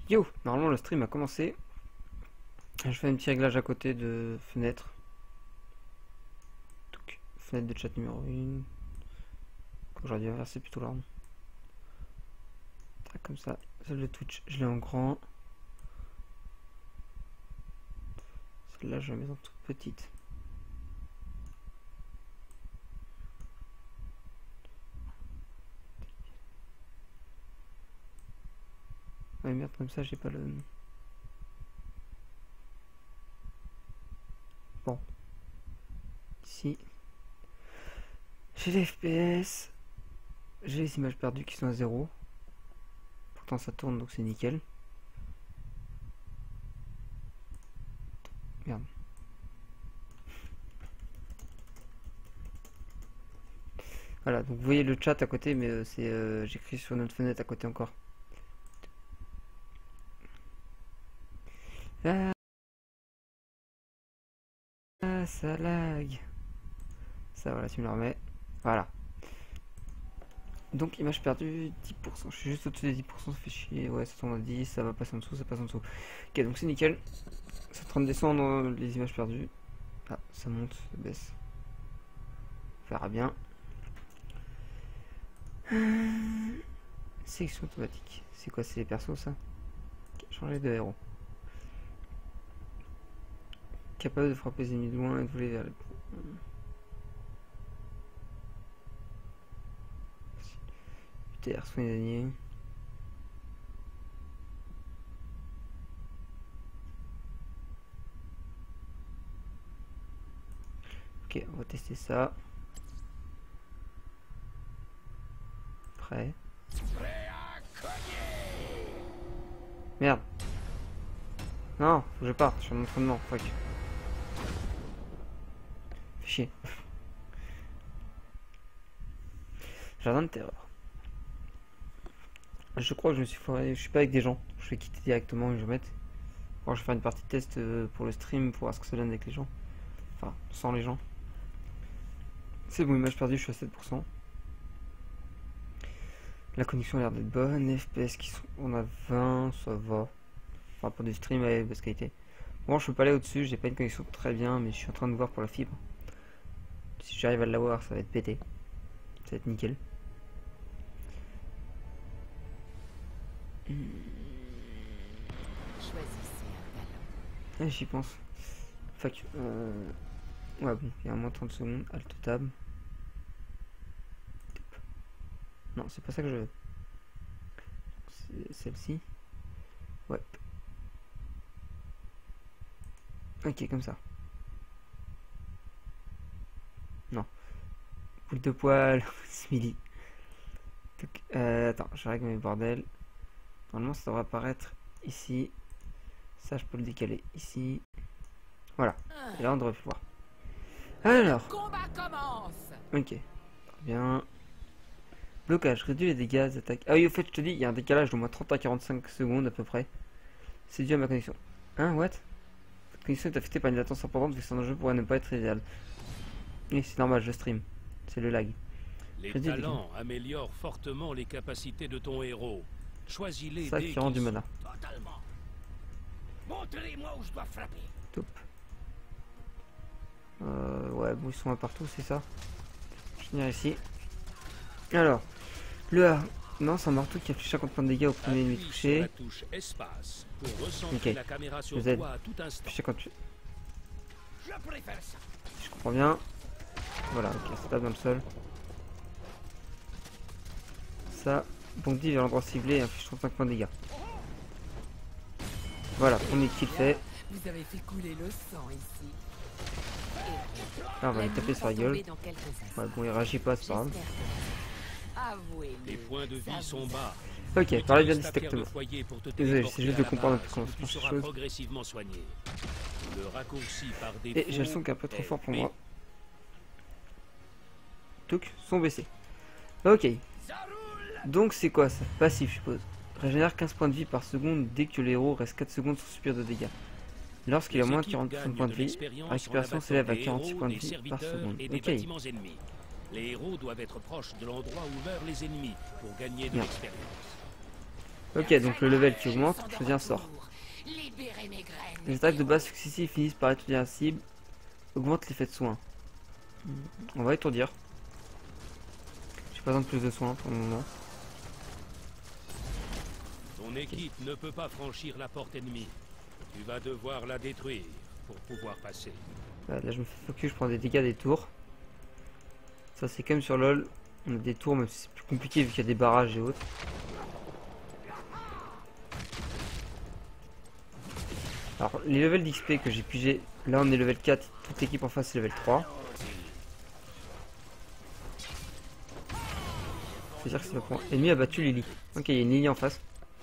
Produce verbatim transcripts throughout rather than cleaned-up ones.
Yo, normalement le stream a commencé. Je fais un petit réglage à côté de fenêtre. Donc, fenêtre de chat numéro un. J'aurais dû inverser plutôt l'ordre. Comme ça, celle de Twitch, je l'ai en grand. Celle-là, je la mets en toute petite. Ouais, merde, comme ça, j'ai pas le... Bon. Ici. J'ai les F P S. J'ai les images perdues qui sont à zéro. Pourtant, ça tourne, donc c'est nickel. Merde. Voilà, donc vous voyez le chat à côté, mais euh, c'est euh, j'écris sur notre fenêtre à côté encore. Ah, ah, ça lag. Ça, voilà, tu me le remets. Voilà. Donc, image perdue, dix pour cent. Je suis juste au-dessus des dix pour cent, ça fait chier. Ouais, ça tombe à dix, ça va passer en dessous, ça passe en dessous. Ok, donc c'est nickel. C'est en train de descendre les images perdues. Ah, ça monte, ça baisse. On verra bien. Sélection automatique. C'est quoi, c'est les persos ça? Okay, changer de héros. Capable de frapper les ennemis de loin et de voler vers les... T R, soigner les ennemis. Ok, on va tester ça. Prêt. Merde. Non, faut que je parte, je suis en entraînement, fuck. Fais chier. Jardin de terreur. Je crois que je me suis foiré, je suis pas avec des gens. Je vais quitter directement et je vais mettre. Bon, je vais faire une partie de test pour le stream pour voir ce que ça donne avec les gens. Enfin, sans les gens. C'est bon, image perdue, je suis à sept pour cent. La connexion a l'air d'être bonne. F P S qui sont. On a vingt, ça va. Enfin, pour du stream avec basse qualité. Bon, je peux pas aller au-dessus, j'ai pas une connexion très bien, mais je suis en train de voir pour la fibre. Si j'arrive à l'avoir, ça va être pété. Ça va être nickel. Ah, j'y pense. Fuck. Euh... Ouais, bon, il y a un moins trente secondes. Alt tab. Non, c'est pas ça que je veux. C'est celle-ci. Ouais. Ok, comme ça. Non. Boule de poil. Smiley. Euh, attends, je règle mes bordels. Normalement, ça devrait apparaître ici. Ça, je peux le décaler ici. Voilà. Et là, on devrait pouvoir. Alors. Ok. Bien. Blocage. Réduit les dégâts d'attaque. Ah oui, au fait, je te dis, il y a un décalage d'au moins trente à quarante-cinq secondes à peu près. C'est dû à ma connexion. Hein, what? Votre connexion est affectée par une latence importante, vu que son enjeu pourrait ne pas être idéal. Oui, c'est normal, je stream. C'est le lag. Les talents améliorent fortement les capacités de ton héros. Choisis-les. Ça qui rend du mana. Totalement. Montrez-moi où je dois frapper. Top. Euh, ouais, bon, ils sont un partout, c'est ça. Je vais venir ici. Alors, le A. Non, c'est un marteau qui affiche cinquante points de dégâts au premier ennemi touché. Ok, le Z. cinquante-huit. Je préfère ça. Je comprends bien. Voilà, ok, ça tape dans le sol. Ça, bondit vers l'endroit ciblé et affiche trente-cinq points de dégâts. Voilà, premier kill fait. Vous avez fait couler le sang ici. Là, on va lui taper sur la gueule. Ouais, bon, il réagit pas, c'est pas grave. Les points de vie sont bas. Ok, parlez bien distinctement. Désolé, j'essaie juste de comprendre un peu comment tu se seras choses. progressivement soigné. Le raccourci par défaut. Et j'ai le son qui est un peu trop fort pour moi. Touc, son baissé. Ok. Donc c'est quoi ça? Passif, je suppose. Régénère quinze points de vie par seconde dès que le héros reste quatre secondes sans subir de dégâts. Lorsqu'il a moins de quarante points de vie, la récupération s'élève à quarante-six points de vie par seconde. Ok. Les héros doivent être proches de l'endroit où meurent les ennemis pour gagner de l'expérience. Ok, donc le level qui augmente, je choisis un sort. Libérez mes graines. Les attaques de base successives finissent par étourdir la cible. Augmente l'effet de soin. On va étourdir. J'ai pas besoin de plus de soins pour le moment. Ton équipe ne peut pas franchir la porte ennemie. Tu vas devoir la détruire pour pouvoir passer. Là, là je me fais focus, je prends des dégâts des tours. Ça c'est comme sur LoL. On a des tours, même si c'est plus compliqué vu qu'il y a des barrages et autres. Alors les levels d'X P que j'ai pigé, là on est level quatre, toute l'équipe en face est level trois. C'est-à-dire que c'est le point. L'ennemi a battu Lily. Ok, il y a une Lily en face.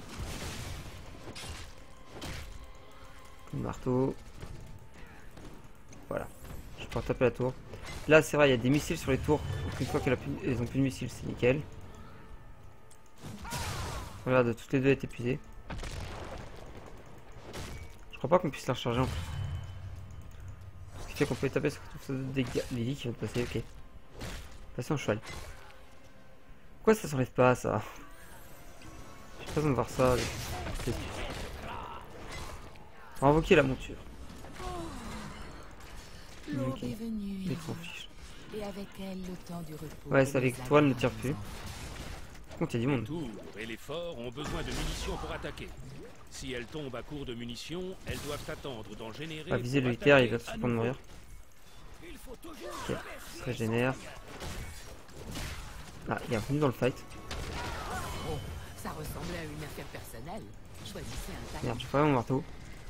Marteau. Voilà. Je peux taper la tour. Là c'est vrai, il y a des missiles sur les tours. Donc une fois qu'elles ont plus de missiles, c'est nickel. Regarde, toutes les deux étaient épuisées. Je crois pas qu'on puisse la recharger en plus. Ce qui fait qu'on peut les taper sur tout ça de dégâts. Lily qui vient de passer, ok. Passer en cheval. Pourquoi ça s'enlève pas ça? J'ai pas besoin de voir ça. On va invoquer la monture. L'aube Ok. est venue, Il s'en fiche. et avec elle le temps du repos. Ouais, de ça nos l'étoile ne amis. tire plus. Par contre, il y a du Les monde. tours et les forts ont besoin de munitions pour attaquer. Si elles tombent à court de munitions, elles doivent attendre d'en générer. On va viser pour le Hitler, il attaquer va se à prendre nouveau. mourir. Ok, ça régénère. Ah, il est revenu dans le fight. Oh, ça ressemblait à une affaire personnelle. Choisissez un talent. Merde, j'ai pas mon marteau.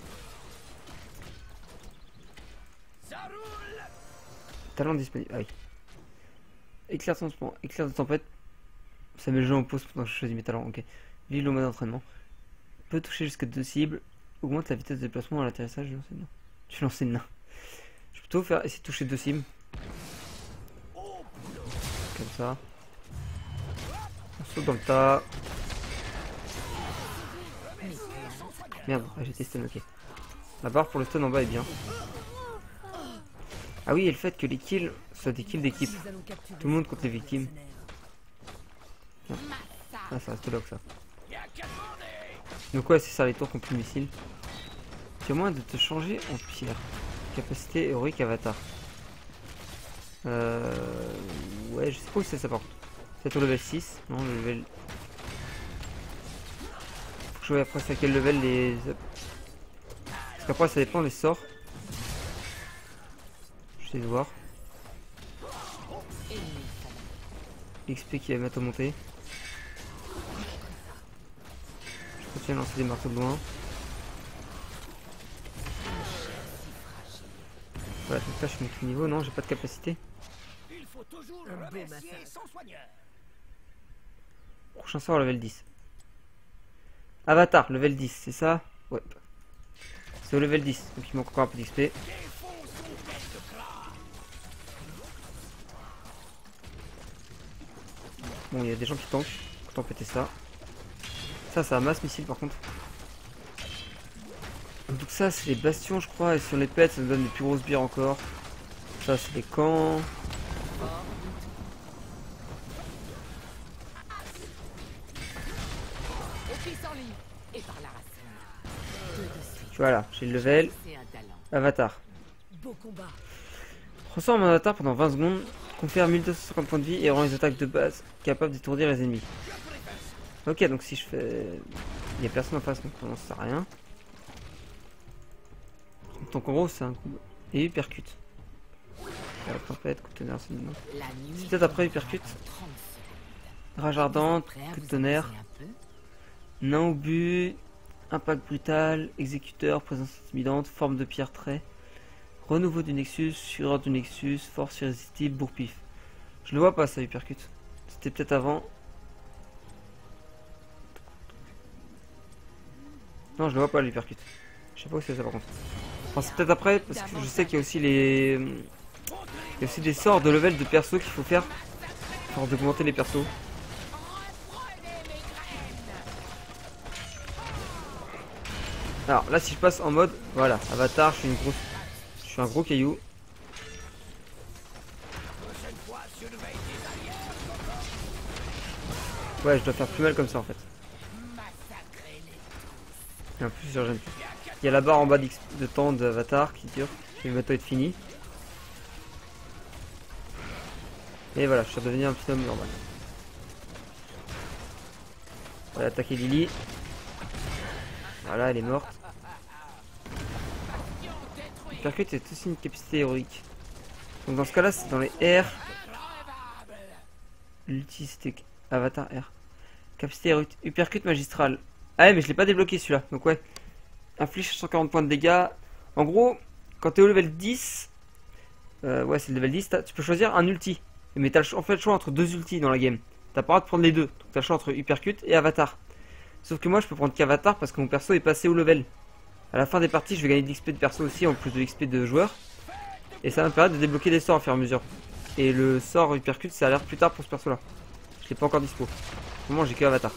Talent disponible. Ah oui. Éclair de, tempête. Éclair de tempête. Ça met le jeu en pause pendant que je choisis mes talents. Ok. L'île au mode entraînement. Peut toucher jusqu'à deux cibles. Augmente la vitesse de déplacement à l'atterrissage. Je lance une nain. Je lance une nain. Je vais plutôt faire essayer de toucher deux cibles. Comme ça. On saute dans le tas. Merde, ah, j'ai testé ok. La barre pour le stun en bas est bien. Ah oui, et le fait que les kills soient des kills d'équipe. Tout le monde contre les victimes. Ah, ah ça reste là que ça. Donc ouais, c'est ça les tours qui ont plus de missiles. Tu as moyen de te changer en pierre. Capacité héroïque avatar. Euh... Ouais, je sais pas où c'est ça par contre. C'est au level six. Non, le level... Faut que je vois après c'est à quel level les... Parce qu'après ça dépend des sorts. Je vais voir. L'X P qui va bientôt monter. Je continue à lancer des marteaux de loin. Voilà, donc là je suis monté de niveau, non, j'ai pas de capacité. Il faut toujours Un beau remercier massacre. son soigneur. Prochain sort level dix. Avatar, level dix, c'est ça? Ouais. C'est au level dix, donc il manque encore un peu d'X P. Bon, il y a des gens qui tankent. Autant péter ça. Ça, ça a masse missile par contre. Donc ça, c'est les bastions, je crois. Et si on les pète, ça nous donne des plus grosses bières encore. Ça, c'est les camps. Au pissenlit et par la racine. Deux de suite. Voilà, j'ai le level. C'est un talent. Avatar. Beau combat. Transforme en avatar pendant vingt secondes. Confère mille deux cent cinquante points de vie et rend les attaques de base capables d'étourdir les ennemis. Ok, donc si je fais... Il n'y a personne en face, donc pour l'instant, ça sert à rien. Donc en gros, c'est un coup. Et hypercute. La tempête, coup de tonnerre, c'est bon. La nuit C'est peut-être après hypercute. trente Rage ardente, secondes. Prêt à coup de vous tonnerre. amuser un peu? Nain au but. Impact brutal. Exécuteur, présence intimidante. Forme de pierre trait. Renouveau du Nexus. Fureur du Nexus. Force irrésistible. Bourre-pif. Je le vois pas ça, hypercute. C'était peut-être avant. Non, je le vois pas l'hypercute. Je sais pas où c'est ça par contre. Enfin, c'est peut-être après parce que je sais qu'il y a aussi les. Il y a aussi des sorts de level de perso qu'il faut faire pour augmenter les persos. Alors là, si je passe en mode, voilà, avatar, je suis une grosse, je suis un gros caillou. Ouais, je dois faire plus mal comme ça en fait. Et en plus, je régène plus. Il y a la barre en bas de temps d'avatar qui dure, qui va bientôt être fini. Et voilà, je suis redevenu un petit homme normal. On va attaquer Lily. Voilà, elle est morte. Percute est aussi une capacité héroïque. Donc dans ce cas-là, c'est dans les R. L'ulti c'était Avatar R. Capacité héroïque. Uppercut magistral. Ah ouais, mais je l'ai pas débloqué celui-là. Donc ouais. Inflige cent quarante points de dégâts. En gros, quand t'es au level dix, euh, ouais, c'est le level dix, tu peux choisir un ulti. Mais t'as en fait le choix entre deux ultis dans la game. T'as pas le droit de prendre les deux. Donc t'as le choix entre Uppercut et Avatar. Sauf que moi, je peux prendre qu'Avatar parce que mon perso est passé au level. À la fin des parties, je vais gagner de l'X P de perso aussi, en plus de l'X P de joueur. Et ça va me permettre de débloquer des sorts au fur et à mesure. Et le sort Uppercut, ça a l'air plus tard pour ce perso là. Je l'ai pas encore dispo. Pour le moment, j'ai que Avatar.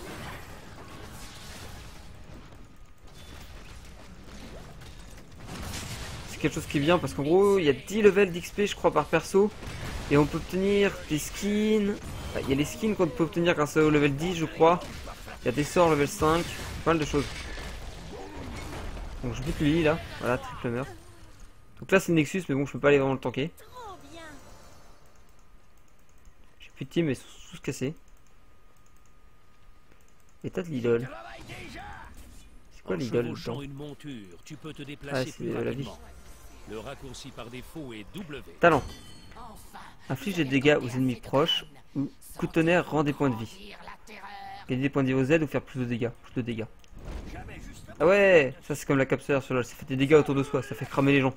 C'est quelque chose qui est bien parce qu'en gros, il y a dix levels d'X P, je crois, par perso. Et on peut obtenir des skins. Enfin, il y a les skins qu'on peut obtenir grâce au level dix, je crois. Il y a des sorts level cinq. Pas mal de choses. Donc je bute Lily là, voilà, triple meurtre. Donc là c'est le Nexus, mais bon, je peux pas aller vraiment le tanker. J'ai plus de team, mais ils sont tous cassés. Et t'as de l'idole. C'est quoi l'idole dedans? Ah, c'est euh, la vie. Le raccourci par défaut est W. Talent. Inflige des dégâts aux ennemis proches ou coup de tonnerre rend des points de vie. Gagner des points de vie aux Z ou faire plus de dégâts. Plus de dégâts. Ah ouais, ça c'est comme la capsule sur LoL, ça fait des dégâts autour de soi, ça fait cramer les gens.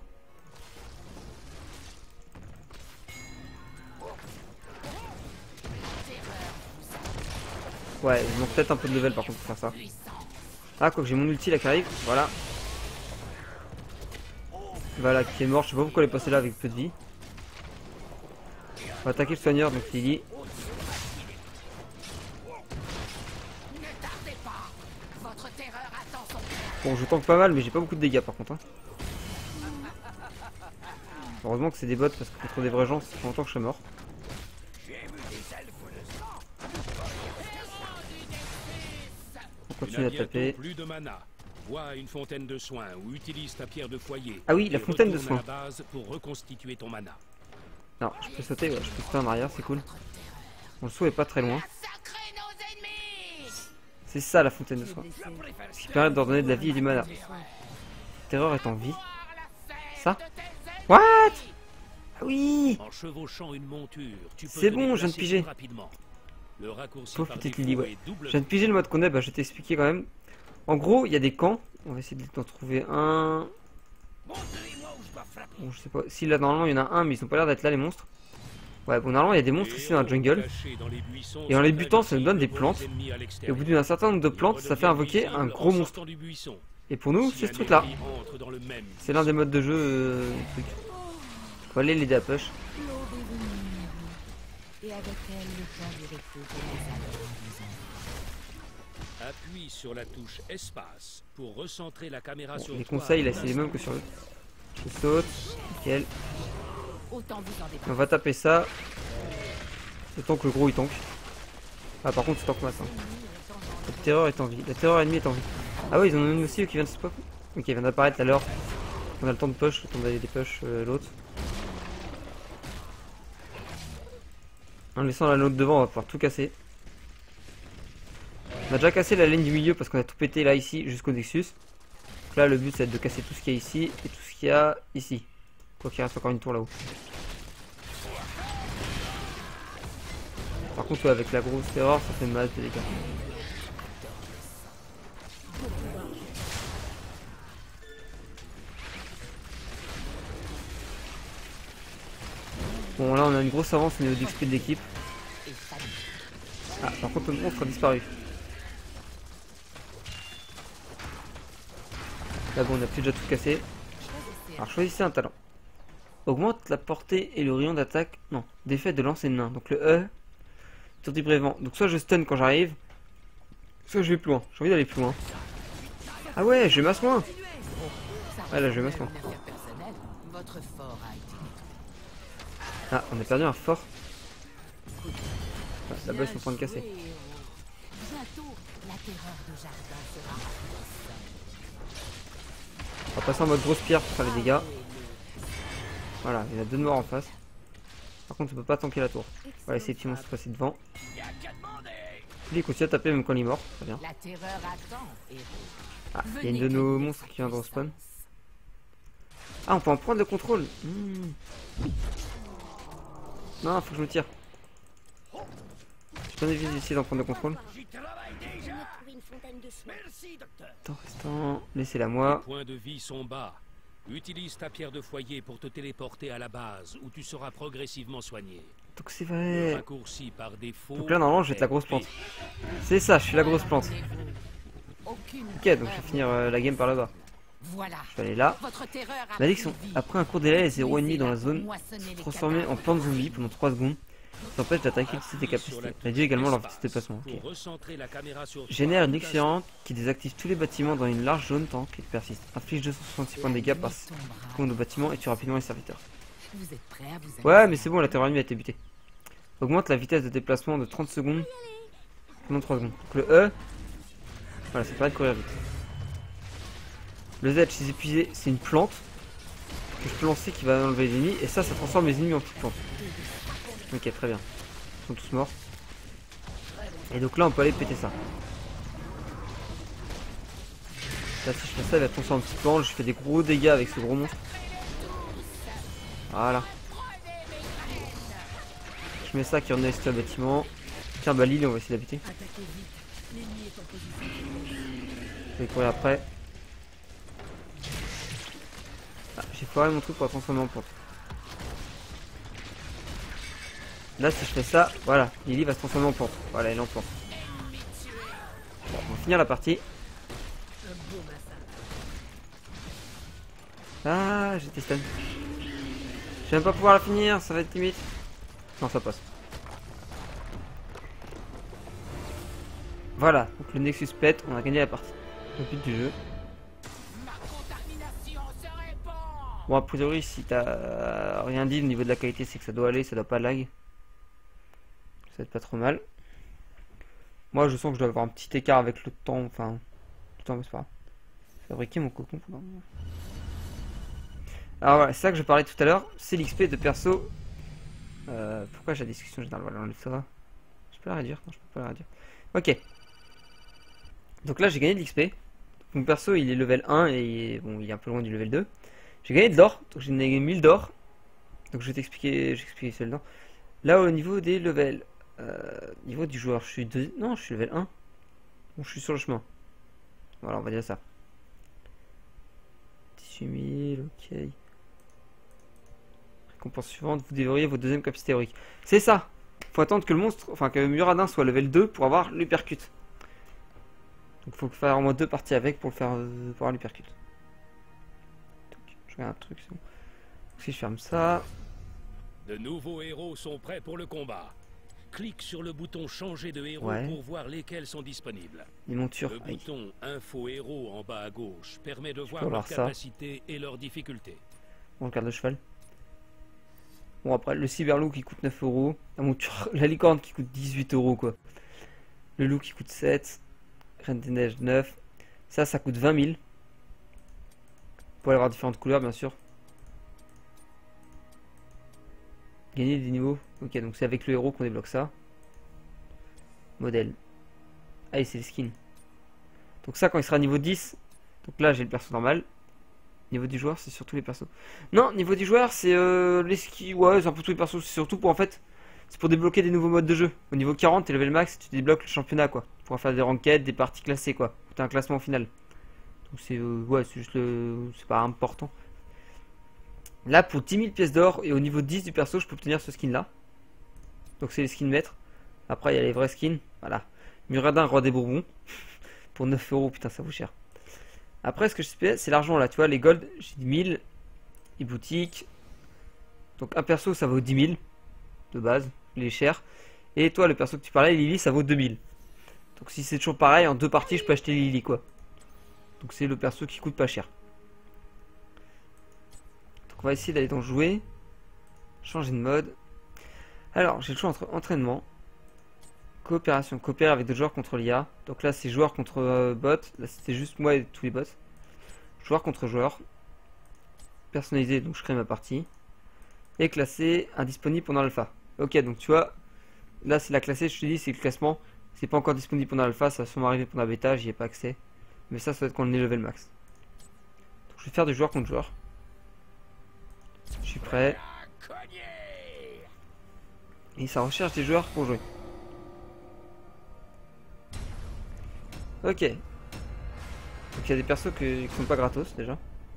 Ouais, il manque peut-être un peu de level par contre pour faire ça. Ah, quoi que j'ai mon ulti là qui arrive, voilà. Voilà, qui est mort, je sais pas pourquoi elle est passée là avec peu de vie. On va attaquer le soigneur, donc Lily. Bon, je tank pas mal, mais j'ai pas beaucoup de dégâts par contre. Hein. Heureusement que c'est des bots parce que contre des vrais gens, ça fait longtemps que je suis mort. On continue à taper. Plus de mana. Bois une fontaine de soins ou utilise ta pierre de foyer. Ah oui, la fontaine de soins. Pour reconstituer ton mana. Non, je peux sauter, ouais, je peux sauter en arrière, c'est cool. Bon, le saut est pas très loin. C'est ça la fontaine de soins. Ce qui permet d'ordonner de la vie et du mana. Terreur est en vie. Ça? What? Ah oui! C'est bon, je viens de piger. Pauvre petite Lily, ouais. Je viens de piger le mode qu'on a, bah je vais t'expliquer quand même. En gros, il y a des camps. On va essayer d'en trouver un. Bon, je sais pas. Si là, normalement, il y en a un, mais ils ont pas l'air d'être là, les monstres. Ouais, bon, normalement, il y a des monstres ici dans la jungle. Et en les butant, ça nous donne des plantes. Et au bout d'un certain nombre de plantes, ça fait invoquer un gros monstre. Et pour nous, c'est ce truc-là. C'est l'un des modes de jeu. Euh, truc. On va aller l'aider à push. Appuie sur la touche espace pour recentrer la caméra Bon, sur les toi. conseils, là, c'est les mêmes que sur le. Je saute. Nickel. On va taper ça. Le temps que le gros il tank. Ah, par contre, c'est tank masse. Hein. La terreur est en vie. La terreur ennemie est en vie. Ah, ouais, ils en ont une aussi eux, qui vient de spot. Ok, il vient d'apparaître tout à l'heure. On a le temps de push, le temps d'aller des push euh, l'autre. En laissant la note devant, on va pouvoir tout casser. On a déjà cassé la ligne du milieu parce qu'on a tout pété là, ici, jusqu'au Nexus. Donc là, le but, c'est de casser tout ce qu'il y a ici et tout ce qu'il y a ici. Quoi qu'il reste encore une tour là-haut. Par contre, ouais, avec la grosse terreur, ça fait mal de dégâts. Bon, là, on a une grosse avance au niveau d'X P de l'équipe. Ah, par contre, le monstre a disparu. Là, bon, on a plus déjà tout cassé. Alors, choisissez un talent. Augmente la portée et le rayon d'attaque. Non, d'effet de lancer de nain. Donc, le E. Tourdi brièvement. Donc, soit je stun quand j'arrive, soit je vais plus loin. J'ai envie d'aller plus loin. Ah ouais, je masse moins. Ah, là, je masse moins. Ah, on a perdu un fort. Ah, là-bas, ils sont en train de casser. On va passer en mode grosse pierre pour faire les dégâts. Voilà, il y en a deux de morts en face. Par contre, on peut pas tanker la tour. On va laisser les petits monstres passer devant. Lui, il continue à taper même quand il est mort. Très bien. La terreur attend, héros. Ah, il y a une de nos monstres qui vient de respawn. Ah, on peut en prendre le contrôle. Mmh. Non, faut que je me tire. J'ai pas envie d'essayer d'en prendre le contrôle. Attends, restant. Laissez-la moi. Les points de vie sont bas. Utilise ta pierre de foyer pour te téléporter à la base où tu seras progressivement soigné. Donc c'est Le vrai. raccourci par défaut. Donc là, normalement, je vais être la grosse plante. C'est ça, je suis la grosse plante. Aucune Ok, donc je vais finir euh, la game par là-bas. Voilà. Je vais aller là. Votre terreur a Malédiction. pris vie. Après un court délai, les héros ennemis dans la zone Moissonner sont les transformés en cadavres. plante zombie pendant trois secondes. Ça empêche d'attaquer le site des capacités. Réduit également leur vitesse de déplacement. Ok. Pour recentrer la caméra sur toi, Génère une tout excellente qui désactive tous les bâtiments dans une large zone tant qu'ils persistent. Inflige deux cent soixante-six points de dégâts par seconde au bâtiment et tue rapidement les serviteurs. Vous êtes prêts à vous Ouais, amuser. mais c'est bon, la terreur ennemie a été butée. Augmente la vitesse de déplacement de trente secondes pendant trois secondes. Donc le E, voilà, ça permet de courir vite. Le Z, je suis épuisé, c'est une plante que je peux lancer qui va enlever les ennemis. Et ça, ça transforme les ennemis en petites plantes. Ok, très bien. Ils sont tous morts. Et donc là, on peut aller péter ça. Là, si je fais ça, il va transformer en petite plante. Je fais des gros dégâts avec ce gros monstre. Voilà. Je mets ça qui renaît sur le bâtiment. Tiens, bah Lily, on va essayer d'habiter. Je vais courir après. Ah, j'ai foiré mon truc pour la transformer en plante. Là, si je fais ça, voilà, Lily va se transformer en plante. Voilà, elle est en plante. Bon, on va finir la partie. Ah, j'étais stun. Je vais même pas pouvoir la finir, ça va être limite. Non, ça passe. Voilà, donc le Nexus pète, on a gagné la partie. Le but du jeu. Ma contamination se répand. Bon, a priori, si t'as rien dit au niveau de la qualité, c'est que ça doit aller, ça doit pas lag. Ça va être pas trop mal. Moi, je sens que je dois avoir un petit écart avec le temps, enfin, le temps, mais c'est pas grave. Fabriquer mon cocon pendant un moment. Alors voilà, c'est ça que je parlais tout à l'heure, c'est l'X P de perso. Euh, pourquoi j'ai la discussion générale? Voilà, on enlève ça. Je peux la réduire? Non, je peux pas la réduire. Ok. Donc là, j'ai gagné de l'X P. Mon perso, il est level un et bon, il est un peu loin du level deux. J'ai gagné de l'or, donc j'ai gagné mille d'or. Donc je vais t'expliquer, je vais expliquer ça dedans. Là, au niveau des levels, euh, niveau du joueur, je suis deux. Non, je suis level un. Bon, je suis sur le chemin. Voilà, on va dire ça. dix-huit mille, ok. Récompense suivante, vous déverrouillez votre deuxième capacité héroïque. C'est ça. Faut attendre que le monstre, enfin que Muradin soit level deux pour avoir l'hypercute. Donc faut faire au moins deux parties avec pour le faire euh, pour avoir l'hypercute. Je regarde un truc, c'est bon. Donc, si je ferme ça. De nouveaux héros sont prêts pour le combat. Clique sur le bouton changer de héros Ouais. pour voir lesquels sont disponibles. Les montures. Le Aïe. bouton info héros en bas à gauche permet de voir peux leurs voir ça. capacités et leurs difficultés. On regarde le cheval. Bon après le cyberloup qui coûte neuf euros. La monture, la licorne qui coûte dix-huit euros quoi. Le loup qui coûte sept. Reine des neiges neuf. Ça, ça coûte vingt mille. Vous pouvez avoir différentes couleurs bien sûr. Gagner des niveaux. Ok, donc c'est avec le héros qu'on débloque ça. Modèle. Ah et c'est le skin. Donc ça quand il sera niveau dix. Donc là j'ai le perso normal. Niveau du joueur c'est surtout les persos. Non, niveau du joueur c'est euh, les skis. Ouais c'est un peu tous les persos. C'est surtout pour en fait. C'est pour débloquer des nouveaux modes de jeu. Au niveau quarante t'es level max, tu débloques le championnat quoi. Pour faire des ranked, des parties classées quoi. T'as un classement au final. Donc c'est euh, ouais c'est juste le. C'est pas important. Là pour dix mille pièces d'or et au niveau dix du perso je peux obtenir ce skin là. Donc c'est les skins maîtres. Après il y a les vrais skins. Voilà. Muradin roi des Bourbons. Pour neuf euros, putain ça vaut cher. Après ce que je sais c'est l'argent là. Tu vois les gold j'ai dix mille. Les boutiques. Donc un perso ça vaut dix mille. De base. Il est cher. Et toi le perso que tu parlais Lily ça vaut deux mille. Donc si c'est toujours pareil en deux parties je peux acheter Lily quoi. Donc c'est le perso qui coûte pas cher. On va essayer d'aller dans jouer. Changer de mode. Alors, j'ai le choix entre entraînement. Coopération. Coopérer avec d'autres joueurs contre l'I A. Donc là, c'est joueur contre euh, bot. Là, c'était juste moi et tous les bots. joueur contre joueur. Personnalisé, donc je crée ma partie. Et classé, indisponible pendant l'alpha. Ok, donc tu vois, là c'est la classée, je te dis, c'est le classement. C'est pas encore disponible pendant l'alpha, ça va sûrement arriver pendant la bêta, j'y ai pas accès. Mais ça, ça va être quand on est level max. Donc, je vais faire du joueur contre joueur. Je suis prêt. Et ça recherche des joueurs pour jouer. Ok. Donc il y a des persos que- qui sont pas gratos déjà.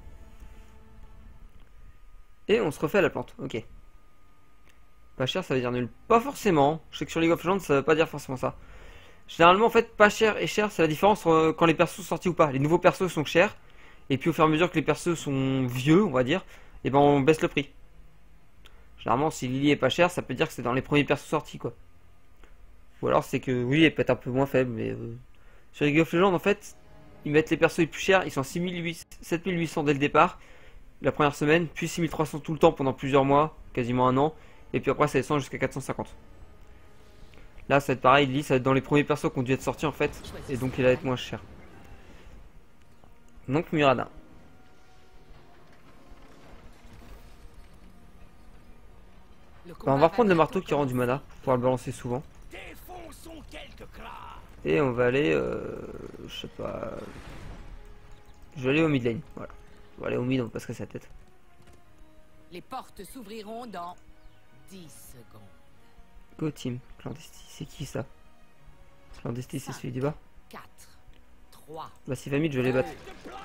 Et on se refait à la plante, ok. Pas cher ça veut dire nul. Pas forcément, je sais que sur League of Legends ça veut pas dire forcément ça. Généralement en fait pas cher et cher c'est la différence euh, quand les persos sont sortis ou pas. Les nouveaux persos sont chers. Et puis au fur et à mesure que les persos sont vieux on va dire, et ben on baisse le prix. Généralement si Lily est pas cher ça peut dire que c'est dans les premiers persos sortis quoi. Ou alors c'est que oui elle peut être un peu moins faible mais... Euh... Sur League of Legends en fait ils mettent les persos les plus chers, ils sont sept mille huit cents dès le départ. La première semaine, puis six mille trois cents tout le temps pendant plusieurs mois, quasiment un an, et puis après ça descend jusqu'à quatre cent cinquante. Là ça va être pareil, Lily ça va être dans les premiers persos qui ont dû être sortis en fait, et donc il va être moins cher. Donc Muradin. Le Bah, combat on va reprendre le va marteau qui rend du mana, pour pouvoir le balancer souvent. Défonçons quelques crânes. Et on va aller, euh, je sais pas... Je vais aller au mid lane, voilà. On va aller au mid, on va pas se casser la tête. Les portes s'ouvriront dans dix secondes. Go team, clandestin, c'est qui ça? Clandestin c'est celui du bas? quatre, trois, Bah si va mid je vais les battre.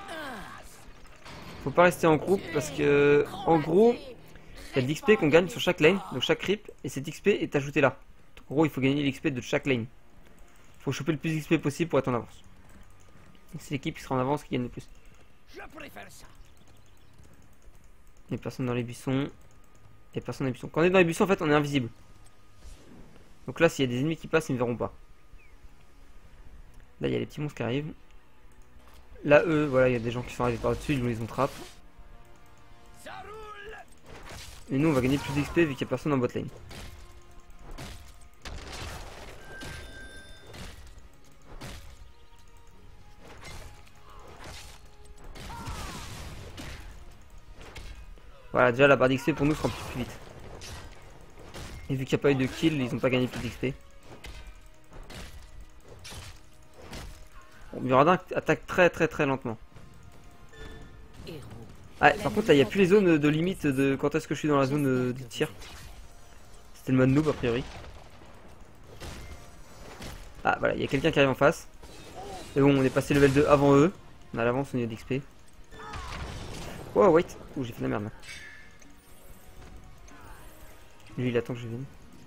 Faut pas rester en groupe parce que en gros il y a de l'X P qu'on gagne sur chaque lane, donc chaque creep, et cet X P est ajouté là. Donc, en gros il faut gagner l'X P de chaque lane. Faut choper le plus d'X P possible pour être en avance. C'est l'équipe qui sera en avance qui gagne le plus. Je préfère ça. Il y a personne dans les buissons. Il y a personne dans les buissons. Quand on est dans les buissons en fait on est invisible. Donc là s'il y a des ennemis qui passent ils ne verront pas. Là il y a les petits monstres qui arrivent. Là eux voilà il y a des gens qui sont arrivés par dessus, ils nous les entrappent. Ça roule. Et nous on va gagner plus d'X P vu qu'il n'y a personne en bot lane. Voilà déjà la barre d'X P pour nous se remplit plus vite. Et vu qu'il n'y a pas eu de kill, ils n'ont pas gagné plus d'X P. Bon, Muradin attaque très très très lentement. héros. Ah, par contre là il n'y a plus les zones de limite de quand est-ce que je suis dans la zone de, de tir. C'était le mode noob a priori. Ah voilà, il y a quelqu'un qui arrive en face. Et bon on est passé level deux avant eux. On a l'avance au niveau d'X P. Oh wait, ouh j'ai fait de la merde là. Lui il attend que je vienne.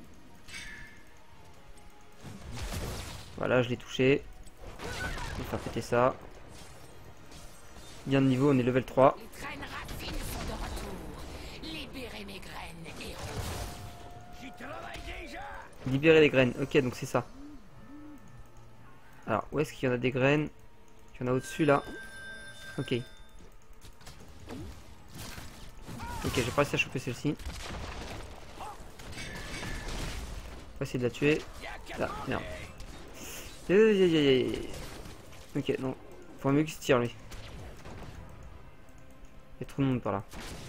Voilà je l'ai touché. On va faire péter ça. Bien de niveau, on est level trois. Les graines racines sont de retour. Libérez mes graines, héros. J'y travaille déjà. Libérer les graines, ok donc c'est ça. Alors où est-ce qu'il y en a des graines? Il y en a au-dessus là. Ok. Ok j'ai pas réussi à choper celle-ci. On va essayer de la tuer. Là, merde. Aïe, aïe, aïe, aïe. Ok non. Faut mieux qu'il se tire lui. Il y a trop de monde par là.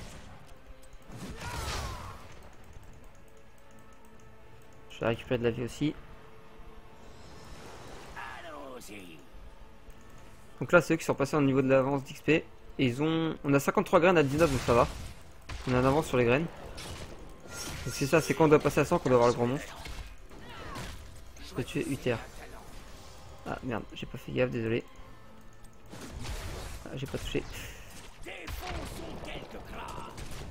Je vais récupérer de la vie aussi. Allons-y. Donc là c'est eux qui sont passés au niveau de l'avance d'X P. Et ils ont... On a cinquante-trois graines à dix-neuf donc ça va. On a un avance sur les graines. Donc c'est ça, c'est quand on doit passer à cent qu'on doit avoir le grand monstre. Je peux tuer U T R. Ah merde, j'ai pas fait gaffe, désolé. Ah, j'ai pas touché. Défonçons quelques crânes.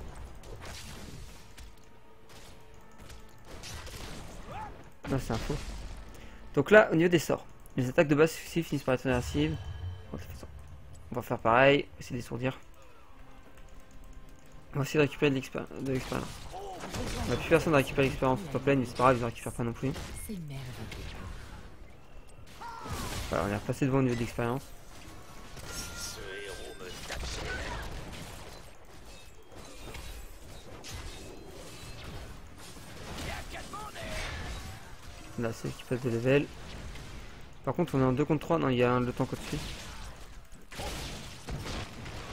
Non c'est un faux. Donc là au niveau des sorts. Les attaques de base successives finissent par être réversibles. On va faire pareil, essayer d'étourdir. On va essayer de récupérer de l'expérience. On n'a plus personne de récupérer l'expérience au top lane, mais c'est pas grave, ils ne récupèrent pas non plus. C'est merveilleux. Voilà, on est repassé devant au niveau d'expérience. Ce héros me tape. Là, c'est qui passe de level. Par contre, on est en deux contre trois. Non, il y a un le tank au-dessus.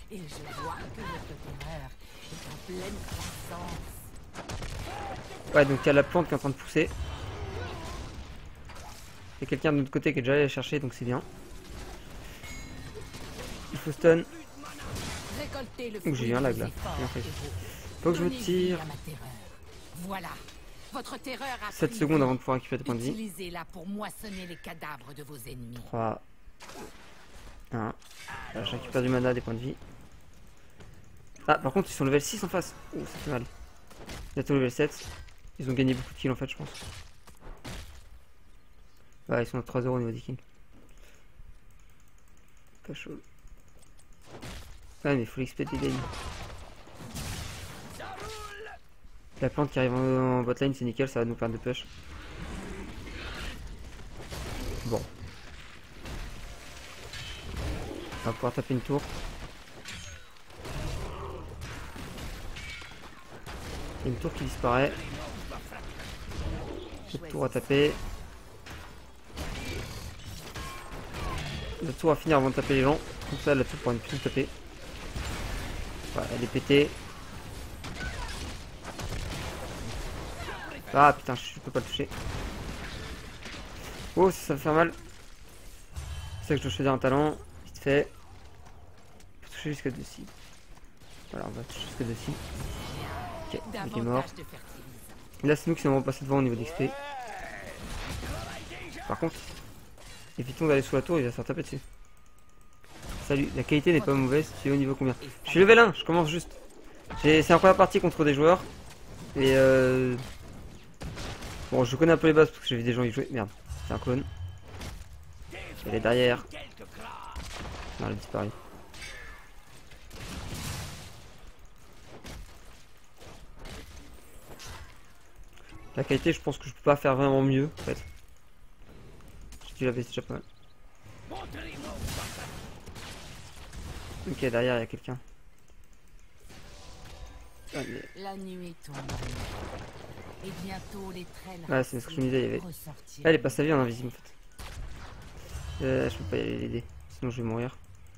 Et je vois que votre terreur est en pleine croissance. Ouais, donc il y a la plante qui est en train de pousser. Il y a quelqu'un de l'autre côté qui est déjà allé la chercher, donc c'est bien. Il faut stun. Récoltez le Donc j'ai eu un lag là. Bien fait. Faut que je me tire. Voilà. Votre terreur a sept pris secondes vie. avant de pouvoir récupérer des points de vie. Utilisez-la pour moissonner les cadavres de vos ennemis. trois, un. Là, je récupère du mana, des points de vie. Ah, par contre, ils sont level six en face. Ouh, ça fait mal. Bientôt level sept. Ils ont gagné beaucoup de kills en fait, je pense. Ouais, ils sont à trois zéro au niveau des kills. Pas chaud. Ouais, mais il faut l'X P des gains. La plante qui arrive en, en botlane, c'est nickel, ça va nous permettre de push. Bon. On va pouvoir taper une tour. Il y a une tour qui disparaît. Cette tour à taper. La tour à finir avant de taper les gens. Comme ça, la tour pourra ne plus taper. Voilà, elle est pétée. Ah putain, je peux pas le toucher. Oh, ça va faire mal. C'est ça que je dois choisir un talent. Vite fait. On peut toucher jusqu'à dessus. Voilà, on va toucher jusqu'à dessus. Ok, il est mort. Là, c'est nous qui sommes repassés devant au niveau d'X P. Par contre, évitons d'aller sous la tour, il va se faire taper dessus. Salut, la qualité n'est pas mauvaise, tu es au niveau combien? Je suis level un, je commence juste. C'est la première partie contre des joueurs. Et euh... bon, je connais un peu les bases parce que j'ai vu des gens y jouer. Merde, c'est un clone. Elle est derrière. Non, elle a disparu. La qualité, je pense que je peux pas faire vraiment mieux en fait. J'ai dû la baisser déjà pas mal. Ok, derrière il y a quelqu'un. Ah, mais... La nuit tombe. Et bientôt les traînes. Ouais, c'est ce que je me disais, il y avait. Elle est pas sa vie en invisible en fait. Euh, je peux pas y aller l'aider, sinon je vais mourir.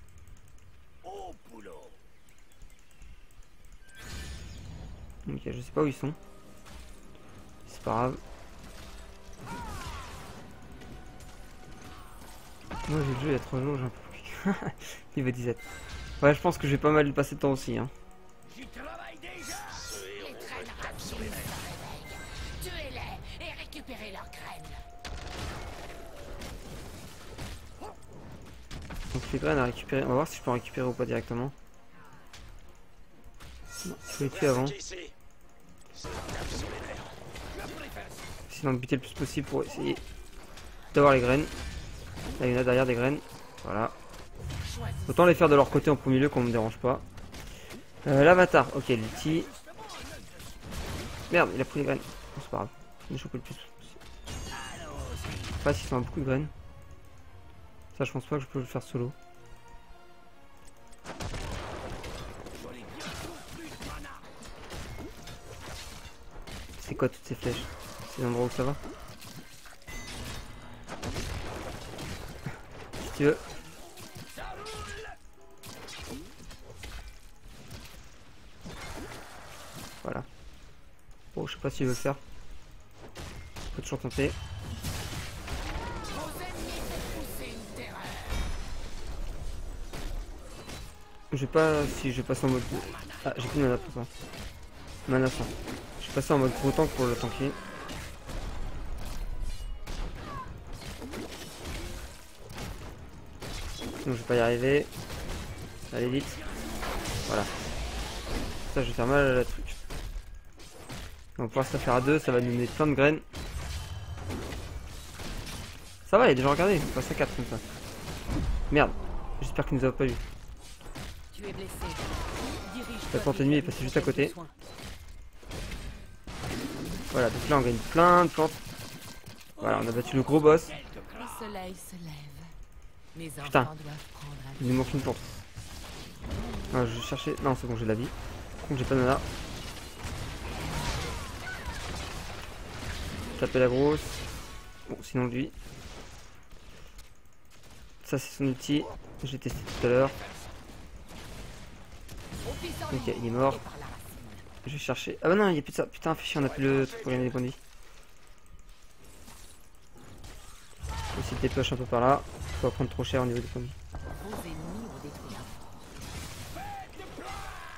Ok, je sais pas où ils sont. C'est pas grave. Moi j'ai le jeu il y a trois jours, j'ai un peu plus. Niveau dix-sept. Ouais, je pense que j'ai pas mal passé de temps aussi. Hein. J'y travaille déjà. Les traînes rapides se réveillent. Tuez-les et récupérez leurs graines. Donc les graines à récupérer. On va voir si je peux en récupérer ou pas directement. Non, il faut les tuer avant. Sinon de buter le plus possible pour essayer d'avoir les graines. Là il y en a derrière des graines. Voilà. Autant les faire de leur côté en premier lieu qu'on me dérange pas. Euh, L'avatar, ok, l'outil. Merde, il a pris les graines. Bon, c'est pas grave. Je vais choper le plus. Je sais pas s'ils sont à beaucoup de graines. Ça, je pense pas que je peux le faire solo. C'est quoi toutes ces flèches? C'est l'endroit où ça va? Si tu veux. Voilà. Bon, je sais pas s'il veut le faire. Je peux toujours tenter. Je vais pas... Si je vais passer en mode... Ah, j'ai plus de mana pour ça. Mana cent. Je vais passer en mode gros tank pour le tanker. Sinon je vais pas y arriver. Allez vite. Voilà. Ça je vais faire mal à la truc. On va pouvoir se la faire à deux, ça va nous donner plein de graines. Ça va, il est déjà regardé, on passe à quatre comme ça. Merde, j'espère qu'il nous a pas eu. Tu es blessé. La plante ennemie est passée juste à côté. Voilà, donc là on gagne plein de plantes. Voilà, on a battu le gros boss. Le soleil se lève. Les enfants Putain, doivent prendre un il nous manque une plante. Ah, je vais chercher. Non, c'est bon, j'ai de la vie. Par contre, j'ai pas de mana. Taper la grosse. Bon, sinon lui. Ça, c'est son outil. J'ai testé tout à l'heure. Ok, il est mort. Je vais chercher. Ah bah non, il y a plus de ça. Putain, fais chier, on a plus le truc pour gagner des points de vie. Je vais essayer de dépêcher un peu par là. Faut pas prendre trop cher au niveau des points de vie. Vos ennemis ont détruit un fort.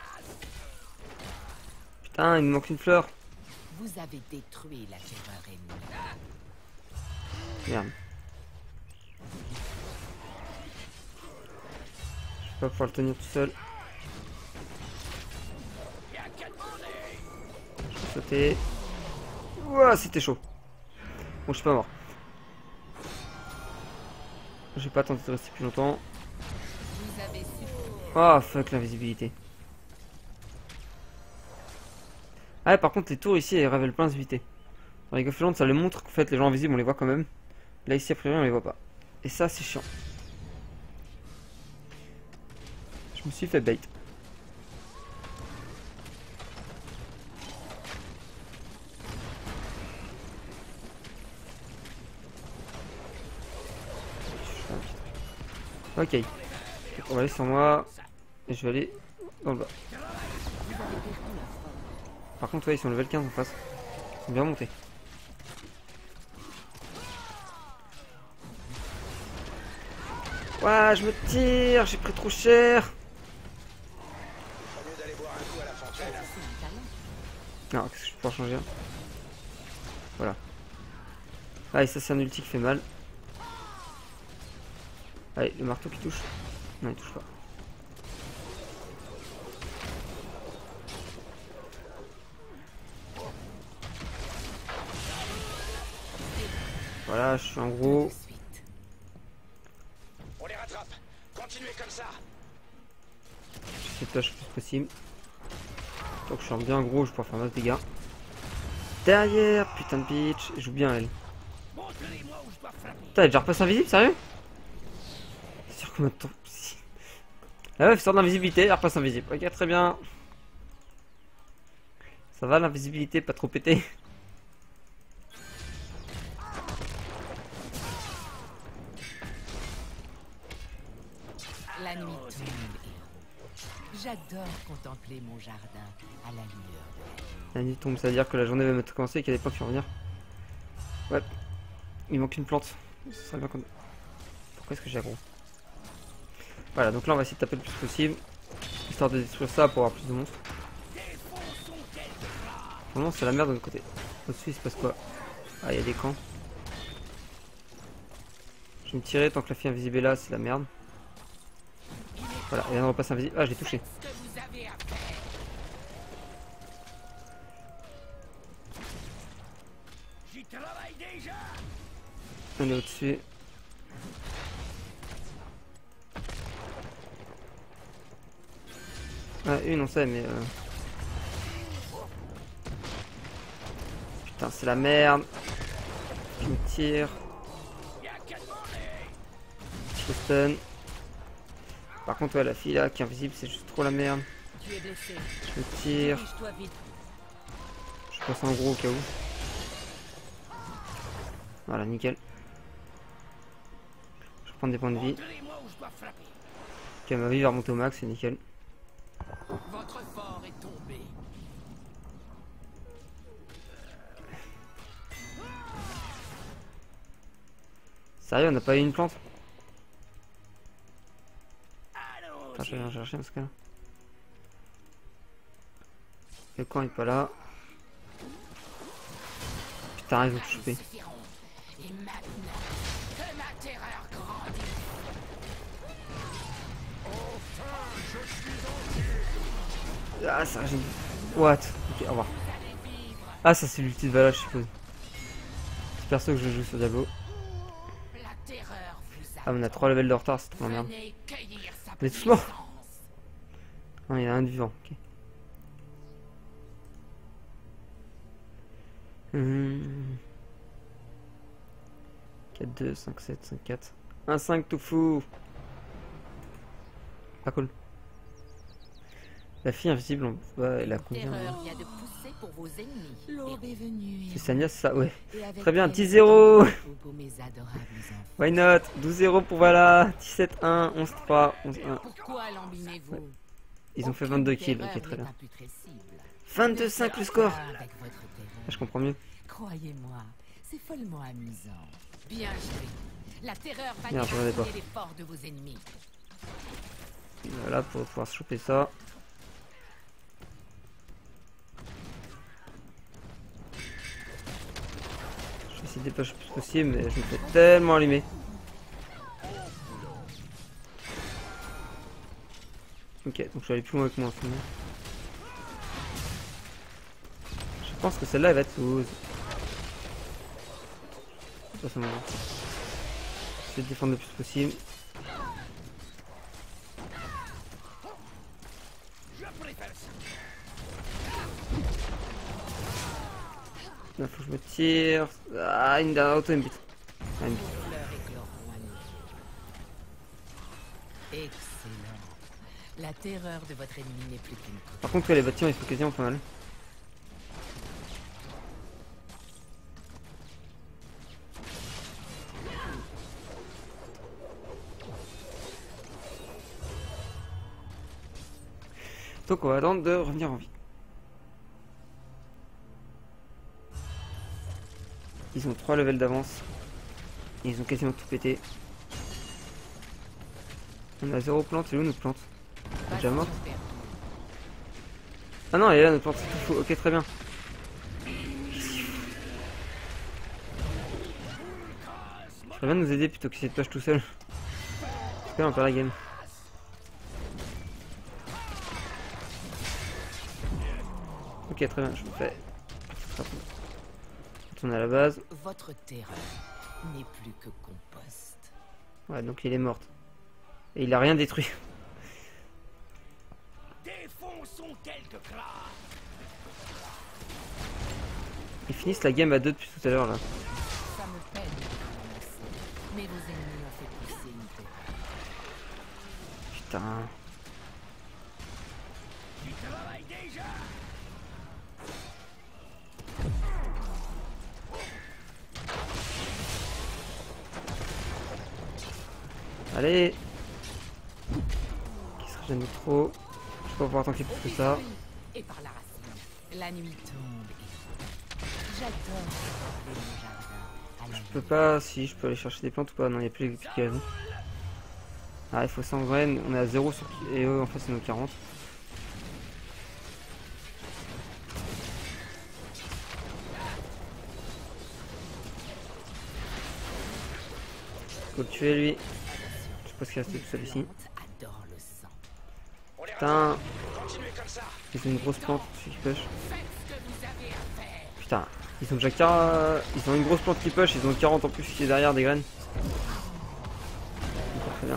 Putain, il me manque une fleur. Vous avez détruit la terreur ennemie. Merde. Je vais pas pouvoir le tenir tout seul. Je vais sauter. Ouah, c'était chaud. Bon, je suis pas mort. J'ai pas tenté de rester plus longtemps. Vous avez su. Oh fuck, l'invisibilité. Ah, par contre, les tours ici, elles révèlent plein de visibilité. Dans les Golf ça les montre qu'en fait, les gens invisibles, on les voit quand même. Là, ici, a priori, on les voit pas. Et ça, c'est chiant. Je me suis fait bait. Ok. On va aller sur moi. Et je vais aller dans le bas. Par contre, ouais, ils sont level quinze en face. Ils sont bien montés. Ouah, je me tire, j'ai pris trop cher. Non, qu'est-ce que je peux pouvoir changer? Voilà. Ah, et ça, c'est un ulti qui fait mal. Allez, le marteau qui touche. Non, il touche pas. Voilà, je suis en gros. On les rattrape. Continuez comme ça. J'essaie de toucher le plus possible. Tant que je suis bien gros, je peux faire masse dégâts. Derrière, putain de bitch. Elle joue bien elle. Montrez-moi où je dois frapper. Putain, elle est déjà repassée invisible, sérieux? C'est sûr combien de temps? La meuf sort d'invisibilité, elle repasse invisible. Ok, très bien. Ça va l'invisibilité, pas trop pété. La nuit tombe, héros. J'adore contempler mon jardin à la lueur de la La nuit tombe, ça veut dire que la journée va mettre commencer et qu'il y a des points qui vont venir. Ouais. Il manque une plante. Ce serait bien qu'on... Pourquoi est-ce que j'ai aggro? Voilà, donc là on va essayer de taper le plus possible. Histoire de détruire ça pour avoir plus de monstres. Vraiment c'est la merde de l'autre côté. Au-dessus il se passe quoi? Ah, il y a des camps. Je vais me tirer tant que la fille invisible est là, c'est la merde. Voilà, et là on repasse invisible. Ah, j'ai touché. ce que vous avez à faire. J'y travaille déjà. On est au-dessus. Ah, une on sait, mais... Euh... Putain, c'est la merde. Je me tire. Je stun. Par contre, ouais, la fille là qui est invisible, c'est juste trop la merde. Tu es blessé. Je me tire. Dirige-toi vite. Je passe en gros au cas où. Voilà, nickel. Je prends des points de vie. Montrez-moi où je dois frapper. Ok, ma vie va remonter au max, c'est nickel. Votre fort est tombé. Sérieux, on n'a pas eu une plante? Allons. Enfin, je vais aller en chercher dans ce cas-là. Le camp est pas là. Putain, ils ont tout chopé. Suffiront. Et maintenant, que ma terreur grandisse. Ah, ça j'ai... What? Ok, au revoir. Ah, ça c'est l'ulti de Valage, je suppose. C'est perso que je joue sur Diablo. La terreur vous a. Ah, on a trois levels de retard, c'est trop la merde. Venez cueillir sa On est tous morts. puissance. Non, il y en a un de vivant, ok. Hmm. quatre, deux, cinq, sept, cinq, quatre. un, cinq, tout fou. Pas cool. La fille invisible, on... ouais, elle a combien? Terreur vient de pousser pour vos ennemis. L'aube est venue. C'est Sania, c'est ça, ouais. Et avec Très bien, elle, dix zéro. vos beaux, mes adorables enfants. Why not? douze zéro pour voilà. dix-sept un, onze trois, onze un. Pourquoi l'embinez-vous? Ils ont fait vingt-deux kills, ok, très bien. vingt-deux cinq le score. Ah, je comprends mieux. Croyez-moi, c'est follement amusant. Bien joué. La terreur va Merde, je regardais pas. déranger les forts de vos ennemis. Voilà, pour pouvoir se choper ça. Je vais essayer de dépêcher le plus possible, mais je me fais tellement allumer. Ok, donc je vais aller plus loin avec moi en ce moment. Je pense que celle-là elle va être sous. Pas ce moment. Je vais défendre le plus possible. Là faut que je me tire. Ah, une dernière auto, une bite. Ah, une bite. Excellent. La terreur de votre ennemi n'est plus qu'une copie. Par contre, les bâtiments ils sont quasiment pas mal. Donc on va attendre de revenir en vie. Ils ont trois levels d'avance. Ils ont quasiment tout pété. On a zéro plante, c'est où notre plante? Elle est déjà morte? Ah non, elle est là notre plante, c'est tout faux. Ok, très bien. Ça va nous aider plutôt qu'essayer de push tout seul. J'espère on perd la game. Ok, très bien, je me fais. Retourner à la base. Votre terreur n'est plus que compost. Ouais, donc il est mort. Et il a rien détruit. Défonçons quelques crânes. Ils finissent la game à deux depuis tout à l'heure là. Ça me peine de vous ramasser, mais vos ennemis ont fait pousser une terreur. Putain. Tu travailles déjà. Allez. Qui se régène trop. Je peux pas pouvoir tanker plus que ça. Et par la racine, la nuit tombe et j'adore regarder mon jardin à la Je peux pas, si je peux aller chercher des plantes ou pas. Non, il n'y a plus les piquets. Ah, il faut cent graines. On est à zéro sur. Et eux, en fait, c'est nos quarante. Faut le tuer lui. Je sais pas ce qu'il reste tout seul ici. adore le sang. Putain. Ils ont une grosse plante, celui qui push. Putain. Ils ont déjà quarante. Ils ont une grosse plante qui push, ils ont quarante en plus qui est derrière des graines. Donc, très bien.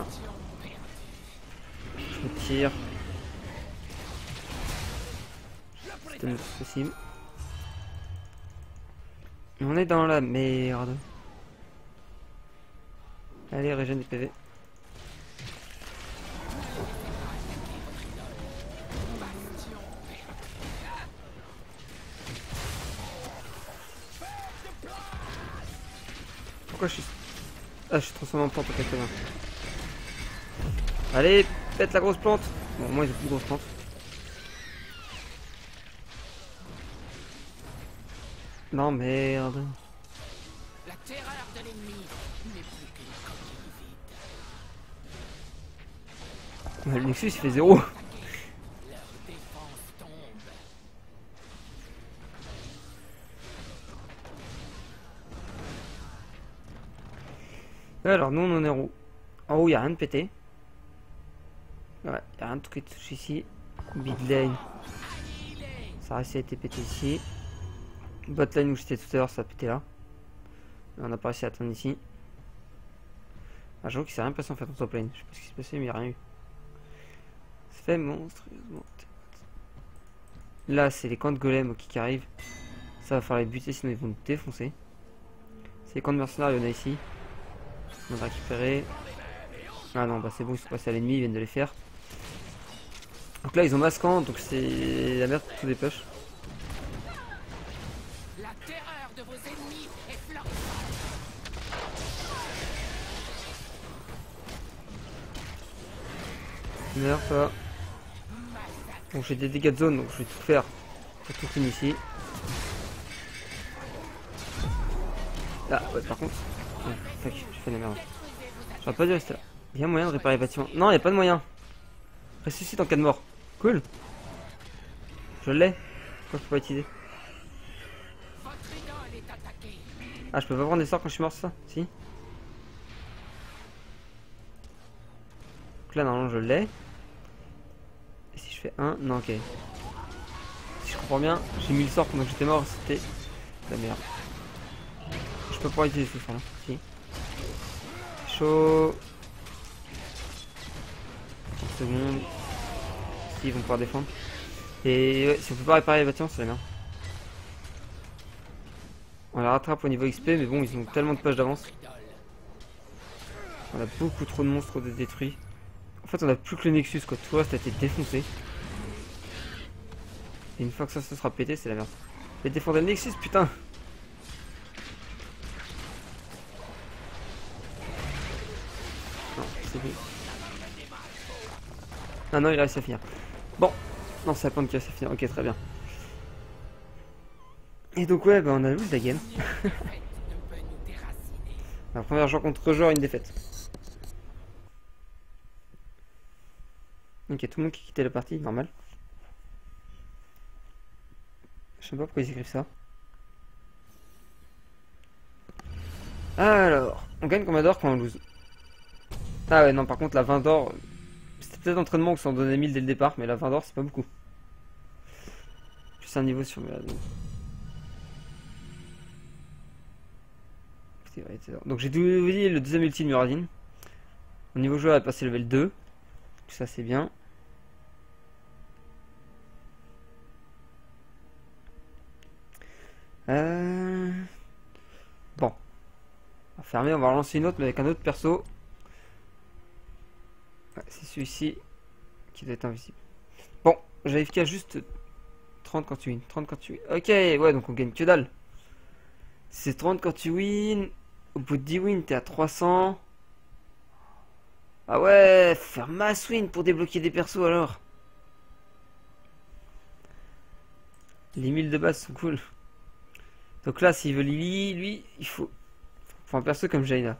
Je me tire. C'était le plus possible. Et on est dans la merde. Allez, régène des P V. Pourquoi je suis... Ah, je suis transformé en plante, ok, très bien. Allez, pète la grosse plante. Bon, moi, ils ont plus de grosse plante. Non, merde. La terreur de l'ennemi n'est plus qu'une coquille vide. Ouais, le Nexus, il fait zéro. Leur défense tombe. Alors, nous, on en est en haut. En haut, il n'y a rien de pété. Ouais, il n'y a rien de tout qui touche ici. Mid lane. Ça a réussi à être pété ici. Bot lane où j'étais tout à l'heure, ça a pété là. On n'a pas réussi à atteindre ici. Ah, j'avoue qu'il s'est rien passé en fait en top lane. Je sais pas ce qui s'est passé, mais il n'y a rien eu. C'est fait monstrueusement. Là, c'est les camps de golem qui arrivent. Ça va falloir les buter, sinon ils vont nous défoncer. C'est les camps de mercenaires, il y en a ici. On va récupérer. Ah non, bah c'est bon, ils sont passés à l'ennemi, ils viennent de les faire. Donc là, ils ont masquant, donc c'est la merde pour tous les push. La terreur de vos ennemis est florissante. Meurs, toi. Bon, j'ai des dégâts de zone, donc je vais tout faire pour tout finir ici. Là, ouais, par contre... Oh, fuck, j'ai fait de la merde. J'aurais pas dû rester là. Il y a moyen de réparer les bâtiments. Non, il n'y a pas de moyen. Ressuscite en cas de mort. Cool. Je l'ai. Pourquoi je peux pas utiliser? Ah, je peux pas prendre des sorts quand je suis mort, c'est ça? Si. Donc là, normalement, je l'ai. Et si je fais un... Non, ok. Si je comprends bien, j'ai mis le sort pendant que j'étais mort, c'était la merde. Je peux pas utiliser ce sort là. Si. Chaud. trente secondes. Si, ils vont pouvoir défendre. Et ouais, si on peut pas réparer les bâtiments, c'est la merde. On la rattrape au niveau X P, mais bon, ils ont tellement de pages d'avance. On a beaucoup trop de monstres de détruits. En fait, on a plus que le Nexus, quoi. Tout le reste a été défoncé. Et une fois que ça se sera pété, c'est la merde. Je vais défendre le Nexus, putain! Non, c'est lui. Ah non, il a réussi à finir. Bon, non, c'est la pointe qui a réussi à finir. Ok, très bien. Et donc, ouais, bah, on a lose la game. La première joueur contre joueur, une défaite. Ok, tout le monde qui quittait la partie, normal. Je sais pas pourquoi ils écrivent ça. Alors, on gagne combien d'or quand on lose? Ah ouais, non, par contre, la vingt d'or, c'était peut-être l'entraînement où ça en donnait mille dès le départ, mais la vingt d'or, c'est pas beaucoup. Plus un niveau sur... Donc j'ai doublé le deuxième ulti de Muradin. Au niveau joueur, elle est passé level deux. Tout ça, c'est bien. Euh... Bon. On va fermer, on va relancer une autre, mais avec un autre perso. Ouais, c'est celui-ci qui doit être invisible. Bon, j'arrive qu'à juste trente quand tu wins. trente quand tu wins. Ok, ouais, donc on gagne que dalle. C'est trente quand tu wins. Au bout de dix wins, t'es à trois cents. Ah ouais, faut faire mass win pour débloquer des persos alors. Les mille de base sont cool. Donc là, s'il veut Lily, lui, il faut, faut un perso comme Jaina.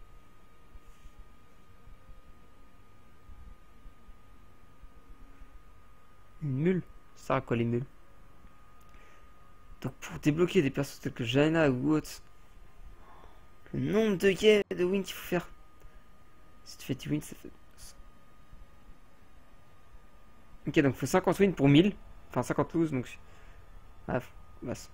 Une mule? Ça sert à quoi les mules? Donc pour débloquer des persos tels que Jaina ou autre, le nombre de games de wins qu'il faut faire. Si tu fais dix wins, ça fait... Ok, donc il faut cinquante wins pour mille. Enfin cinquante lose, donc... Ah, basse.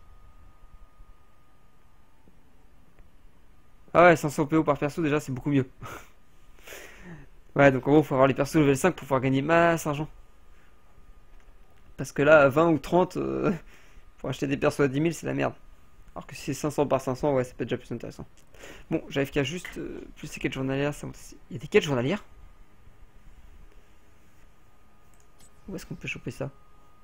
Ah ouais, cinq cents P O par perso, déjà, c'est beaucoup mieux. Ouais, donc en gros, il faut avoir les persos level cinq pour pouvoir gagner masse argent. Parce que là, vingt ou trente, euh, pour acheter des persos à dix mille, c'est la merde. Alors que si c'est cinq cents par cinq cents, ouais, ça peut être déjà plus intéressant. Bon, j'arrive qu'à juste... Euh, plus ces quêtes journalières, ça... Il y a des quêtes journalières? Où est-ce qu'on peut choper ça?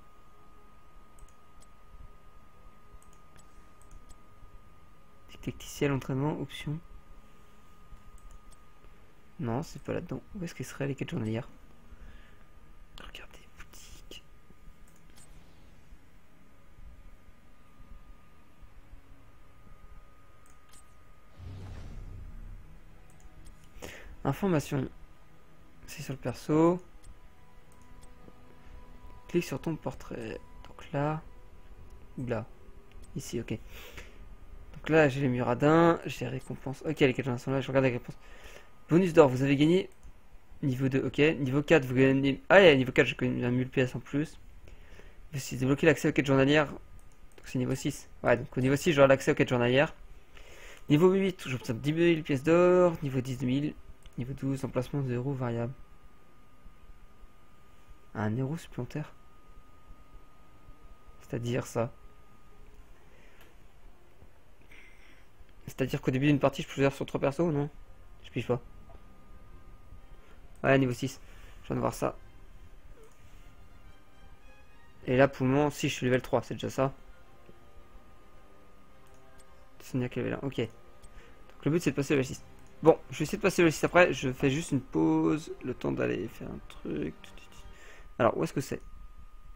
Tacticiel, entraînement, option. Non, c'est pas là-dedans. Où est-ce qu'elles seraient les quêtes journalières? Regardez, boutique. Information. C'est sur le perso. Clique sur ton portrait. Donc là. Ou là. Ici, ok. Donc là, j'ai les Muradins, j'ai les récompenses. Ok, les quêtes sont là, je regarde les réponses. Bonus d'or, vous avez gagné. Niveau deux, ok. Niveau quatre, vous gagnez. Ah, yeah, niveau quatre, j'ai connu un mille P S en plus. Vous débloqué l'accès aux quêtes journalières. Donc c'est niveau six. Ouais, donc au niveau six, j'aurai l'accès aux quêtes journalières. Niveau huit, j'obtiens dix mille pièces d'or. Niveau dix mille. Niveau douze, emplacement de héros variable. Un héros supplémentaire. C'est-à-dire ça. C'est-à-dire qu'au début d'une partie, je peux faire sur trois persos, non? Je pige pas. Ouais, niveau six. Je viens de voir ça. Et là, pour le moment, si je suis level trois, c'est déjà ça. Sonia qui est level un, ok. Donc le but, c'est de passer level six. Bon, je vais essayer de passer level six après. Je fais juste une pause. Le temps d'aller faire un truc. Alors, où est-ce que c'est?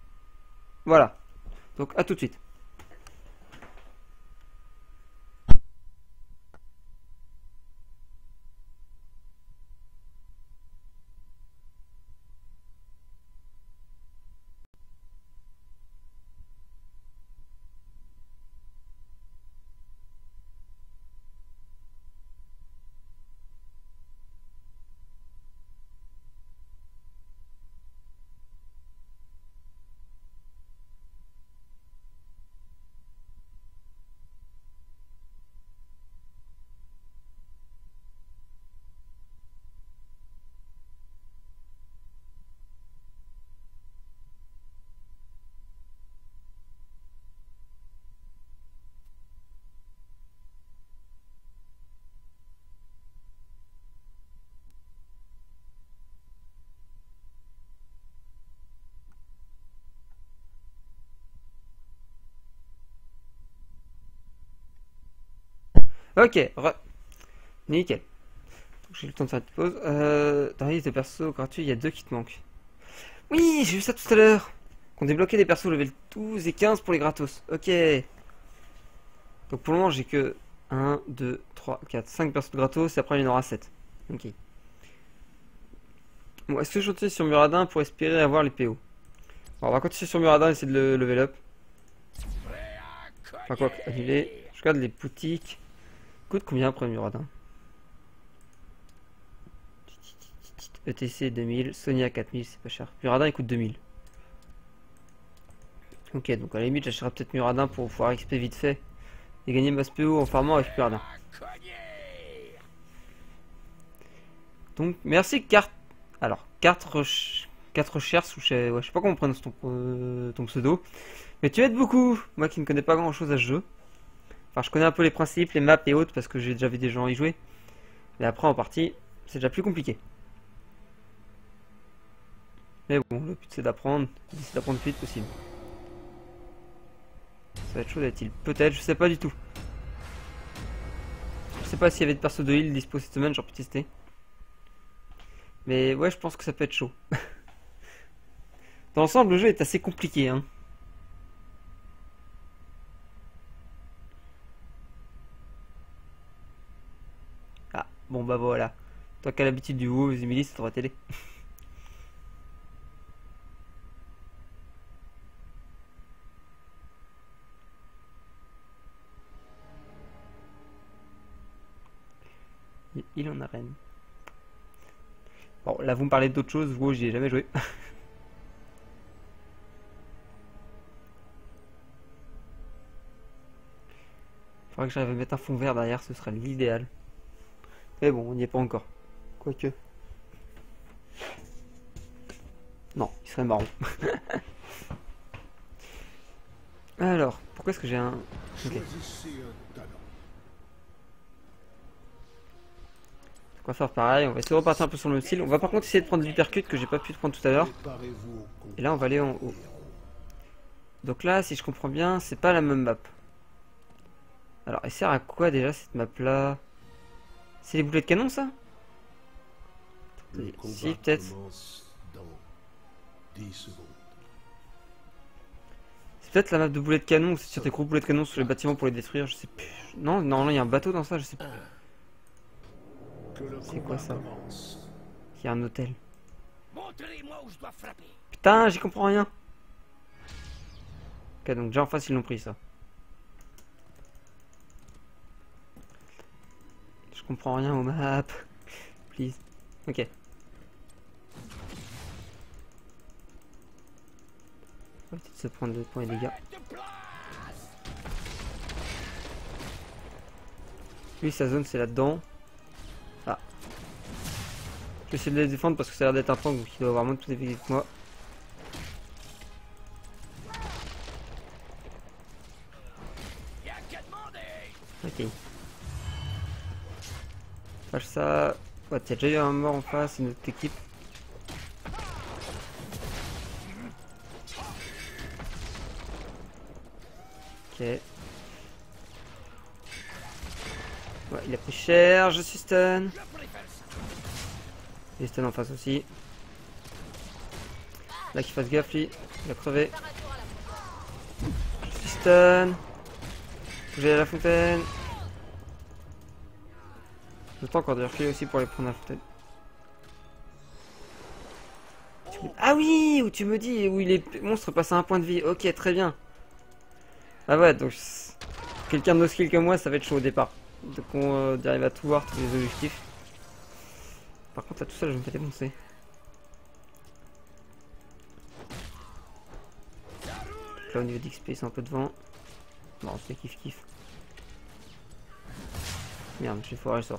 Voilà. Donc à tout de suite. Ok, re... nickel. J'ai eu le temps de faire une petite pause. Euh, dans la liste de persos gratuits, il y a deux qui te manquent. Oui, j'ai vu ça tout à l'heure. Qu'on débloquait des persos level douze et quinze pour les gratos. Ok. Donc pour le moment, j'ai que un, deux, trois, quatre, cinq persos de gratos et après il y en aura sept. Ok. Bon, est-ce que je continue sur Muradin pour espérer avoir les P O? Bon, on va continuer sur Muradin et essayer de le level up. Enfin quoi, annuler. Je regarde les boutiques. Coûte combien après Muradin? E T C deux mille, Sonia quatre mille, c'est pas cher. Muradin il coûte deux mille. Ok, donc à la limite j'achèterai peut-être Muradin pour pouvoir X P vite fait et gagner masse P O en farmant avec Muradin. Donc merci carte. Alors quatre quatre recherches ou je... Ouais, je sais pas comment on prononce ton, euh, ton pseudo, mais tu m'aides beaucoup. Moi qui ne connais pas grand chose à ce jeu. Enfin, je connais un peu les principes, les maps et autres parce que j'ai déjà vu des gens y jouer. Mais après en partie, c'est déjà plus compliqué. Mais bon, le but c'est d'apprendre, c'est d'apprendre le plus vite possible. Ça va être chaud d'être-il? Peut-être, je sais pas du tout. Je sais pas s'il y avait de perso de heal dispo cette semaine, j'aurais pu tester. Mais ouais, je pense que ça peut être chaud. Dans l'ensemble, le jeu est assez compliqué, hein. Ah, bon bah voilà. Toi qui as l'habitude du WoW, Emily, ça devrait t'aider. Il en arène. Bon, là vous me parlez d'autre chose, WoW j'y ai jamais joué. Faudrait que j'arrive à mettre un fond vert derrière, ce serait l'idéal. Mais bon, on n'y est pas encore. Quoique. Non, il serait marron. Alors, pourquoi est-ce que j'ai un... Okay. On va faire pareil, on va essayer de repartir un peu sur le même style. On va par contre essayer de prendre l'hypercute que j'ai pas pu prendre tout à l'heure. Et là on va aller en haut. Donc là, si je comprends bien, c'est pas la même map. Alors, elle sert à quoi déjà cette map là? C'est les boulets de canon ça? Si, peut-être. C'est peut-être la map de boulets de canon où c'est sur des gros boulets de canon sur les bâtiments pour les détruire, je sais plus. Non, normalement il y a un bateau dans ça, je sais plus. C'est quoi ça? Il y a un hôtel. Putain, j'y comprends rien. Ok, donc déjà en face ils l'ont pris ça. Je comprends rien aux maps. Please. Ok. On va peut-être se prendre des points et dégâts. Lui sa zone c'est là-dedans. Ah. Je vais essayer de les défendre parce que ça a l'air d'être un tank donc il doit avoir moins de tout effectif que moi. Ok. Fâche ça. Ouais, t'as déjà eu un mort en face, une autre équipe. Ok. Ouais, il a pris cher, je suis stun. Il est stun en face aussi. Là qu'il fasse gaffe lui, il a crevé. stun. J'ai à la fontaine. Le temps encore de reculer aussi pour aller prendre la fontaine. Ah oui, où tu me dis où les monstres passent à un point de vie. Ok, très bien. Ah ouais, donc quelqu'un de no skill comme moi, ça va être chaud au départ. Donc on euh, arrive à tout voir, tous les objectifs. Par contre, là tout ça, je me fais défoncer. Là au niveau d'X P, c'est un peu devant. Non, c'est kiff kiff. Merde, je vais foirer le sort.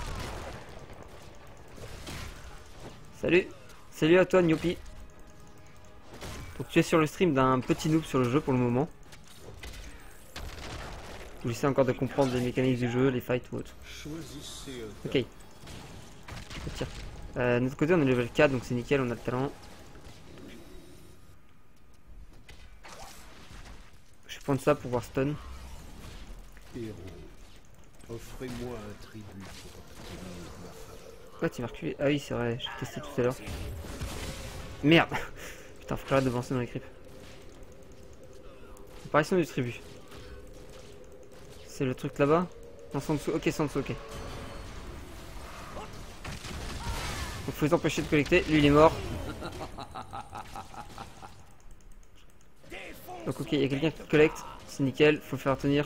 Salut. Salut à toi, Nyopi. Donc tu es sur le stream d'un petit noob sur le jeu pour le moment. Où j'essaie encore de comprendre les mécaniques du jeu, les fights ou autre. Ok. Tiens. Euh, de notre côté, on est level quatre, donc c'est nickel, on a le talent. Je vais prendre ça pour voir stun. Héros, offrez-moi un tribut pour obtenir ma faveur. Pourquoi tu m'as reculé? Ah oui, c'est vrai, j'ai testé tout à l'heure. Merde. Putain, faut que j'arrête de avancer dans les creeps. Apparition du tribut. C'est le truc là-bas? Non, c'est en dessous. Ok, c'est en dessous, ok. Donc faut les empêcher de collecter. Lui, il est mort. Donc ok, il y a quelqu'un qui collecte. C'est nickel, faut le faire tenir.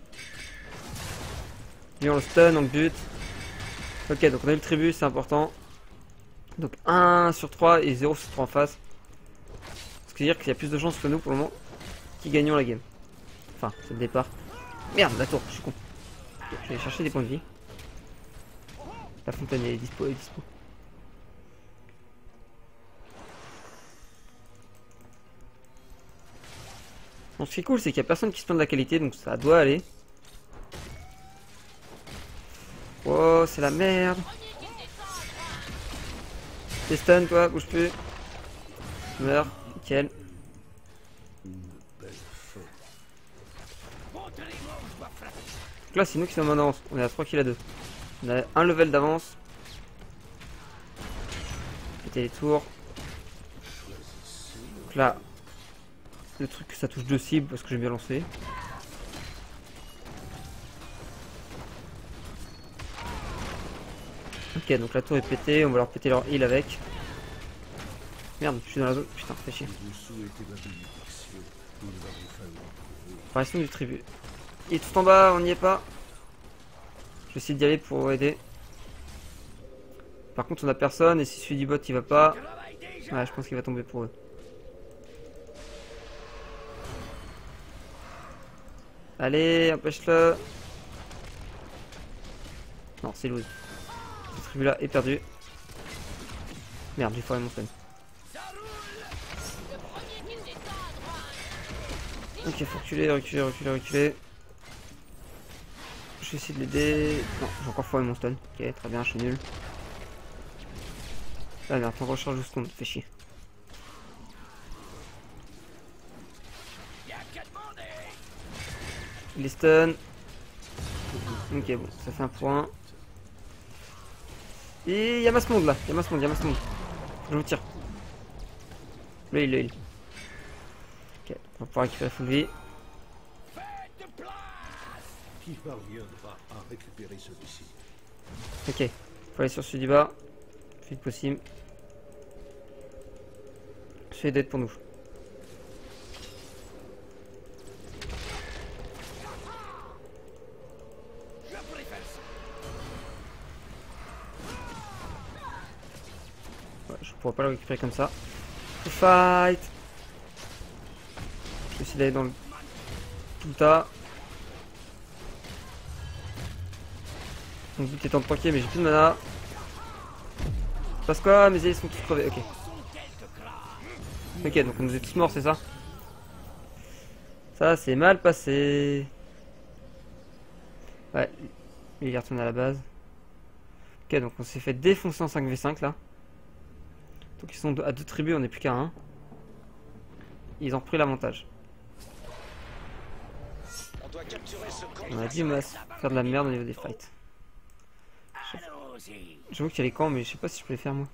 Lui, on le stun, on le bute. Ok, donc on a eu le tribut, c'est important. Donc un sur trois et zéro sur trois en face. Ce qui veut dire qu'il y a plus de chances que nous pour le moment qui gagnons la game. Enfin, c'est le départ. Merde, la tour, je suis con. Okay, je vais aller chercher des points de vie. La fontaine elle est dispo, elle est dispo. Bon, ce qui est cool, c'est qu'il n'y a personne qui se plaint de la qualité, donc ça doit aller. Oh, c'est la merde. T'es stun, toi, bouge plus. Meurs, nickel. Donc là, c'est nous qui sommes en avance. On est à trois kills à deux. On a un level d'avance. Péter les tours. Donc là, le truc, ça touche deux cibles parce que j'ai bien lancé. Ok, donc la tour est pétée. On va leur péter leur heal avec. Merde, je suis dans la zone. Putain, fais chier. Apparition du tribut. Il est tout en bas, on n'y est pas. Je vais essayer d'y aller pour aider. Par contre, on a personne et si celui du bot il va pas. Ouais, je pense qu'il va tomber pour eux. Allez, empêche-le. Non, c'est loose. Ce tribut là est perdu. Merde, j'ai foiré mon stun. Ok, faut reculer, reculer, reculer, reculer. Je vais essayer de l'aider. Non, j'ai encore foiré mon stun. Ok, très bien, je suis nul. Ah merde, on recharge le stun, fait chier. Il est stun. Ok, bon, ça fait un point. Et il y a masse monde là, il y a masse monde, il y a masse monde. Je vous tire. Le heal, le heal. Ok, on va pouvoir récupérer full vie. Qui parviendra à récupérer celui-ci? Ok, faut aller sur celui du bas. Le plus vite possible. Je fais d'aide pour nous. Ouais, je pourrais pas le récupérer comme ça. Fight. Je vais essayer d'aller dans le tout le tas. Mon but étant de tanker, mais j'ai plus de mana. Passe quoi? Mes ailes sont tous crevés, ok. Ok, donc on nous est tous morts, c'est ça? Ça, c'est mal passé. Ouais, il est retourné à la base. Ok, donc on s'est fait défoncer en cinq v cinq là. Donc ils sont à deux tribus, on n'est plus qu'à un. Ils ont pris l'avantage. On a dit on va faire de la merde au niveau des fights. J'avoue qu'il y a les camps, mais je sais pas si je peux les faire moi.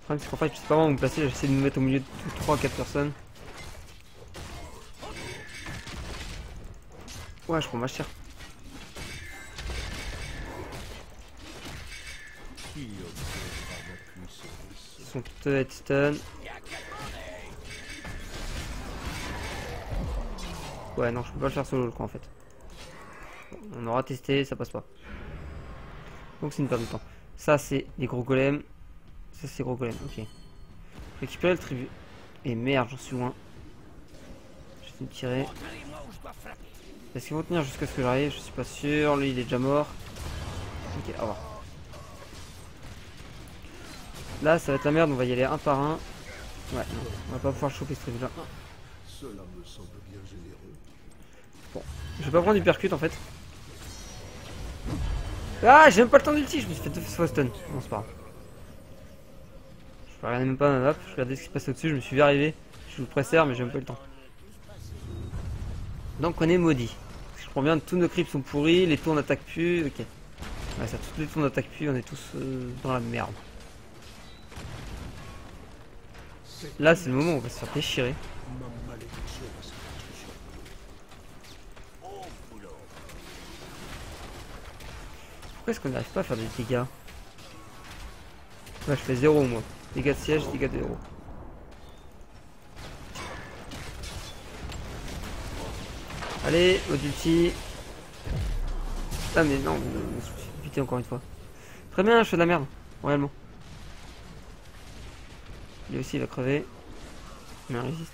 problème c'est qu'en fait je sais pas vraiment où me placer, j'essaie de me mettre au milieu de trois quatre personnes. Ouais, je prends ma chère. Qui observera ma puissance? Ils sont tous headstone. Ouais, non, je peux pas le faire solo le coup en fait. Bon, on aura testé, ça passe pas. Donc c'est une perte de temps. Ça c'est les gros golems. Ça c'est gros golems, ok. Récupérer le tribut. Et merde, j'en suis loin. Je vais me tirer. Est-ce qu'ils vont tenir jusqu'à ce que j'arrive? Je suis pas sûr. Lui il est déjà mort. Ok, au revoir. Là ça va être la merde, on va y aller un par un. Ouais, non, on va pas pouvoir choper ce tribut là. Cela me semble bien généreux. Bon, je vais pas prendre du percute en fait. Ah, j'ai même pas le temps d'ulti, je me suis fait deux fois stun. Non, c'est pas grave. Je regardais même pas ma map, je regardais ce qui se passait au-dessus, je me suis vu arriver. Je vous préserve, mais j'ai même pas eu le temps. Donc on est maudit. Si je comprends bien, tous nos creeps sont pourris, les tours n'attaquent plus. Ok. Ouais, ça, tous les tours n'attaquent plus, on est tous euh, dans la merde. Là, c'est le moment où on va se faire déchirer. Ma malédiction va se destruction. Pourquoi est-ce qu'on n'arrive pas à faire des dégâts? Ouais, je fais zéro moi. Dégâts de siège, dégâts de héros. Allez, au ulti. Ah mais non, je me suis buté encore une fois. Très bien, je fais de la merde, réellement. Lui aussi il va crever. Mais il résiste.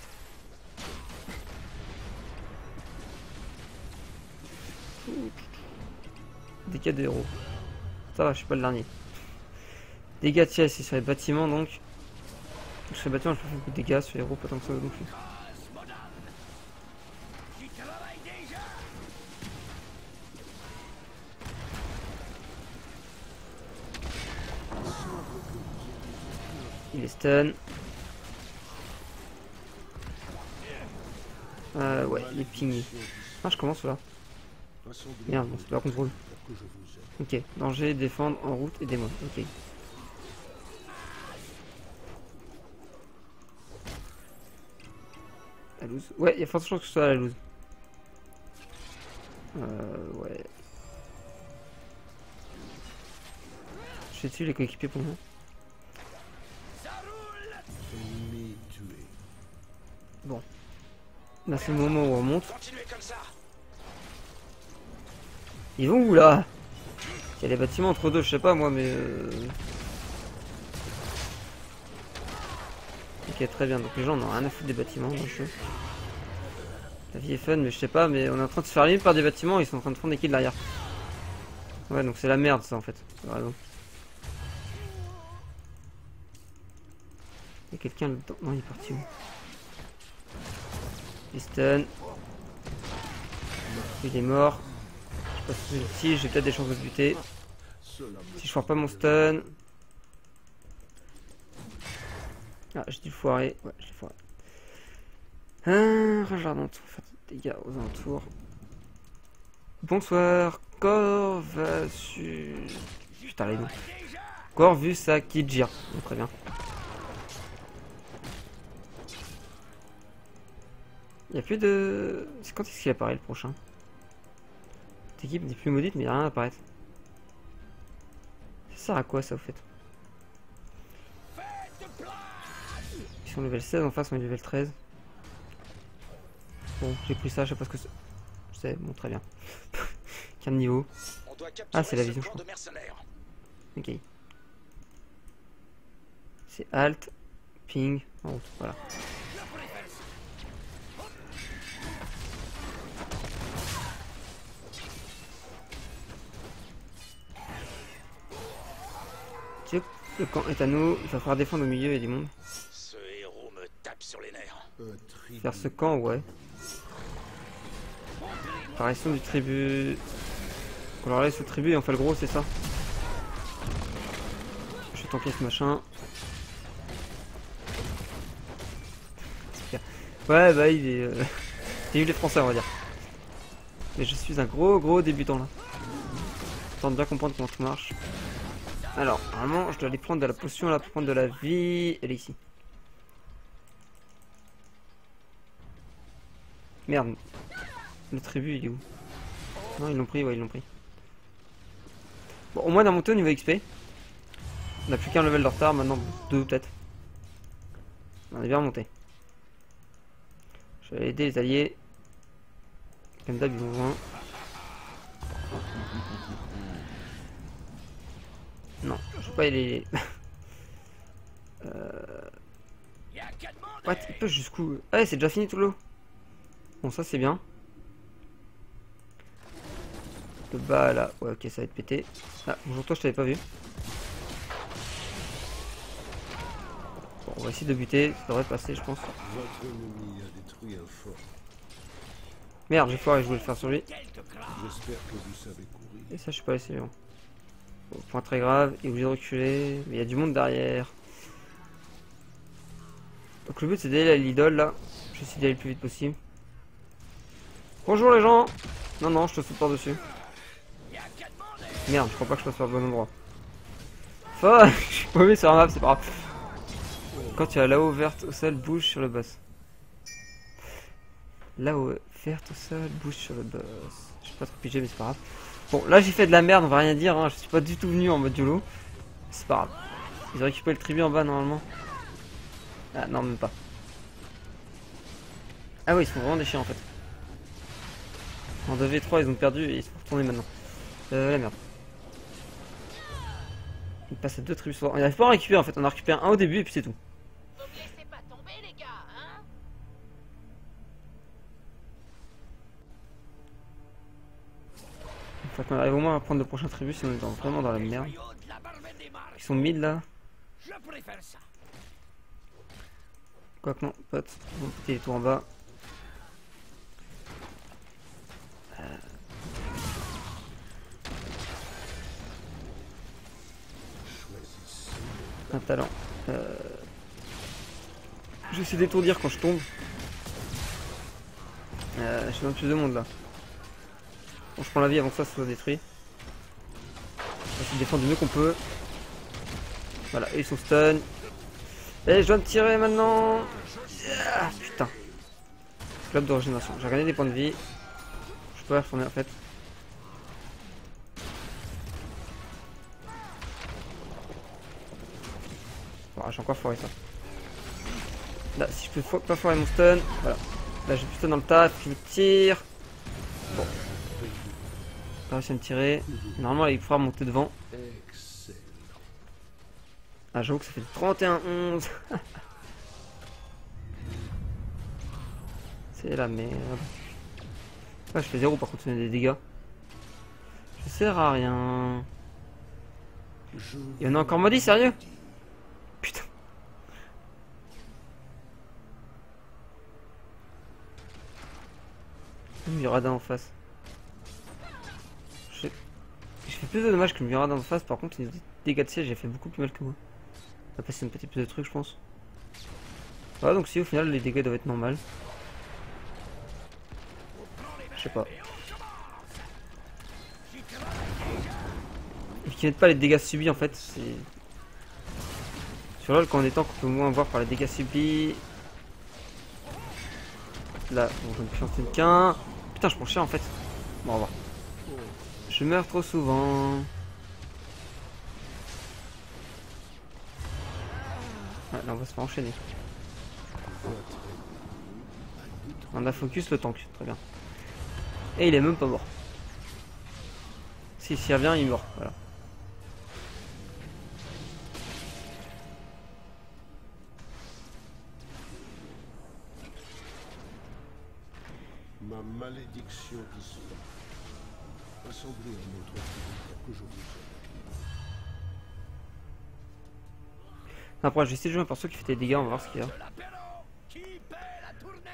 Dégâts de héros. Ça va, je suis pas le dernier. Dégâts de siège, c'est sur les bâtiments donc. Sur les bâtiments, je peux faire beaucoup de dégâts, sur les héros, pas tant que ça non plus. Il est stun. Euh, ouais, il est pingé. Ah, je commence là. Merde, bon, c'est pas contrôle. Ok, danger, défendre, en route, aidez-moi. Ok. La loose. Ouais, il y a forte chance que ce soit la loose. Euh, ouais. Je fais dessus les coéquipiers pour moi. Bon. Là, c'est le moment où on monte. Ils vont où là? Il y a les bâtiments entre deux, je sais pas moi, mais. Euh... Ok, très bien. Donc les gens on a rien à foutre des bâtiments dans le jeu. La vie est fun, mais je sais pas, mais on est en train de se faire allumer par des bâtiments, ils sont en train de prendre des kills derrière. Ouais, donc c'est la merde ça en fait. C'est raison. Il y a quelqu'un là-dedans. Non, il est parti où? Il stun. Il est mort. Je passe ici, j'ai peut-être des chances de se buter. Si je foire pas mon stun. Ah, j'ai dû le foirer. Ouais, j'ai foiré. Un rageur d'entour, faire des dégâts aux alentours. Bonsoir, Corvasu. Putain, les noms. Corvusakidjir. Bon, très bien. Il n'y a plus de. C'est quand est-ce qu'il apparaît le prochain? Cette équipe n'est plus maudite, mais il n'y a rien à apparaître. Ça sert à quoi ça au fait? Ils sont level seize, en face on est level treize. Bon, j'ai pris ça, je sais pas ce que c'est. Je sais, bon, très bien. Quel niveau? Ah, c'est la vision, je crois. Ok. C'est Alt, Ping, en route, voilà. Le camp est à nous, il va falloir défendre au milieu, il y a du monde. Ce héros me tape sur les nerfs. Faire ce camp, ouais. Apparition du tribut. On leur laisse le tribut et on fait le gros, c'est ça. Je vais tanker ce machin. Ouais, bah il est. Euh... J'ai eu les français, on va dire. Mais je suis un gros gros débutant là. Je tente de bien comprendre comment tout marche. Alors, normalement, je dois aller prendre de la potion là pour prendre de la vie. Elle est ici. Merde. Le tribut, il est où? Non, ils l'ont pris, ouais, ils l'ont pris. Bon, au moins, on a monté au niveau X P. On n'a plus qu'un level de retard, maintenant deux peut-être. On est bien remonté. Je vais aller aider les alliés. Comme d'hab, ils ont besoin. Non, je peux pas aller. euh... What? Il peut jusqu'où? Ah ouais, c'est déjà fini tout l'eau. Bon, ça c'est bien. Le bas là, ouais, ok, ça va être pété. Ah, bonjour toi, je t'avais pas vu. Bon, on va essayer de buter, ça devrait passer, je pense. Votre ennemi a détruit un fort. Merde, j'ai foiré, je voulais le faire sur lui. J'espère que vous savez courir. Et ça, je suis pas laissé bon. Bon, point très grave, il est obligé de reculer, mais il y a du monde derrière. Donc le but c'est d'aller à l'idole là. Je vais essayer d'aller le plus vite possible. Bonjour les gens. Non, non, je te saute par-dessus. Merde, je crois pas que je passe par le bon endroit. Enfin, je suis paumé sur la map, c'est pas grave. Quand tu as là-haut verte au sol, bouge sur le boss. Là-haut verte au sol, bouge sur le boss. Je sais pas trop pigé, mais c'est pas grave. Bon, là j'ai fait de la merde, on va rien dire. Hein. Je suis pas du tout venu en mode YOLO. C'est pas grave. Ils ont récupéré le tribut en bas normalement. Ah non, même pas. Ah oui, ils sont vraiment des chiens en fait. En deux v trois, ils ont perdu et ils sont retournés maintenant. Euh, la merde. Il passe à deux tribus sur... On n'arrive pas à en récupérer en fait, on a récupéré un au début et puis c'est tout. Vous me laissez pas tomber, les gars, hein? Il faut qu'on arrive au moins à prendre le prochain tribut sinon on est vraiment dans la merde. Ils sont mid là. Je préfère ça. Quoique non, pote. On va péter les tours en bas. Euh... Un talent. Euh... Je vais essayer d'étourdir quand je tombe. Euh, je suis dans plus de monde là. Bon, je prends la vie avant que ça soit détruit. On va essayer de défendre du mieux qu'on peut. Voilà, et ils sont stun. Et je dois me tirer maintenant. Ah, putain. Club de régénération. J'ai regagné des points de vie. Je peux y retourner en fait. Voilà, j'ai encore foiré ça. Là, si je peux fo pas foirer mon stun. Voilà. Là, j'ai plus stun dans le tas. Je me tire. Bon. J'ai pas réussi à me tirer. Normalement, il faudra monter devant. Excellent. Ah, j'avoue que ça fait trente et un onze. C'est la merde. Ah, je fais zéro par contre, c'est des dégâts. Ça sert à rien. Il y en a encore maudit, sérieux? Putain. Le Muradin en face. Je fais plus de dommages que le Muradin en face, par contre, les dégâts de siège, j'ai fait beaucoup plus mal que moi. On va passer un petit peu de trucs, je pense. Voilà, donc si au final les dégâts doivent être normaux. Je sais pas. Et qui mettent pas les dégâts subis en fait, c'est... Sur LoL quand on est tank on peut moins voir par les dégâts subis. Là, on va plus lancer qu'un. Putain, je prends cher en fait. Bon, au revoir. Je meurs trop souvent. Ouais, là on va se faire enchaîner. On a focus le tank, très bien. Et il est même pas mort. Si, s'il revient, il est mort, voilà. Ma malédiction disparaît. Assemblez un autre tribut pour que je vous aide. Après, je vais essayer de jouer un perso qui fait des dégâts, on va voir ce qu'il y a. Qui paie la tournée?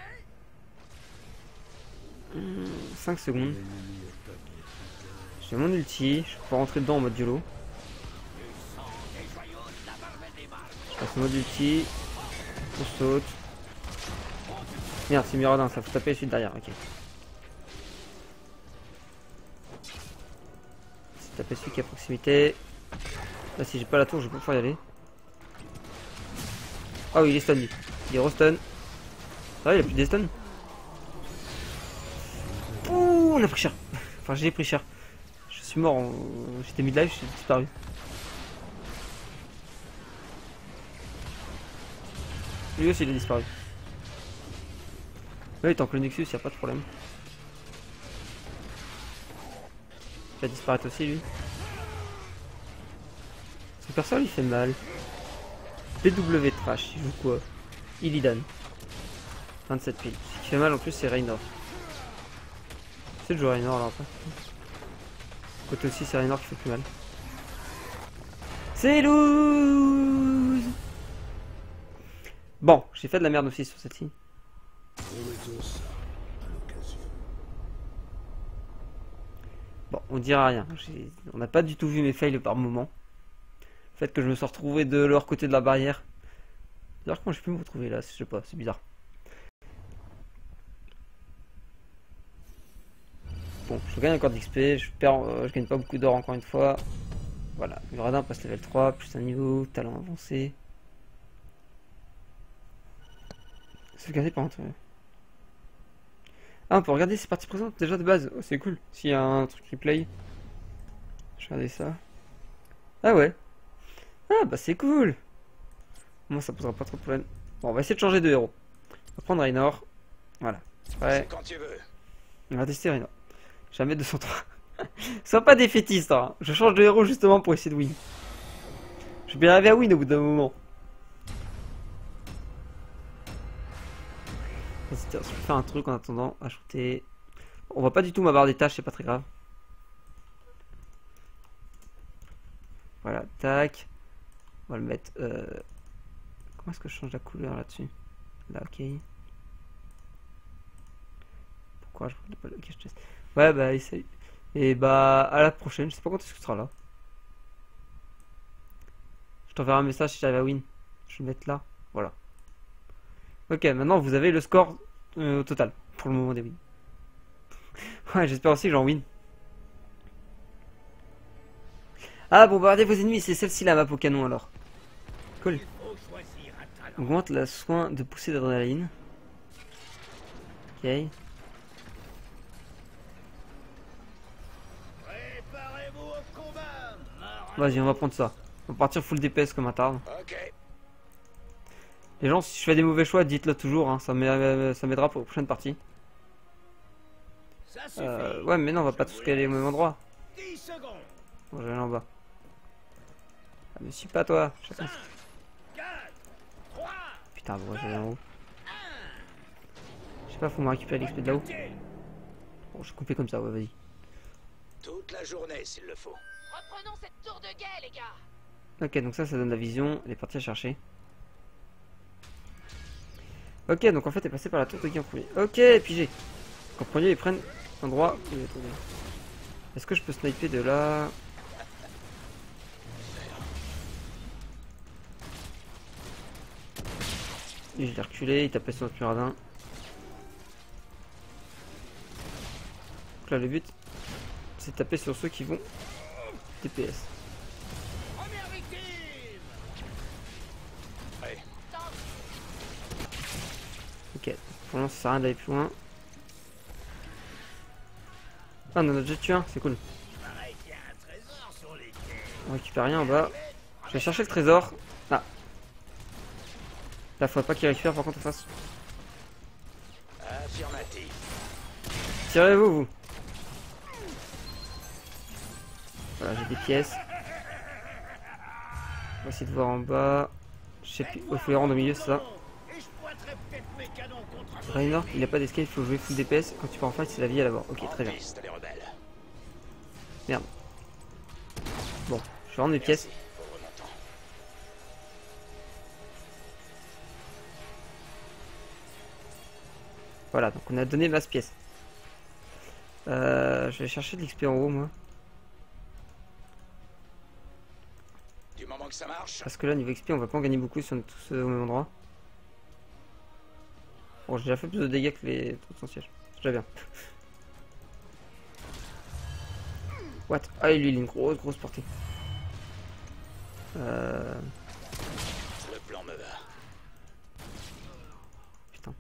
Mmh, cinq secondes. L'ennemi attaque votre J'ai mon ulti, je peux rentrer dedans en mode YOLO. Je passe en mode ulti. On saute. Merde, c'est Muradin, ça faut taper celui de derrière, ok. C'est taper celui qui est à proximité. Là, si j'ai pas la tour, je peux pas pouvoir y aller. Ah oui, il est stun lui. Il est re-stun. Ah, il a plus des stuns. Ouh, on a pris cher. Enfin, j'ai pris cher. Je suis mort. En... J'étais mid-life, j'ai disparu. Lui aussi, il a disparu. Oui, tant que le Nexus, y a pas de problème. Il va disparaître aussi, lui. Ce perso, il fait mal. B W Trash, il joue quoi? Illidan. vingt-sept piles. Ce qui fait mal en plus, c'est Raynor. C'est de jouer Raynor là après. Côté aussi, c'est Raynor qui fait plus mal. C'est loose. Bon, j'ai fait de la merde aussi sur cette ligne. Remettons ça à l'occasion. Bon, on dira rien. On n'a pas du tout vu mes fails par moment. Le fait que je me sois retrouvé de leur côté de la barrière. D'ailleurs, comment j'ai pu me retrouver là? Je sais pas, c'est bizarre. Bon, je gagne encore d'X P, je perds, euh, je gagne pas beaucoup d'or encore une fois. Voilà, le radin passe level trois, plus un niveau, talent avancé. Sauvegarder par contre. Ah, on peut regarder ses parties présentes déjà de base. Oh, c'est cool. S'il y a un truc replay. Je vais regarder ça. Ah ouais. Ah bah c'est cool. Moi ça posera pas trop de problème. Bon, on va essayer de changer de héros. On va prendre Raynor. Voilà. Ouais. Quand tu veux. On va tester Raynor. Jamais deux cent trois. Sois pas défaitiste, hein. Je change de héros justement pour essayer de win. Je vais bien arriver à win au bout d'un moment. Vas-y, tiens, je vais faire un truc en attendant. Ajouter. On voit pas du tout ma barre des tâches, c'est pas très grave. Voilà, tac. On va le mettre. Euh... Comment est-ce que je change la couleur là-dessus? Là, ok. Pourquoi je ne pas le cache test? Ouais, bah, essaye. Et bah, à la prochaine. Je sais pas quand est-ce que tu seras là. Je t'enverrai un message si j'arrive à win. Je vais le mettre là. Voilà. Ok, maintenant vous avez le score euh, au total pour le moment des wins. Ouais, j'espère aussi que j'en win. Ah, bombarder vos ennemis, c'est celle-ci la map au canon alors. Cool. Augmente la soin de poussée d'adrénaline. Ok. Vas-y, on va prendre ça. On va partir full D P S comme un tarde. Ok. Les gens, si je fais des mauvais choix, dites-le toujours, hein, ça m'aidera pour les prochaines parties. Euh, ouais, mais non, on va pas tous caler au même endroit. Bon, je vais aller en bas. Ah, mais suis pas toi. Chacun... Putain, bon, je vais en haut. Je sais pas, faut me récupérer l'X P de là-haut. Bon, je coupais comme ça, ouais, vas-y. Toute la journée s'il le faut. Reprenons cette tour de guet, les gars. Ok, donc ça, ça donne la vision. Elle est partie à chercher. Ok, donc en fait, elle est passée par la tour de guet en premier. Ok, pigé. En premier, ils prennent l'endroit où il est tourné. Est-ce que je peux sniper de là? Et je l'ai reculé, il tapait sur notre muradin. Donc là, le but, c'est de taper sur ceux qui vont T P S. Ok, pour l'instant, ça sert à rien d'aller plus loin. Ah, on en a déjà tué un, c'est cool. On récupère rien en bas. Je vais chercher le trésor. Ah. Là, faudrait pas qu'il récupère par contre en face. Affirmatif. Tirez-vous, vous. Voilà, j'ai des pièces. On va essayer de voir en bas. Je sais plus. Il faut les rendre au milieu, c'est ça. Raynor, il a pas d'escape, il faut jouer full D P S. Quand tu pars en fight, c'est la vie à l'avoir. Ok, très bien. Merde. Bon, je vais rendre mes pièces. Voilà, donc on a donné masse pièces. Euh, je vais chercher de l'X P en haut, moi. Du moment que ça marche. Parce que là, niveau X P, on va pas en gagner beaucoup si on est tous au même endroit. Bon, j'ai déjà fait plus de dégâts que les trucs sans siège. C'est déjà bien. What? Ah, lui, il a une grosse, grosse portée. Euh... Le plan me va. Putain.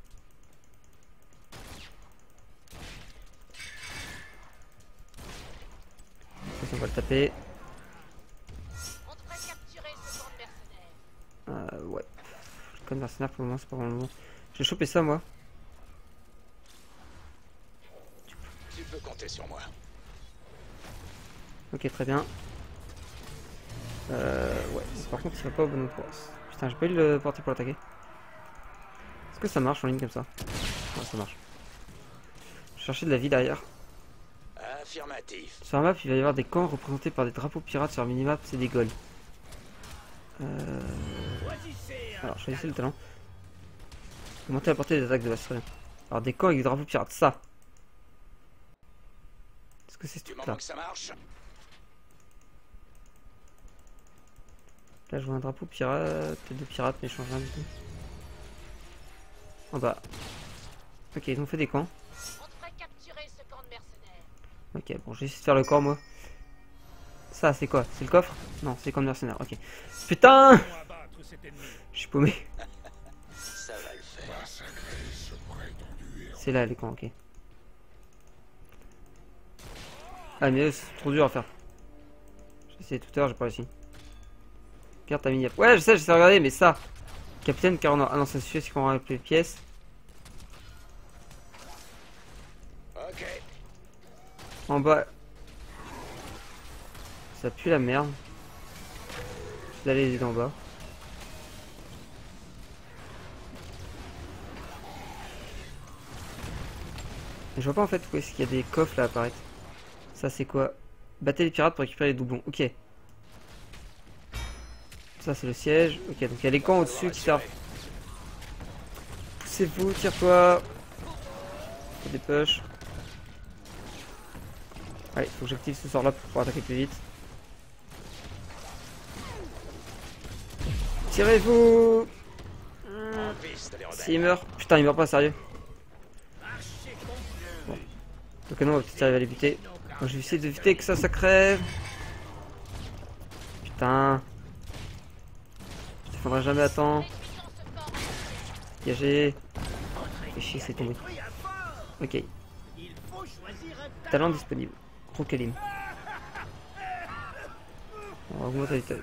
On va le taper. On devrait capturer ce camp de mercenaires. Euh, ouais. Le code mercenaire pour le moment, c'est pas vraiment bon. J'ai chopé ça moi. Tu peux compter sur moi. Ok, très bien. Euh, ouais, par contre, il va pas au bon endroit. Putain, j'ai pas eu le porter pour l'attaquer. Est-ce que ça marche en ligne comme ça? Ouais, ça marche. Je vais chercher de la vie derrière. Affirmatif. Sur la map, il va y avoir des camps représentés par des drapeaux pirates. Sur la minimap, c'est des golds. Euh... Alors, choisissez le talent. Augmenter la portée des attaques de base, très bien. Alors, des camps avec des drapeaux pirates, ça. Est-ce que c'est ce Du truc moment là? que ça marche. Là, je vois un drapeau pirate, de pirate, mais je change rien du tout. En bas. Ok, ils ont fait des camps. On devrait capturer ce camp de mercenaires. Ok, bon, je vais essayer de faire le corps, moi. Ça, c'est quoi? C'est le coffre? Non, c'est le camp de mercenaires, ok. Putain! Allons abattre cet ennemi. Je suis paumé. Ça va le faire. C'est là, les camps, ok. Ah, mais eux, c'est trop dur à faire. J'ai essayé tout à l'heure, j'ai pas réussi. Carte à mini. Ouais, je sais, j'essaie de regarder, mais ça. Capitaine, car on a... Ah non, ça suffit, c'est qu'on remplit les pièces. Ok. En bas. Ça pue la merde. Je vais aller les aider en bas. Mais je vois pas en fait où est-ce qu'il y a des coffres là à apparaître. Ça c'est quoi? Battez les pirates pour récupérer les doublons. Ok. Ça c'est le siège. Ok, donc il y a les camps au-dessus qui servent. Poussez-vous, tire-toi. Des push. Allez, faut que j'active ce sort là pour pouvoir attaquer plus vite. Tirez-vous. En piste, les rebelles. S'il meurt. Putain, il meurt pas, sérieux. Bon. Le canon va peut-être arriver à les buter. Donc je vais essayer d'éviter que ça, ça crève. Putain. Je défendrai jamais à temps. Dégagé. Fais chier, c'est tombé. Ok. Talent disponible. Rocalim. On va augmenter la vitesse.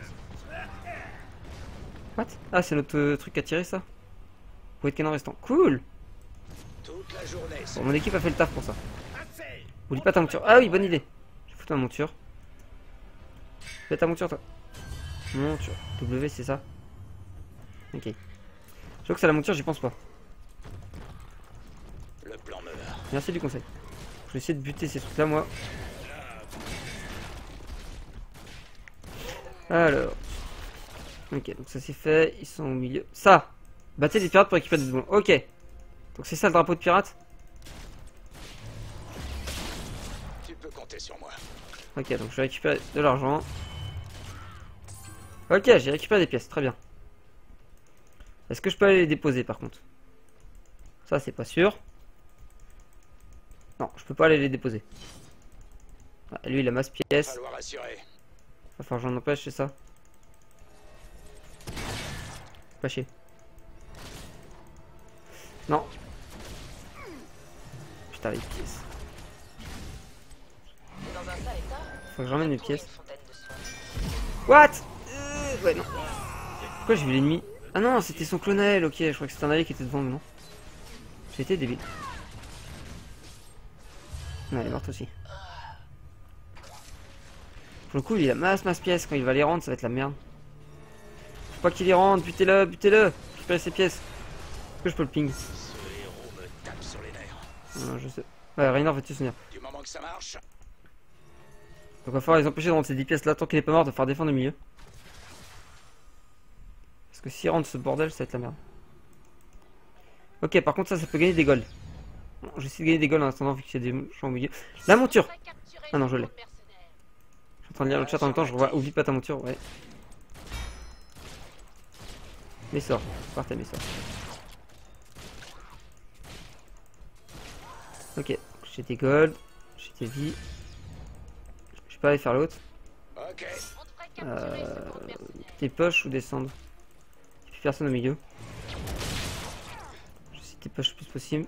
What? Ah, c'est notre euh, truc à tirer ça? Pour être canon restant. Cool! Toute la journée. Bon, mon équipe a fait le taf pour ça. Oublie pas ta monture. Ah oui, bonne idée. Je vais foutre ma monture. Fais ta monture, toi. Monture. W, c'est ça? Ok. Je vois que c'est la monture, j'y pense pas. Le plan me va. Merci du conseil. Je vais essayer de buter ces trucs-là, moi. Alors. Ok, donc ça c'est fait. Ils sont au milieu. Ça! Battez des pirates pour récupérer des doublons. Ok. Donc c'est ça le drapeau de pirate? Tu peux compter sur moi. Ok, donc je vais récupérer de l'argent. Ok, j'ai récupéré des pièces, très bien. Est-ce que je peux aller les déposer par contre? Ça c'est pas sûr. Non, je peux pas aller les déposer. Ah, lui il a masse pièces. Falloir assurer. Va falloir que j'en empêche, c'est ça? Pas chier. Non. Putain, les pièces. Faut que je ramène mes pièces. What? euh, Ouais, non. Pourquoi j'ai vu l'ennemi? Ah non, c'était son clone à elle, ok. Je crois que c'était un allié qui était devant nous, non? J'ai été débile. Non, elle est morte aussi. Pour le coup, il a masse, masse pièces. Quand il va les rendre, ça va être la merde. Faut pas qu'il les rende, butez-le, butez-le. Récupérez ses pièces. Est-ce que je peux le ping? Ce héros me tape sur les nerfs. Non, je sais. Ouais, Raynor va te souvenir. Du moment que ça marche. Donc il va falloir les empêcher de rendre ces dix pièces là tant qu'il est pas mort de faire défendre le milieu. Parce que s'il rentre ce bordel, ça va être la merde. Ok, par contre ça, ça peut gagner des golds. Bon, j'essaie de gagner des golds en attendant vu qu'il y a des gens au milieu. La monture! Ah non, je l'ai. Je suis en train de lire le chat en même temps, je revois. Oublie pas ta monture, ouais. Mes sorts, partez mes sorts. Ok, j'ai des golds, j'ai des vies. Je peux pas aller faire l'autre. Ok. Euh... tes poches ou descendre. Il n'y a plus personne au milieu. Je sais tes poches le plus possible.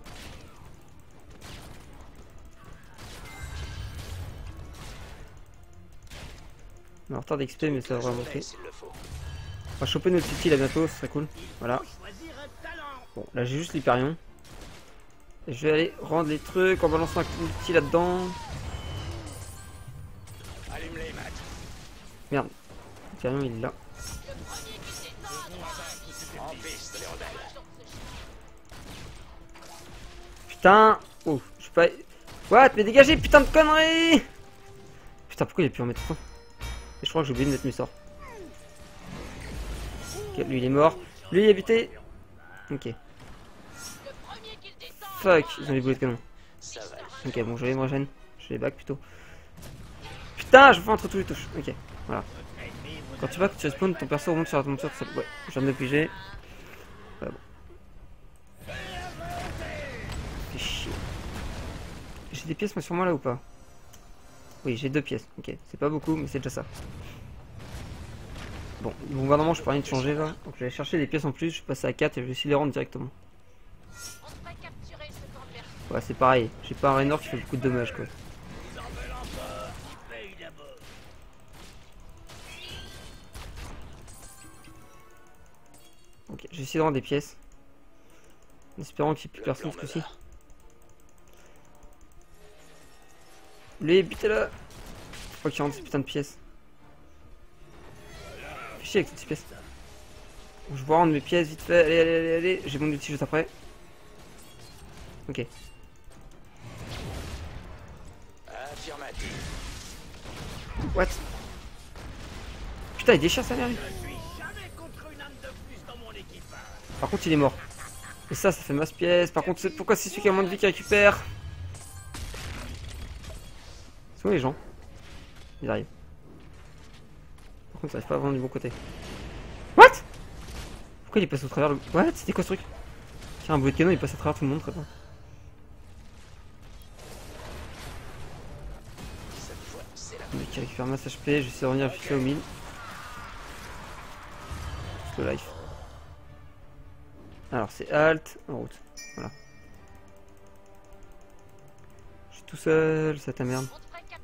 On est en retard d'X P mais ça va vraiment fait. On va choper notre ulti là bientôt, ce serait cool. Voilà. Bon là j'ai juste l'Hyperion. Et je vais aller rendre les trucs en balançant un ulti là-dedans. Merde. L'Hyperion il est là. Putain. Oh, je suis pas... What? Mais dégagez, putain de conneries. Putain, pourquoi il a pu en mettre ça? Et je crois que j'ai oublié de mettre mes sorts. Ok, lui il est mort. Lui il est buté. Ok. Fuck, ils ont des boulets de canon. Ok, bon, je vais me régène. Je les back plutôt. Putain, je fais entre tous les touches. Ok, voilà. Quand tu vas que tu respawns, ton perso remonte sur la monture. Ouais, je viens de me piger. Voilà, bon. Fait chier. J'ai des pièces moi sur moi là ou pas? Oui, j'ai deux pièces. Ok, c'est pas beaucoup, mais c'est déjà ça. Bon, le bombardement, je peux rien de changer là. Donc je vais chercher des pièces en plus. Je vais passer à quatre et je vais essayer de les rendre directement. Ouais, c'est pareil. J'ai pas un Raynor qui fait beaucoup de dommages quoi. Ok, j'ai essayé de rendre des pièces. En espérant qu'il n'y ait plus personne ce coup-ci. Lui, butez-le! Faut pas qu'il rentre ces putains de pièces. Fais chier avec toutes ces pièces. Bon, je vais rendre mes pièces vite fait. Allez, allez, allez, allez. J'ai mon ulti juste après. Ok. What? Putain, il déchire sa mère. Par contre, il est mort. Et ça, ça fait masse pièces. Par contre, pourquoi c'est celui qui a moins de vie qui récupère? C'est où les gens? Ils arrivent. Par contre, ça arrive pas à vendre du bon côté. What? Pourquoi il passe au travers le... What? C'était quoi ce truc? Tiens, un boulet de canon, il passe à travers tout le monde, très bien. Le mec qui récupère masse H P, j'essaie de revenir afficher au mille. Le life. Alors c'est alt, en route. Voilà. Je suis tout seul, c'est ta merde.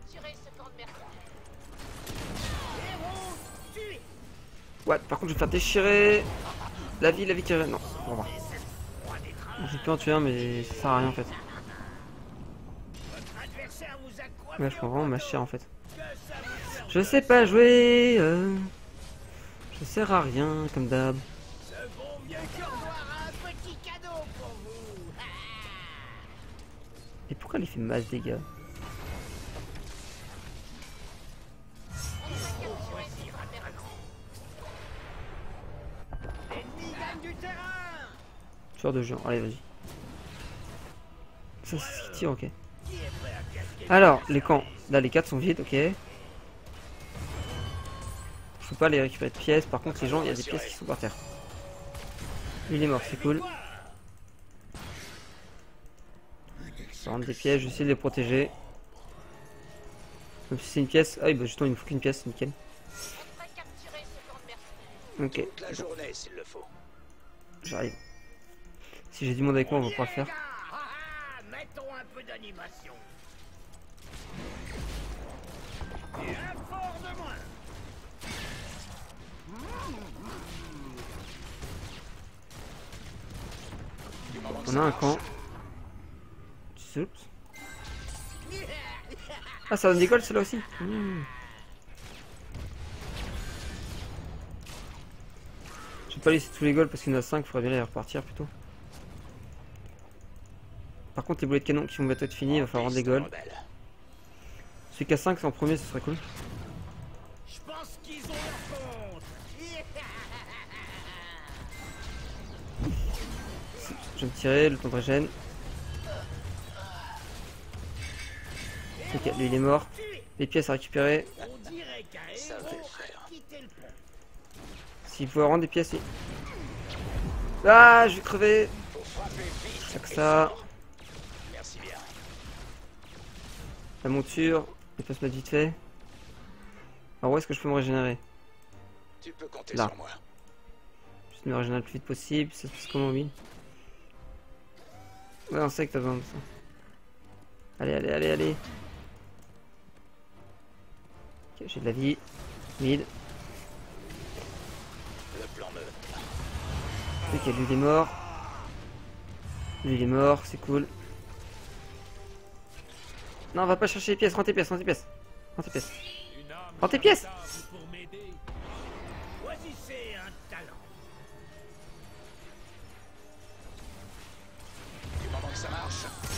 What? Par contre je vais faire déchirer la vie, la vie qui revient. Non, au revoir. J'ai pu en tuer un mais ça sert à rien en fait. Ouais, je prends vraiment ma chair en fait. Je sais pas jouer. Euh... Je sers à rien comme d'hab. Et pourquoi il fait masse dégâts? Tueur de géant, allez vas-y. Ça c'est ce qui tire, ok. Alors, les camps. Là les quatre sont vides, ok. Je peux pas les récupérer de pièces, par contre les gens, il y a des pièces qui sont par terre. Lui il est mort, c'est cool. Ça rentre des pièces, je vais essayer de les protéger. Même si c'est une pièce. Ah oui, bah justement il me faut qu'une pièce, c'est nickel. Ok. J'arrive. Si j'ai du monde avec moi, on va pouvoir le faire. Mettons un peu d'animation. On a un camp. Oups. Ah, ça donne des golds, celle-là aussi. Mmh. Je vais pas laisser tous les golds parce qu'il y en a cinq, il faudrait bien les repartir plutôt. Par contre, les boulets de canon qui vont bientôt être finis, il va falloir rendre des golds. Celui qui a cinq, c'est en premier, ce serait cool. Je pense qu'ils ont leur compte. Je vais me tirer, le temps de régène. Ok, lui il est mort. Les pièces à récupérer. S'il faut rendre des pièces. Il... Ah, je vais crever. Chaque ça. La monture. Il peut se mettre vite fait. Alors où est-ce que je peux me régénérer? Tu peux compter Là. sur moi. Juste me régénérer le plus vite possible. Ça se passe comment, oui? Ouais, on sait que t'as besoin de ça. Allez, allez, allez, allez. Ok, j'ai de la vie. Mid. Le plan me... Ok, lui il est mort. Lui il est mort, c'est cool. Non, on va pas chercher les pièces, rends tes pièces, rends tes pièces. Rends tes pièces. Une âme Prends tes pièces. charitable pour m'aider. Choisissez un talent. Du moment que ça marche,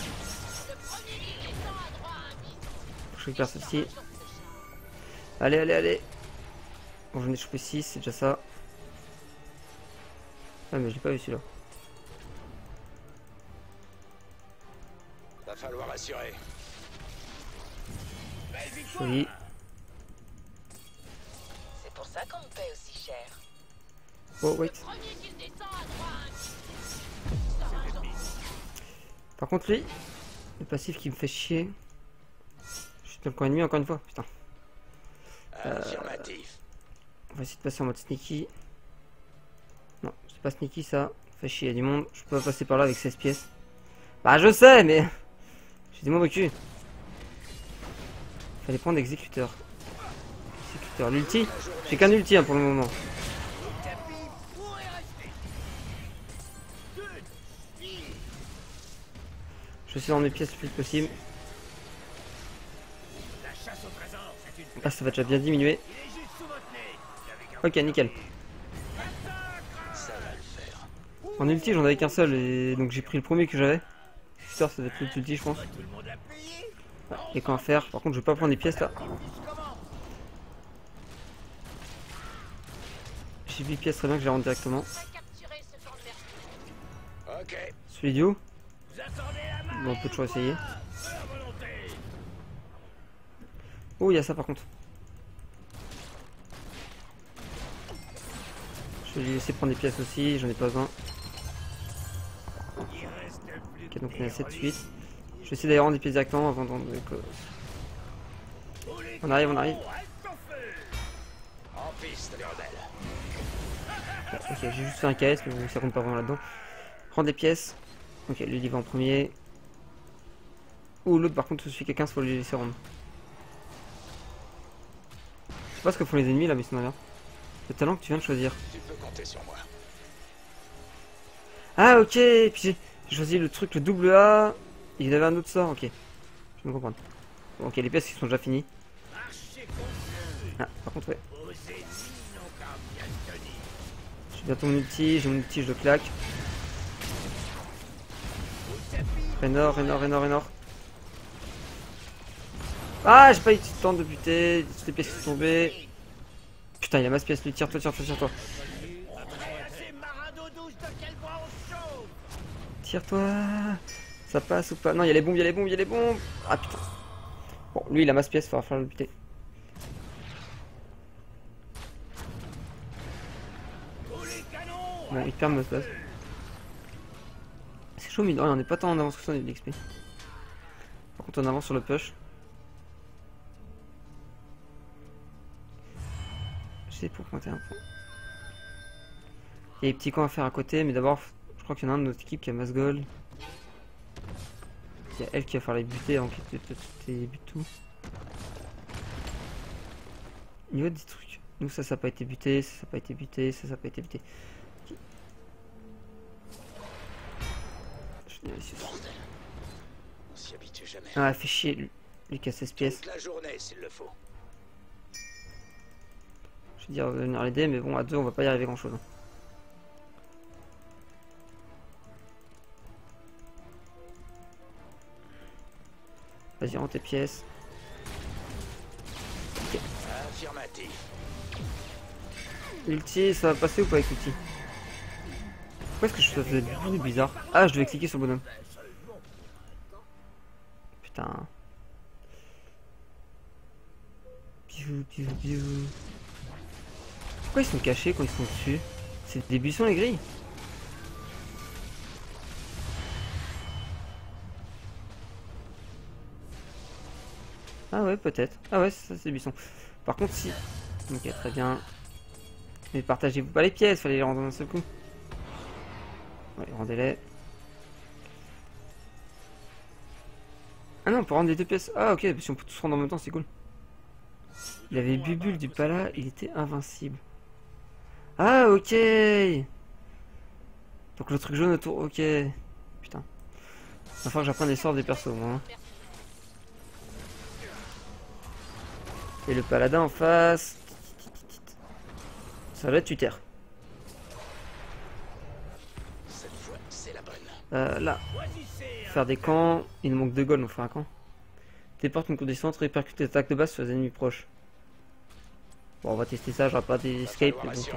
Faut que je récupère celle-ci. Allez, allez, allez. Bon, j'en ai chopé six, c'est déjà ça. Ah, mais je l'ai pas vu celui-là. va falloir assurer. Joli. C'est pour ça qu'on me paie aussi cher. Oh, wait. Par contre, lui, le passif qui me fait chier. Je suis dans le coin ennemi encore une fois. Putain. Affirmatif. On va essayer de passer en mode sneaky. Non, c'est pas sneaky ça. Fait chier, il y a du monde. Je peux pas passer par là avec seize pièces. Bah, je sais, mais. J'ai des mots au cul. Fallait prendre exécuteur. Exécuteur. L'ulti. J'ai qu'un ulti hein, pour le moment. Je suis dans mes pièces le plus vite possible. Ah, ça va déjà bien diminuer. Ok, nickel. En ulti, j'en avais qu'un seul et donc j'ai pris le premier que j'avais. Exécuteur, ça va être l'ulti, je pense. Et quoi faire? Par contre, je vais pas prendre des pièces là. J'ai huit pièces, très bien que je les rentre directement. Ok. Celui du haut. Bon, on peut toujours essayer. Oh, il y a ça par contre. Je vais lui laisser prendre des pièces aussi, j'en ai pas besoin. Ok, donc on est à sept huit. Je vais essayer d'aller rendre des pièces directement avant de... On arrive, on arrive. En piste, les rebelles. Ok, j'ai juste fait un K S, mais bon, ça compte pas vraiment là-dedans. Prendre des pièces. Ok, lui il va en premier. Ou l'autre par contre, je suis quelqu'un, il faut lui laisser rendre. Je sais pas ce que font les ennemis là, mais c'est dans l'air. Le talent que tu viens de choisir. Tu peux compter sur moi. Ah ok, et puis j'ai choisi le truc, le double A. Il avait un autre sort, ok. Je vais me comprendre. Bon, ok, les pièces qui sont déjà finies. Ah, par contre, ouais. J'ai bientôt mon ulti, j'ai mon ulti, je le claque. Rénor, Rénor, Rénor, Rénor. Ah, j'ai pas eu le temps de buter. Toutes les pièces qui sont tombées. Putain, il a masse pièce, lui. Tire-toi, tire-toi, tire-toi. Tire-toi. Ça passe ou pas? Non, il y a les bombes, il y a les bombes, il y a les bombes. Ah putain. Bon, lui, il a masse pièce, il va falloir le buter. Bon, il perd masse pièce. C'est chaud, mais oh, on n'est pas tant en avance que ça, on a de l'X P. Par contre, on avance sur le push. Je sais pour pointer un point. Il y a des petits camps à faire à côté, mais d'abord, je crois qu'il y en a un de notre équipe qui a masse gold. Il y a elle qui va falloir les buter avant qu'elle bute tout. Niveau des trucs. Nous, ça, ça n'a pas été buté, ça, ça n'a pas été buté, ça, ça n'a pas été buté. Okay. Je vais ici aussi. On s'y habitue jamais. Ah, fait chier, lui, lui qui a seize pièces. Toute la journée s'il le faut. Je vais dire de venir l'aider, mais bon, à deux, on va pas y arriver grand chose. Hein. Vas-y, rends tes pièces. Okay. Affirmatif. Ulti, ça va passer ou pas avec l'ulti? Pourquoi est-ce que je faisais des bruits bizarres? Ah, je devais cliquer sur le bonhomme. Putain. Bisous, bisous, bisous. Pourquoi ils sont cachés quand ils sont dessus? C'est des buissons les grilles? Ah ouais, peut-être. Ah ouais, ça c'est des buissons. Par contre, si... Ok, très bien. Mais partagez-vous pas les pièces, fallait les rendre d'un seul coup. Ouais, rendez-les. Ah non, on peut rendre les deux pièces. Ah ok, si on peut tous rendre en même temps, c'est cool. Il avait Bubule du Pala, il était invincible. Ah ok. Donc le truc jaune autour, ok. Putain. Il va falloir que j'apprenne les sorts des persos, moi. Hein. Et le paladin en face. Ça va être tuteur. Cette fois, c'est la bonne. Euh, là. Choisissez un Faire des camps. Il nous manque deux gold, on fait un camp. Téléporte une cour des centres, répercute les attaques de base sur les ennemis proches. Bon, on va tester ça, j'aurai pas des escapes. Mais bon,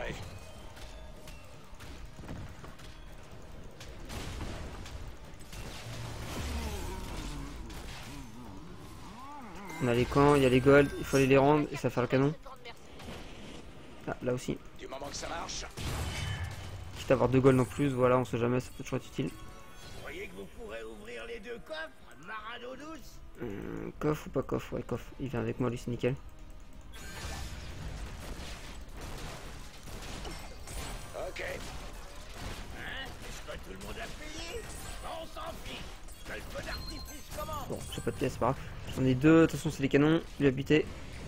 on a les camps, il y a les golds, il faut aller les rendre et ça fait le canon. Ah, là aussi. Du moment que ça marche. Quitte à avoir deux golds en plus, voilà, on sait jamais, ça peut toujours être utile. Vous croyez que vous pourrez ouvrir les deux coffres, Marano douce? Hum, coffre ou pas coffre? Ouais, coffre. Il vient avec moi, lui, c'est nickel. Ok. Hein? Est-ce que tout le monde a payé? On s'en fiche. Que le feu d'artifice commence. Bon, j'ai pas de pièces, c'est pas grave. J'en ai deux, de toute façon, c'est les canons. Il a buté.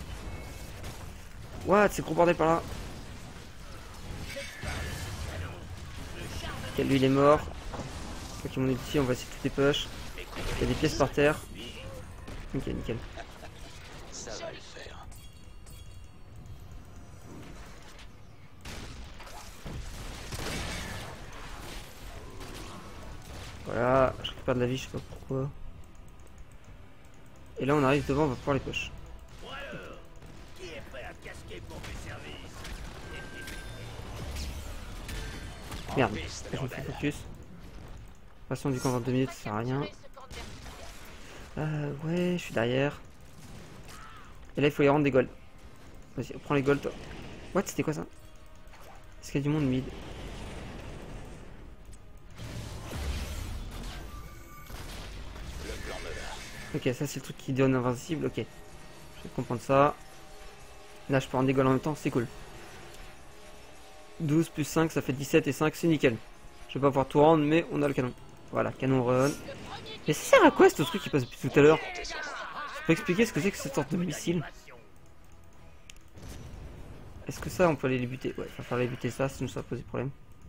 What? C'est gros bordel par là. Ok, lui, il est mort. Ok, mon ulti, on va essayer de toutes les push. Il y a des pièces par terre. Ok, nickel. Ça va le faire. Voilà, je récupère de la vie, je sais pas pourquoi. Et là, on arrive devant, on va pouvoir les push. Bon alors, qui est prêt à casquer pour mes services? Merde, En piste, je me fais Léondel. focus. Passons du camp dans deux minutes, ça sert à rien. Euh, ouais, je suis derrière. Et là, il faut y rendre des golds. Vas-y, prends les golds, toi. What, c'était quoi ça? Est-ce qu'il y a du monde mid? Le plan me va. Ok, ça c'est le truc qui donne invincible, ok. Je vais comprendre ça. Là, je peux rendre des golds en même temps, c'est cool. douze plus cinq, ça fait dix-sept et cinq, c'est nickel. Je vais pas pouvoir tout rendre, mais on a le canon. Voilà, canon run. Mais ça sert à quoi ce truc qui passe depuis tout à l'heure? Je peux expliquer ce que c'est que cette sorte de missile? Est-ce que ça, on peut aller les buter? Ouais, il va falloir les buter ça, sinon ça va poser problème.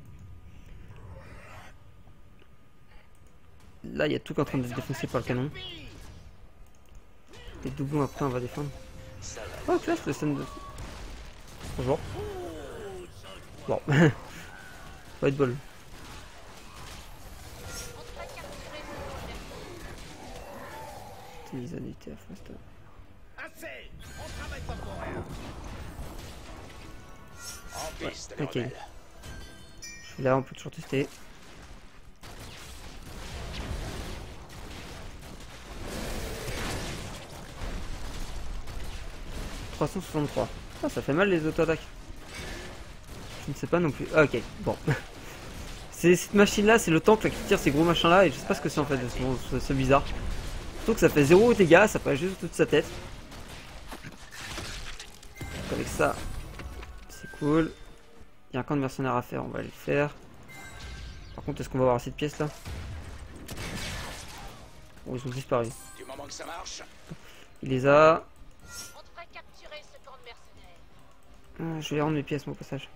Là, il y a tout qui est en train de se défoncer par le canon. Les doublons après, on va défendre. Oh, classe, le stun de... Bonjour. Bon. White ball. Les unités à fast. Assez. On travaille pas pour rien. En piste, Ok. Léondel. Je suis là, on peut toujours tester. trois cent soixante-trois. Ah, ça fait mal les auto-attaques. Je ne sais pas non plus. Ah, ok, bon. C'est cette machine là, c'est le tank là, qui tire ces gros machins là, et je sais pas ce que c'est en fait, c'est bizarre. Surtout que ça fait zéro dégâts, ça passe juste toute sa tête. Donc avec ça, c'est cool. Il y a un camp de mercenaires à faire, on va aller le faire. Par contre, est-ce qu'on va avoir assez de pièces là? Bon, ils ont disparu. Du moment que ça marche. Il les a. On devrait capturer ce camp de mercenaires. Ah, je vais rendre mes pièces, moi, au passage.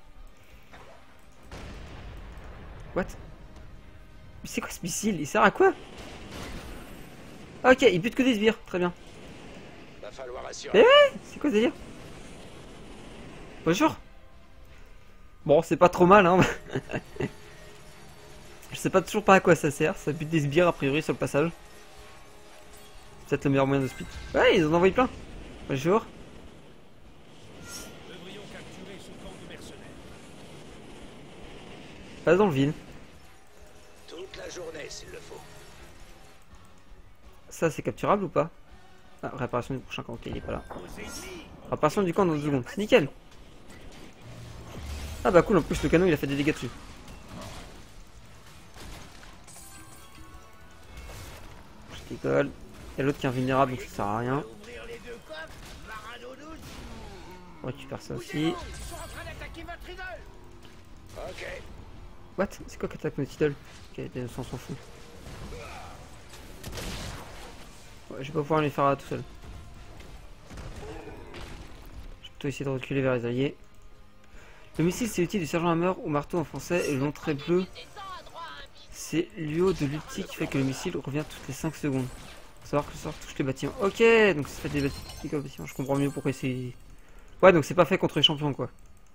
What? Mais c'est quoi ce missile? Il sert à quoi? Ah, ok, il bute que des sbires, très bien. Va falloir assurer. Eh ouais, c'est quoi ce délire? Bonjour. Bon, c'est pas trop mal, hein. Je sais pas toujours pas à quoi ça sert, ça bute des sbires a priori sur le passage. Peut-être le meilleur moyen de speed. Ouais, ils en ont envoyé plein. Bonjour. Nous devrions capturer ce camp de mercenaires. Pas dans le vide. Toute la journée s'il le faut. Ça, c'est capturable ou pas? Ah, réparation du prochain camp, ok, il est pas là. Réparation du camp dans deux secondes, c'est nickel. Ah bah cool, en plus le canon il a fait des dégâts dessus. Je décolle. Il y a l'autre qui est invulnérable donc ça sert à rien. Ouvrir les deux coffres, Marano douce. On récupère ça aussi. Ils sont en train d'attaquer Active votre idole. Ok. What? C'est quoi qu'attaque notre idole? Ok, on s'en fout. Ouais, je vais pas pouvoir les faire là tout seul. Je vais plutôt essayer de reculer vers les alliés. Le missile c'est l'outil du sergent Hammer ou marteau en français et le long trait bleu c'est l'U O de l'ulti qui fait que le missile revient toutes les cinq secondes. Faut savoir que le sort touche les bâtiments. Ok, donc ça fait des bâtiments. Je comprends mieux pourquoi c'est... Ouais, donc c'est pas fait contre les champions quoi.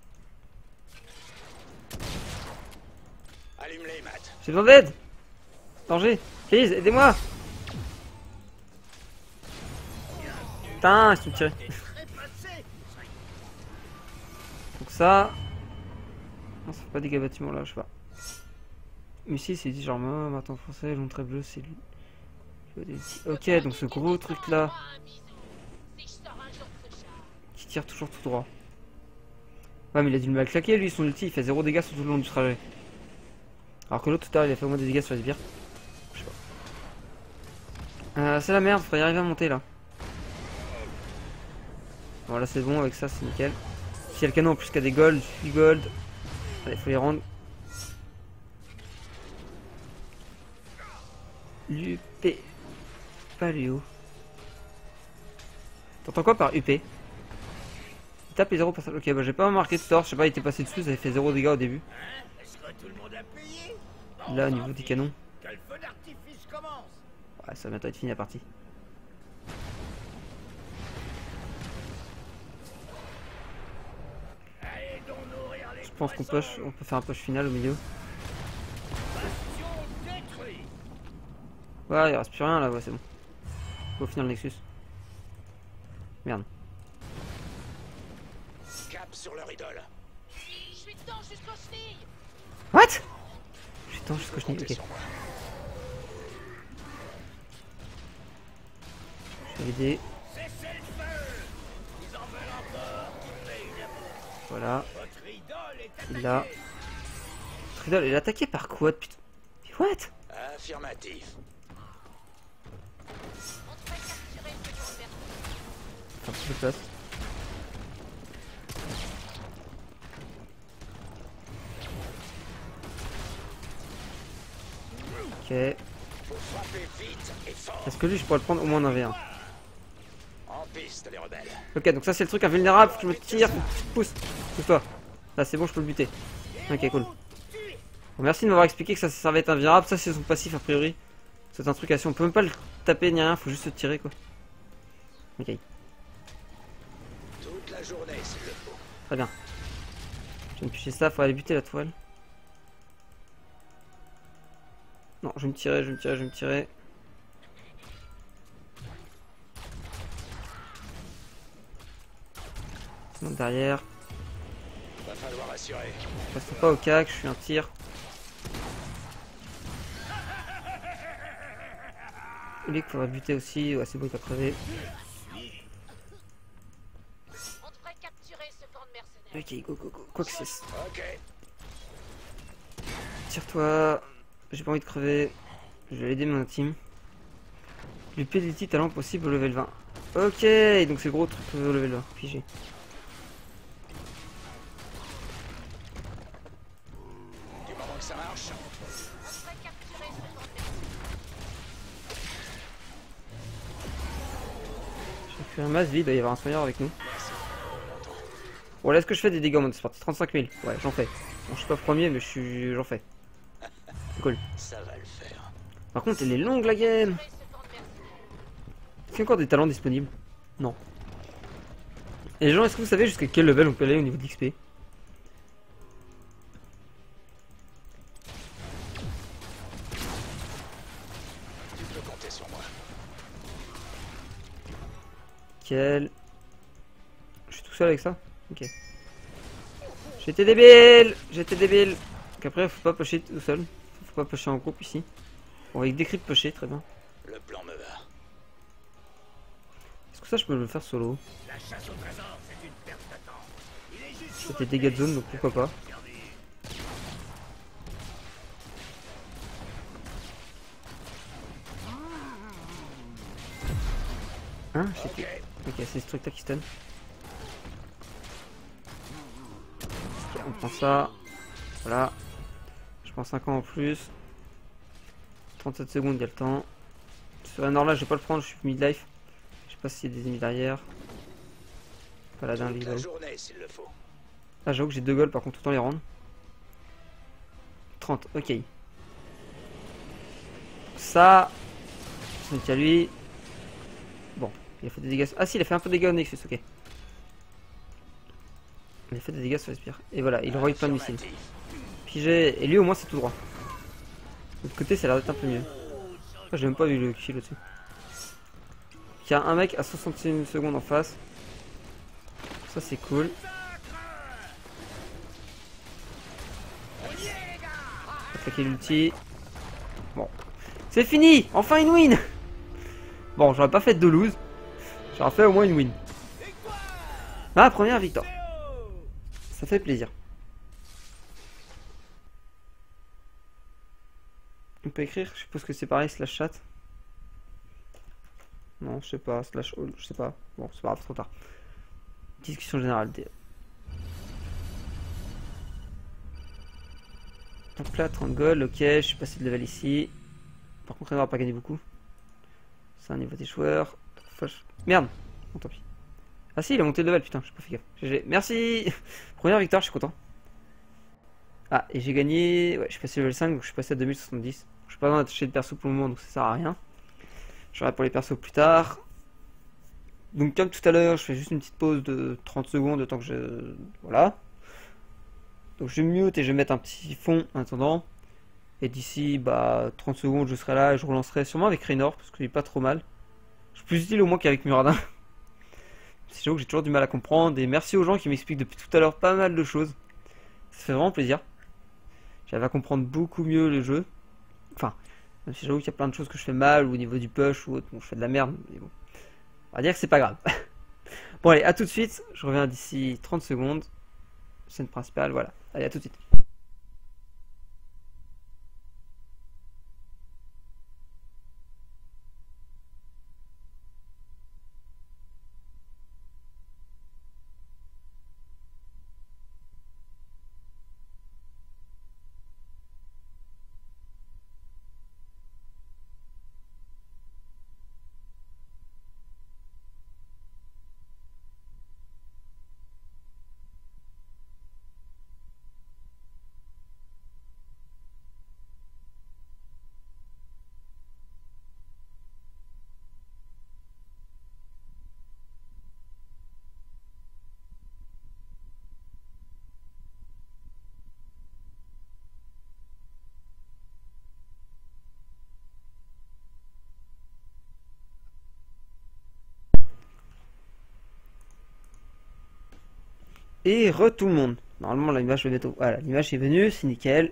Allume-les, Matt. J'ai besoin d'aide. Danger. Please, aidez-moi. Putain, ils sont tirés. Donc ça... Non, ça fait pas des dégâts bâtiments là, je sais pas. Missile c'est dit genre moi, maintenant français, long trait bleu c'est lui. Ok, donc ce gros truc là qui tire toujours tout droit. Ouais, mais il a dû le mal claquer lui, son ulti il fait zéro dégâts sur tout le long du trajet. Alors que l'autre tout à l'heure il a fait au moins des dégâts sur les sbires. Je sais pas. Euh, c'est la merde, faudrait y arriver à monter là. Bon là c'est bon, avec ça c'est nickel. Si y a le canon en plus qu'il y a des gold, huit gold. Allez, faut les rendre. L'U P. Pas Léo. T'entends quoi par U P? Il tape les zéro pour ça. Ok, bah j'ai pas marqué de tort. Je sais pas, il était passé dessus, ça avait fait zéro dégâts au début. Là, au niveau des canons. Ouais, ça va bientôt être fini la partie. Je pense qu'on push, on peut faire un push final au milieu. Ouais, il reste plus rien là, ouais, c'est bon. Faut finir le Nexus. Merde. Cap sur leur idole. Je suis dedans jusqu'aux chevilles. What? Je suis dedans jusqu'aux chevilles, ok. Je vais aider. Voilà. Il l'a. Votre idole, elle est attaquée par quoi, putain? What? Affirmatif. Un petit peu de place. Ok. Est-ce que lui je pourrais le prendre au moins en un v un? En piste, les rebelles. Ok, donc ça c'est le truc invulnérable, faut que je me tire, pousse, pousse-toi. Là c'est bon, je peux le buter. Ok, cool. Bon, merci de m'avoir expliqué que ça servait à être invulnérable, ça c'est son passif a priori. C'est un truc assez, on peut même pas le taper ni rien, faut juste se tirer quoi. Ok. Toute la journée, s'il le faut. Très bien. Je vais me picher ça, faut aller buter la toile. Non, je vais me tirer, je vais me tirer, je vais me tirer. Sinon derrière. Va falloir assurer. Je passe pas au cac, je suis un tir. Lui qu'il faudra buter aussi, ouais c'est bon il va crever. On devrait capturer ce camp de mercenaires. Ok, go go go, quoi que c'est. Ok. Tire-toi, j'ai pas envie de crever. Je vais aider mon team. Lui P D T talent possible au level vingt. Ok, donc c'est gros truc au level vingt, figé. Du moment que ça marche. On devrait capturer ce camp de mercenaires. J'ai fait un masse vide, il va y avoir un soigneur avec nous. Bon là est-ce que je fais des dégâts en mode c'est parti, trente-cinq mille. Ouais j'en fais. Bon je suis pas premier mais je suis j'en fais. Cool. Ça va le faire. Par contre elle est longue la game. Est-ce qu'il y a encore des talents disponibles? Non. Et les gens, est-ce que vous savez jusqu'à quel level on peut aller au niveau de l'X P? Tu peux compter sur moi. Quel... Je suis tout seul avec ça? Ok. J'étais débile! J'étais débile! Donc après faut pas pusher tout seul. Faut pas pusher en groupe ici. On va avec des cris de pusher, très bien. Le plan me va. Est-ce que ça je peux le faire solo? La chasse au trésor, c'est une perte de temps. Il est juste J'ai des dégâts de zone donc pourquoi pas. Hein? J'ai Ok. Ok, c'est ce truc là qui stun. prend ça. Voilà. Je prends cinq ans en plus. trente-sept secondes, il y a le temps. Ce Raynor là, je vais pas le prendre, je suis mid-life. Je sais pas s'il y a des ennemis derrière. Paladin, Toute la Lido. journée s'il le faut. Ah, j'avoue que j'ai deux goals par contre tout le temps les rounds. trente, ok. Ça, c'est qu'à lui. Bon, il a fait des dégâts. Ah, si, il a fait un peu de dégâts au Nexus, ok. Il a fait des dégâts sur Respire. Et voilà, il envoie plein de missiles. Pigé, et lui au moins c'est tout droit. De l'autre côté, ça a l'air d'être un peu mieux. Ah, j'ai même pas vu le kill au-dessus. Il y a un mec à soixante et une secondes en face. Ça, c'est cool. Attaquer l'ulti. Bon. C'est fini! Enfin une win! Bon, j'aurais pas fait de lose. J'aurais fait au moins une win. Ma première victoire. Ça fait plaisir. On peut écrire, je suppose que c'est pareil, slash chat. Non, je sais pas, slash all, je sais pas. Bon, c'est pas grave, trop tard. Discussion générale. Donc là, trente gold, ok, je suis passé de level ici. Par contre, on va pas gagner beaucoup. C'est un niveau des joueurs. Merde, bon, tant pis. Ah si, il a monté de level, putain, je suis pas fait gaffe. G G. Merci. Première victoire, je suis content. Ah, et j'ai gagné. Ouais, je suis passé level cinq, donc je suis passé à deux mille soixante-dix. Je suis pas dans d'attacher de perso pour le moment, donc ça sert à rien. Je verrai pour les persos plus tard. Donc comme tout à l'heure, je fais juste une petite pause de trente secondes, le temps que je... Voilà. Donc je mute et je vais mettre un petit fond en attendant. Et d'ici bah trente secondes, je serai là et je relancerai sûrement avec Raynor, parce qu'il est pas trop mal. Je suis plus utile au moins qu'avec Muradin. C'est j'avoue que j'ai toujours du mal à comprendre. Et merci aux gens qui m'expliquent depuis tout à l'heure pas mal de choses. Ça fait vraiment plaisir. J'arrive à comprendre beaucoup mieux le jeu. Enfin, même si j'avoue qu'il y a plein de choses que je fais mal, ou au niveau du push ou autre, bon, je fais de la merde, mais bon. On va dire que c'est pas grave. Bon allez, à tout de suite, je reviens d'ici trente secondes. Scène principale, voilà. Allez, à tout de suite. Et re tout le monde. Normalement l'image va bientôt. Voilà, l'image est venue, c'est nickel.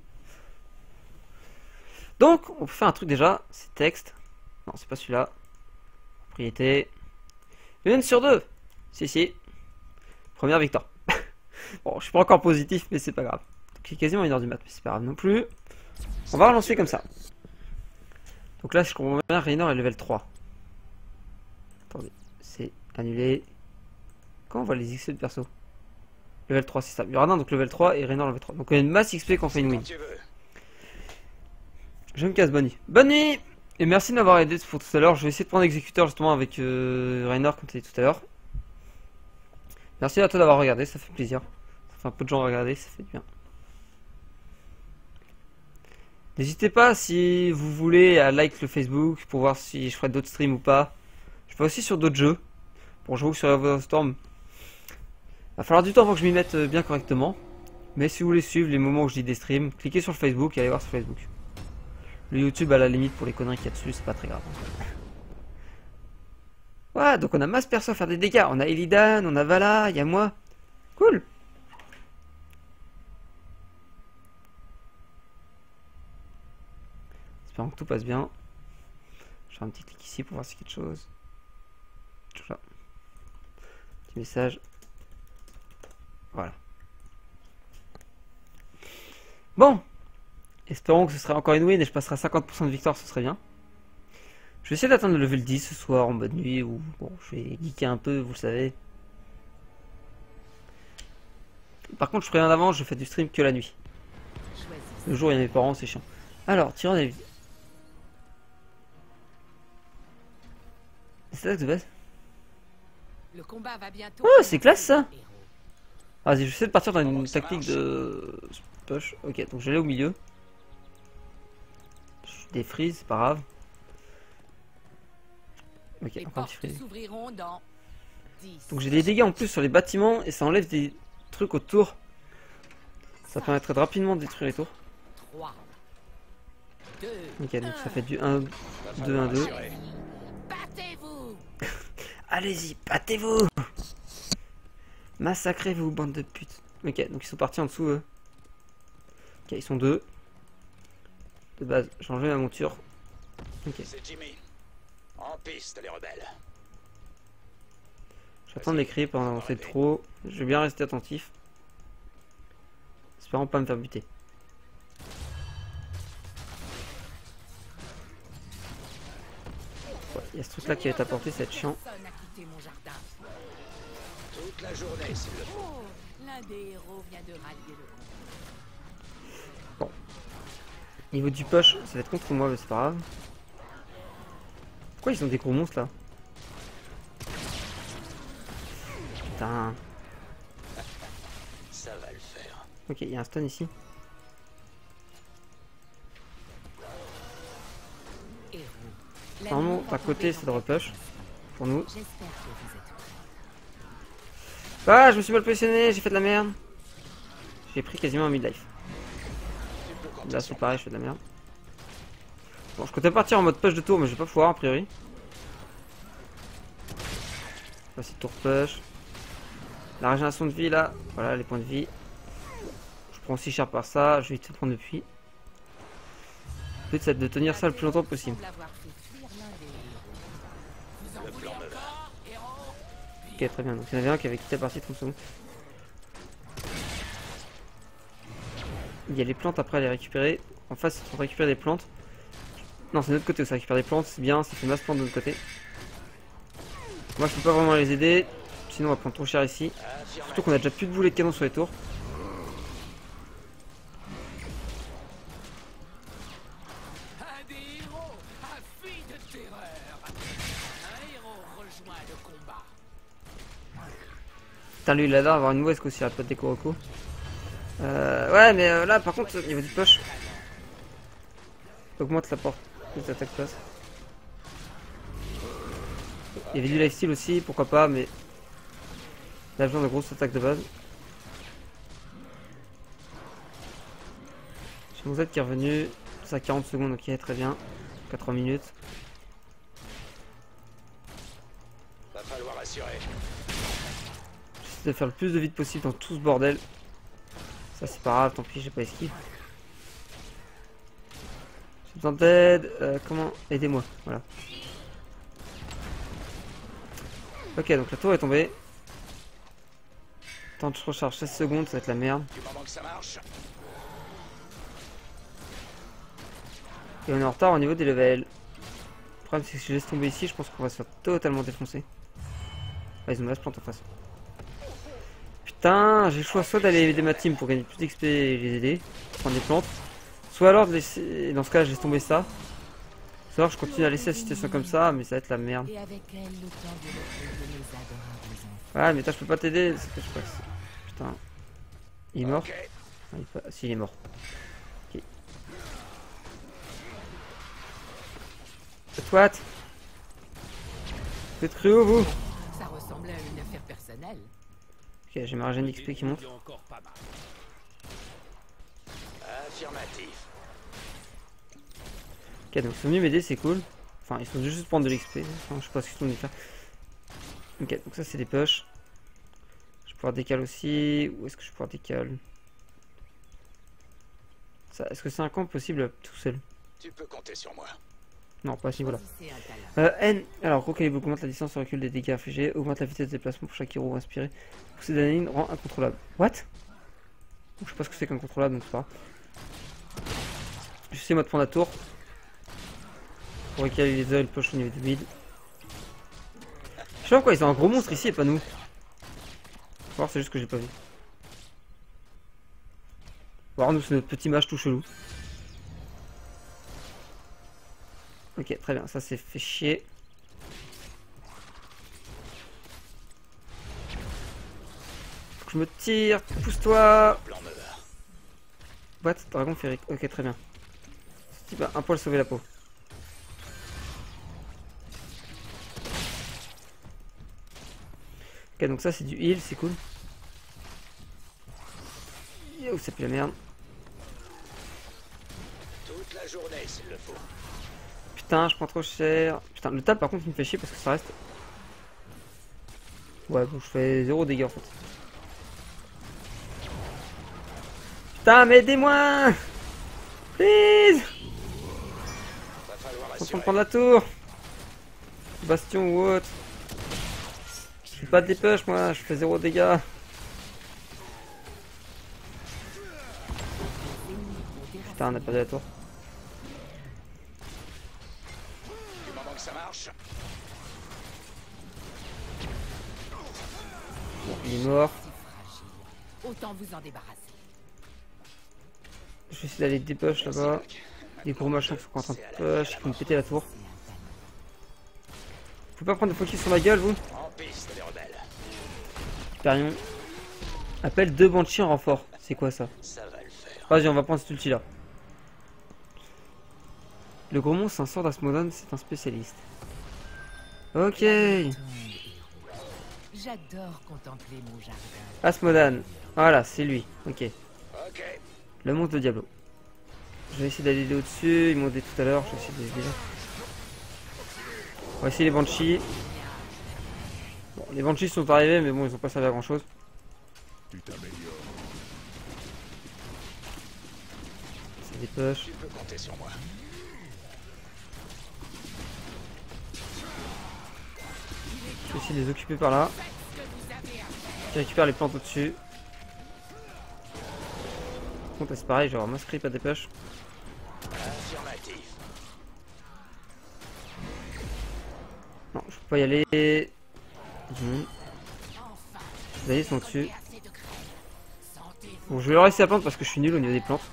Donc on peut faire un truc déjà, c'est texte. Non, c'est pas celui-là. Propriété. Une sur deux. Si si. Première victoire. Bon, je suis pas encore positif, mais c'est pas grave. Donc il est quasiment une heure du mat, mais c'est pas grave non plus. On va relancer comme ça. Donc là, je comprends bien, Raynor est level trois. Attendez, c'est annulé. Quand on voit les X P de perso? Level trois, c'est ça. Muradin, donc level trois et Raynor level trois. Donc on a une masse X P quand on fait une win. Je me casse, bonne nuit. Bonne nuit. Et merci de m'avoir aidé pour tout à l'heure. Je vais essayer de prendre exécuteur justement avec euh, Raynor comme tu dit tout à l'heure. Merci à toi d'avoir regardé, ça fait plaisir. Ça fait un peu de gens regarder, ça fait bien. N'hésitez pas si vous voulez à like le Facebook pour voir si je ferai d'autres streams ou pas. Je fais aussi sur d'autres jeux. Bon, j'avoue que sur Everstorm, va falloir du temps avant que je m'y mette bien correctement. Mais si vous voulez suivre les moments où je dis des streams, cliquez sur le Facebook et allez voir sur Facebook. Le YouTube à la limite pour les conneries qu'il y a dessus, c'est pas très grave. Voilà, donc on a masse perso à faire des dégâts. On a Illidan, on a Vala, il y a moi. Cool. Espérons que tout passe bien. Je fais un petit clic ici pour voir si quelque chose. Là. Petit message. Voilà. Bon. Espérons que ce sera encore une win et je passerai à cinquante pour cent de victoire, ce serait bien. Je vais essayer d'atteindre le level dix ce soir en mode nuit ou bon, je vais geeker un peu, vous le savez. Par contre, je préviens d'avant, je fais du stream que la nuit. Le jour, il y a mes parents, c'est chiant. Alors, tirant des... C'est là de base. Le combat va bientôt. Oh, c'est classe ça. Vas-y, je vais essayer de partir dans une tactique de push. Ok, donc je vais aller au milieu. Je défrise, c'est pas grave. Ok, Les encore un petit portes freeze. s'ouvriront dans dix. Donc j'ai des dégâts en plus sur les bâtiments et ça enlève des trucs autour. Ça permettrait de rapidement détruire les tours. trois, deux, Ok, donc ça fait du un, deux, un, deux. battez-vous. Allez-y, battez-vous! Massacrez-vous, bande de putes. Ok, donc ils sont partis en dessous, eux. Ok, ils sont deux. De base, j'ai enlevé ma monture. Ok, C'est Jimmy. En piste, les rebelles. j'attends de les crier pendant d'avancer trop. Je vais bien rester attentif. Espérons pas me faire buter. Ouais, il y a ce truc là qui va être apporté, ça va être chiant. Personne n'a quitté mon jardin. Toute la journée, s'il le faut. Oh, l'un des héros vient de rallier le combat. Niveau du push, ça va être contre moi, mais c'est pas grave. Pourquoi ils ont des gros monstres là? Putain. Ça va le faire. Ok, il y a un stun ici. Héros. La Normalement, nuit à côté, va c'est de repush. Pour nous. J'espère que vous êtes Ah, je me suis mal positionné, j'ai fait de la merde. J'ai pris quasiment un mid-life. Là, c'est pareil, je fais de la merde. Bon, je comptais partir en mode push de tour, mais je vais pas pouvoir a priori. Là, c'est tour push. La régénération de vie là, voilà les points de vie. Je prends aussi cher par ça, je vais vite prendre depuis. Le but c'est de tenir ça le plus longtemps possible. semble avoir fait fuir l'un des héros. Le plan me va. Ok, très bien, donc il y en avait un qui avait quitté la partie trente secondes. Il y a les plantes après à les récupérer. En face, on récupère des plantes. Non, c'est de l'autre côté où ça récupère des plantes, c'est bien, ça fait masse plante de l'autre côté. Moi je peux pas vraiment les aider, sinon on va prendre trop cher ici. Surtout qu'on a déjà plus de boulets de canon sur les tours. Un des héros a fui de terreur. Un héros rejoint le combat. Putain, lui il a l'air d'avoir une mouesse aussi, il arrête pas de déco. Euh, ouais, mais euh, là par contre, au niveau du push, augmente la porte des attaques passe. Il y avait du lifesteal aussi, pourquoi pas, mais il a besoin de grosses attaques de base. J'ai mon Z qui est revenu, ça quarante secondes, ok, très bien. quatre minutes. Va falloir assurer. J'essaie de faire le plus de vide possible dans tout ce bordel. Ça c'est pas grave, tant pis, j'ai pas esquive. J'ai besoin d'aide, euh, comment? Aidez-moi, voilà. Ok, donc la tour est tombée. Temps de recharge seize secondes, ça va être la merde. Du moment que ça marche. Et on est en retard au niveau des levels. Le problème c'est que si je laisse tomber ici, je pense qu'on va se faire totalement défoncer. Ah, ils ont la plante en face. Putain, j'ai le choix soit d'aller aider ma team pour gagner plus d'X P et les aider, prendre des plantes. Soit alors de laisser, dans ce cas je laisse tomber ça. Soit alors je continue à laisser la situation comme ça, mais ça va être la merde. Et avec elle, le temps de retrouver les adorables enfants. Ouais, mais toi je peux pas t'aider, c'est que je passe. Putain. Il est mort? Ok. Ah, il est pas... Si, il est mort. Ok. What? Vous êtes cru où vous? Ça ressemblait à une affaire personnelle. Ok, j'ai ma régène d'X P qui monte. Encore pas mal. Affirmatif. Ok, donc ils sont venus m'aider, c'est cool. Enfin, ils sont juste prendre de l'X P. Enfin, je sais pas ce qu'ils sont venus faire. Ok, donc ça c'est des push. Je vais pouvoir décaler aussi. Où est-ce que je vais pouvoir décaler ça? Est-ce que c'est un camp possible tout seul? Tu peux compter sur moi. Non, pas à ce niveau-là. Choisissez un talent. Euh, N. Alors, recalibrer augmente la distance et recul des dégâts infligés. Augmente la vitesse de déplacement pour chaque héros inspiré. Pousser d'adrénaline rend incontrôlable. What? Je sais pas ce que c'est qu'incontrôlable, donc c'est pas grave. Je sais moi de prendre la tour. Pour récaler les oeufs et le push au niveau du mid. Je sais pas pourquoi ils ont un gros monstre ici et pas nous. Faut voir, c'est juste que j'ai pas vu. voir nous c'est notre petit match tout chelou. Ok, très bien, ça c'est fait chier. Faut que je me tire, pousse-toi. What? Dragon féerique, ok très bien. Ce type a un poil sauver la peau. Ok, donc ça c'est du heal, c'est cool. Yo, c'est plus la merde. Toute la journée s'il le faut. Putain, je prends trop cher. Putain, le table par contre il me fait chier parce que ça reste. Ouais, bon, je fais zéro dégâts en fait. Putain, mais aidez-moi! Please! Va falloir Je suis en train de assurer. prendre la tour! Bastion ou autre. Je fais pas de dépêche moi, je fais zéro dégâts. Putain, on a perdu la tour. Du moment que ça marche. Bon, il est mort. Autant vous en débarrasser. Je vais essayer d'aller dépush là-bas. Les gros machins qui sont en train de push, ils vont me péter la tour. Faut pas prendre de focus sur ma gueule, vous. En piste, les rebelles. Hyperion. Appelle deux Banshee en renfort. C'est quoi ça? Ça va le faire. Vas-y, on va prendre cet ulti là. Le gros monstre, c'est un sort d'Asmodon, c'est un spécialiste. Ok. J'adore contempler mon jardin. Asmodan. Voilà, c'est lui. Ok. Ok. Le monstre de Diablo. Je vais essayer d'aller au-dessus. Ils m'ont dit tout à l'heure. Je vais essayer de les viser. On va essayer les Banshees. Bon, les Banshees sont arrivés, mais bon, ils ont pas servi à grand chose. Tu t'améliores. C'est des push. Tu peux compter sur moi. Je vais essayer de les occuper par là. Je récupère les plantes au-dessus. Par contre, c'est pareil, je vais avoir ma script à des push. Affirmatif. Non, je peux pas y aller. Mmh. Vous voyez, ils sont dessus. Bon, je vais leur laisser la plante parce que je suis nul au niveau des plantes.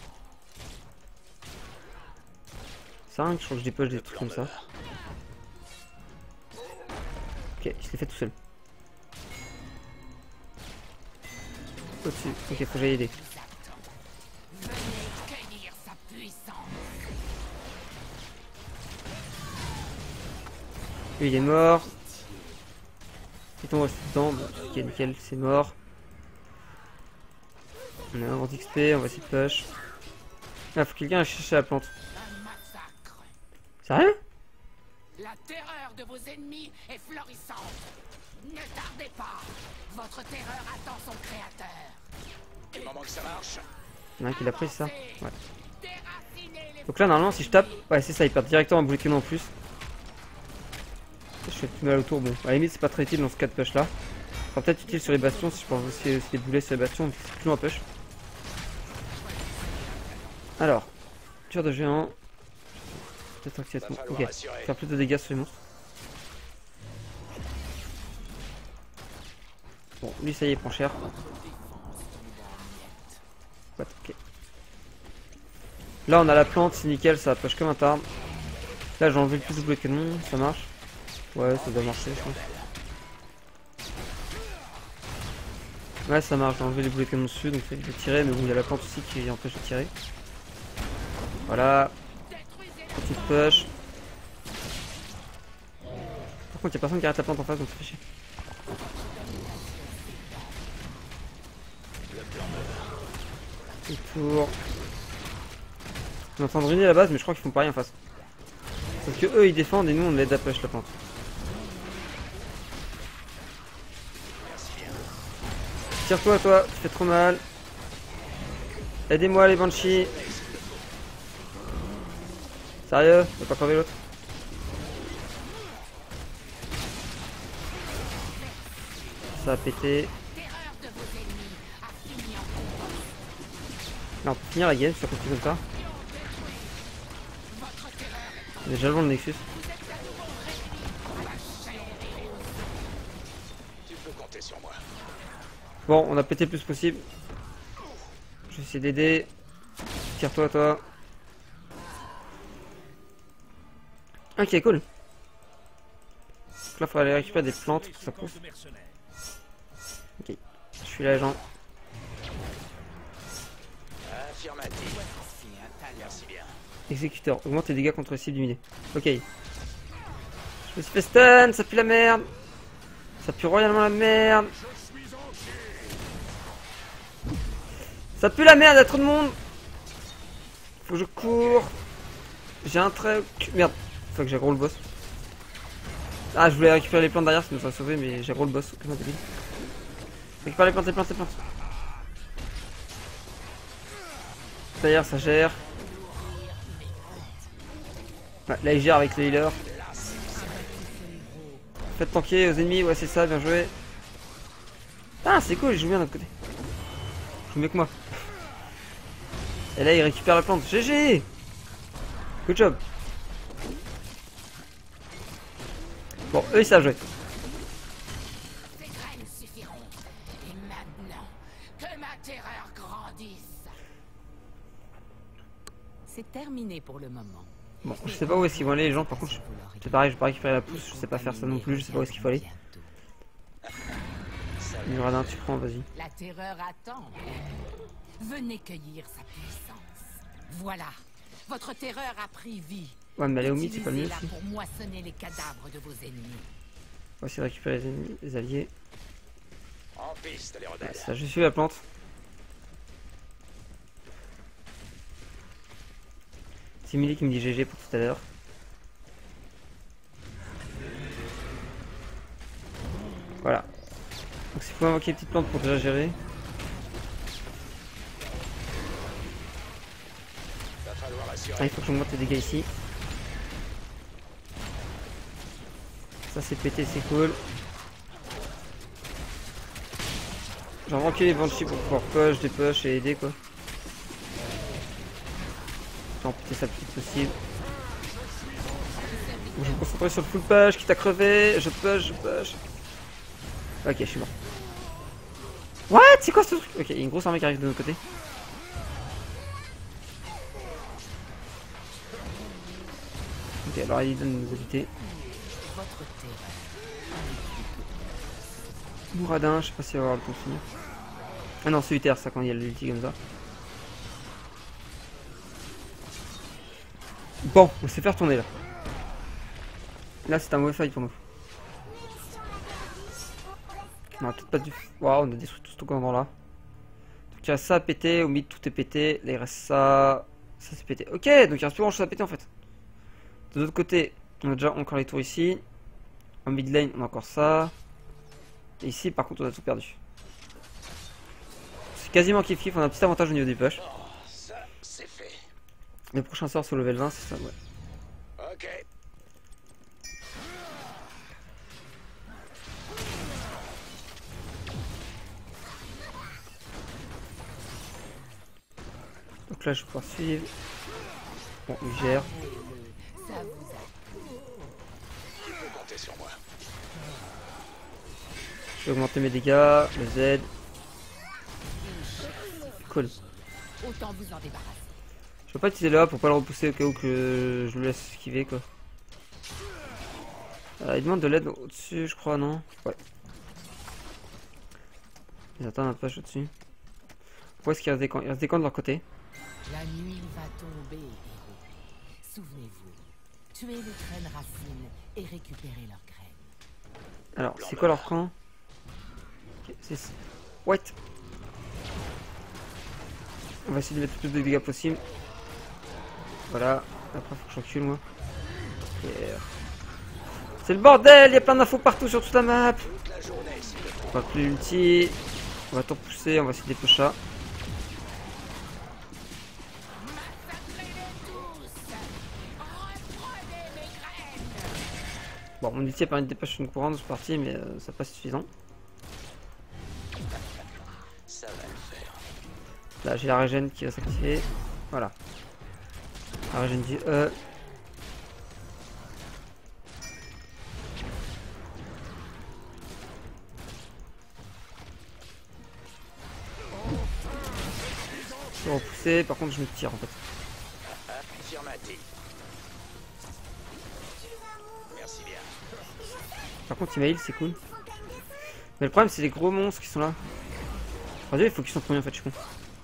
cinq, je crois que je dépoche des trucs comme ça. Ok, je l'ai fait tout seul. Au-dessus, ok, faut que j'aille aider. Lui il est mort. Il tombe aussi dedans, bon, ok nickel, c'est mort. On a un grand X P, on va essayer de push. Ah, faut que quelqu'un aille chercher la plante. Sérieux? La terreur de vos ennemis est florissante. Ne tardez pas. Votre terreur attend son créateur. Du moment que ça marche. Il y en a un qui l'a pris, c'est ça? Ouais. Donc là, normalement, si je tape, ouais, c'est ça, il perd directement un boulet de canon en plus. Je fais plus mal autour, bon. À la limite, c'est pas très utile dans ce cas de push là. Ça sera peut-être utile sur les bastions si je pense aussi des boulets sur les bastions, c'est plus loin push. Alors, tir de géant. Peut-être accidentellement. Ok, faire plus de dégâts sur les monstres. Bon, lui, ça y est, il prend cher. What, ok. Là, on a la plante, c'est nickel, ça push comme un tarn. Là, j'ai enlevé le plus de boulet de canon, ça marche. Ouais, ça doit marcher, je pense. Ouais, ça marche, j'ai enlevé les boulets de canon dessus, donc ça je vais tirer, mais bon, il y a la plante aussi qui empêche de tirer. Voilà. Petite push. Par contre, il n'y a personne qui arrête la plante en face, donc ça fait chier. Petit tour. On est en train de ruiner la base, mais je crois qu'ils font pas rien en face. Sauf que eux ils défendent et nous on l'aide à push la plante. Tire-toi, toi, tu fais trop mal. Aidez-moi les Banshees. Sérieux? Tu vas pas crever l'autre? Ça a pété. Là on peut finir la game si ça continue comme ça. Il y a déjà le vent de Nexus. Tu peux compter sur moi. Bon, on a pété le plus possible. Je vais essayer d'aider. tire-toi, toi. Ok, cool. Donc là, il faudra aller récupérer des plantes pour que ça pousse. Ok, je suis l'agent. Affirmatif. Merci bien. Exécuteur, augmente les dégâts contre cible diminués. Ok. Je me suis fait stun, ça pue la merde. Ça pue royalement la merde. Ça pue la merde, il y a trop de monde. Faut que je cours. J'ai un trait au cul. Merde, faut que j'aggro le boss. Ah, je voulais récupérer les plantes derrière, ça nous aurait sauvé, mais j'aggro le boss. Comment débile. Récupère les plantes, les plantes, les plantes. D'ailleurs, ça gère. Ouais, là, il gère avec les healers. Faites tanker aux ennemis, ouais, c'est ça, bien joué. Ah, c'est cool, il joue bien de l'autre côté. Il joue mieux que moi. Et là, il récupère la plante. G G! Good job. Bon, eux, ils savent jouer. Ces graines suffiront. Et maintenant, que ma terreur grandisse. C'est terminé pour le moment. Bon, je sais pas où est-ce qu'ils vont aller les gens, par contre, c'est pareil, je vais pas récupérer la pousse, je sais pas faire ça non plus, je sais pas où est-ce qu'il faut aller. Muradin, tu prends, vas-y. La terreur attend. Venez cueillir sa puissance. Voilà. Votre terreur a pris vie. Ouais, mais aller au mythe, c'est pas mieux Utilisez-la aussi. pour moissonner les cadavres de vos ennemis. On va essayer de récupérer les ennemis, les alliés. En piste, les rebelles. Ça, je suis la plante. C'est Millie qui me dit G G pour tout à l'heure. Voilà. Donc s'il faut invoquer les petites plantes pour déjà gérer. Va falloir assurer. Ah, il faut que j'augmente les dégâts ici. Ça c'est pété, c'est cool. J'ai invoqué les Banshees pour pouvoir push, dépush et aider quoi. J'ai amputé ça le plus vite possible. Donc, je vais me concentrer sur le full push, quitte à crever. Je push, je push. Ok, je suis mort. What? C'est quoi ce truc? Ok, il y a une grosse armée qui arrive de notre côté. Ok, alors il donne nous éviter. Votre terreur. Mouradin, je sais pas si il va avoir le temps de finir. Ah non, c'est U T R ça quand il y a l'ulti comme ça. Bon, on s'est fait retourner là. Là c'est un mauvais fight pour nous. On a peut-être pas dû. Waouh, on a détruit tout ce truc en là. Donc il reste ça à péter, au mid tout est pété. Là il reste ça. Ça c'est pété. Ok, donc il reste plus grand chose à péter en fait. De l'autre côté, on a déjà encore les tours ici. En mid lane, on a encore ça. Et ici par contre on a tout perdu. C'est quasiment kiff kiff, on a un petit avantage au niveau des push. Oh, ça, c'est fait. Les prochains sorts sur level vingt, c'est ça, ouais. Ok. Donc là je vais pouvoir suivre. Bon, il gère. Ça vous a Tu peux compter sur moi. Je vais augmenter mes dégâts, le Z. Cool. autant vous en débarrasser. Je vais pas utiliser là pour pas le repousser au cas où que je le laisse esquiver quoi. Euh, il demande de l'aide au-dessus, je crois, non? Ouais. Ils attendent un peu au-dessus. Pourquoi est-ce qu'il reste des camps? Il reste des camps de leur côté. La nuit va tomber, héros. Souvenez-vous, tuez les graines racines et récupérez leurs graines. Alors, c'est quoi leur camp? Okay, c'est... What? On va essayer de mettre le plus de dégâts possible. Voilà. Après, faut que je recule, moi. Yeah. C'est le bordel! Il y a plein d'infos partout sur toute la map! On va plus l'ulti. On va tout repousser. On va essayer de dépêcher ça. Bon, mon ulti a permis de dépêcher une courante de cette partie, mais euh, ça pas suffisant. Ça va le faire. Là, j'ai la régène qui va s'activer. Voilà. La régène du E. repousser. Par contre, je me tire en fait. Affirmatif. Merci bien. Par contre, il m'a heal, c'est cool. Mais le problème, c'est les gros monstres qui sont là. Enfin, il faut qu'ils sont premiers en fait, je suis con.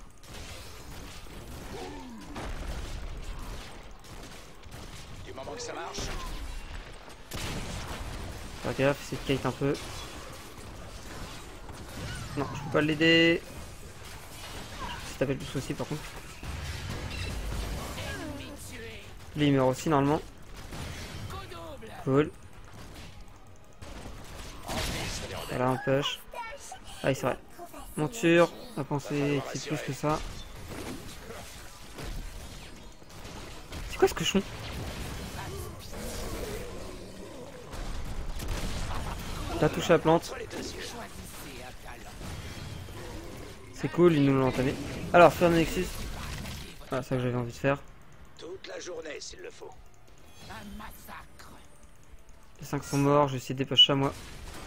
Du moment que ça marche. Faire gaffe, c'est de kite un peu. Non, je peux pas l'aider. Si t'appelles plus aussi par contre. Lui il meurt aussi normalement. Cool. Voilà un push. Ah c'est vrai. Monture, on a pensé que c'est plus que ça. C'est quoi ce cochon? T'as touché la plante. C'est cool, ils nous l'ont entamé. Alors, faire un Nexus. Voilà, c'est ça que j'avais envie de faire. Toute la journée s'il le faut. Un massacre. Les cinq sont morts, je vais essayer de dépêcher ça moi.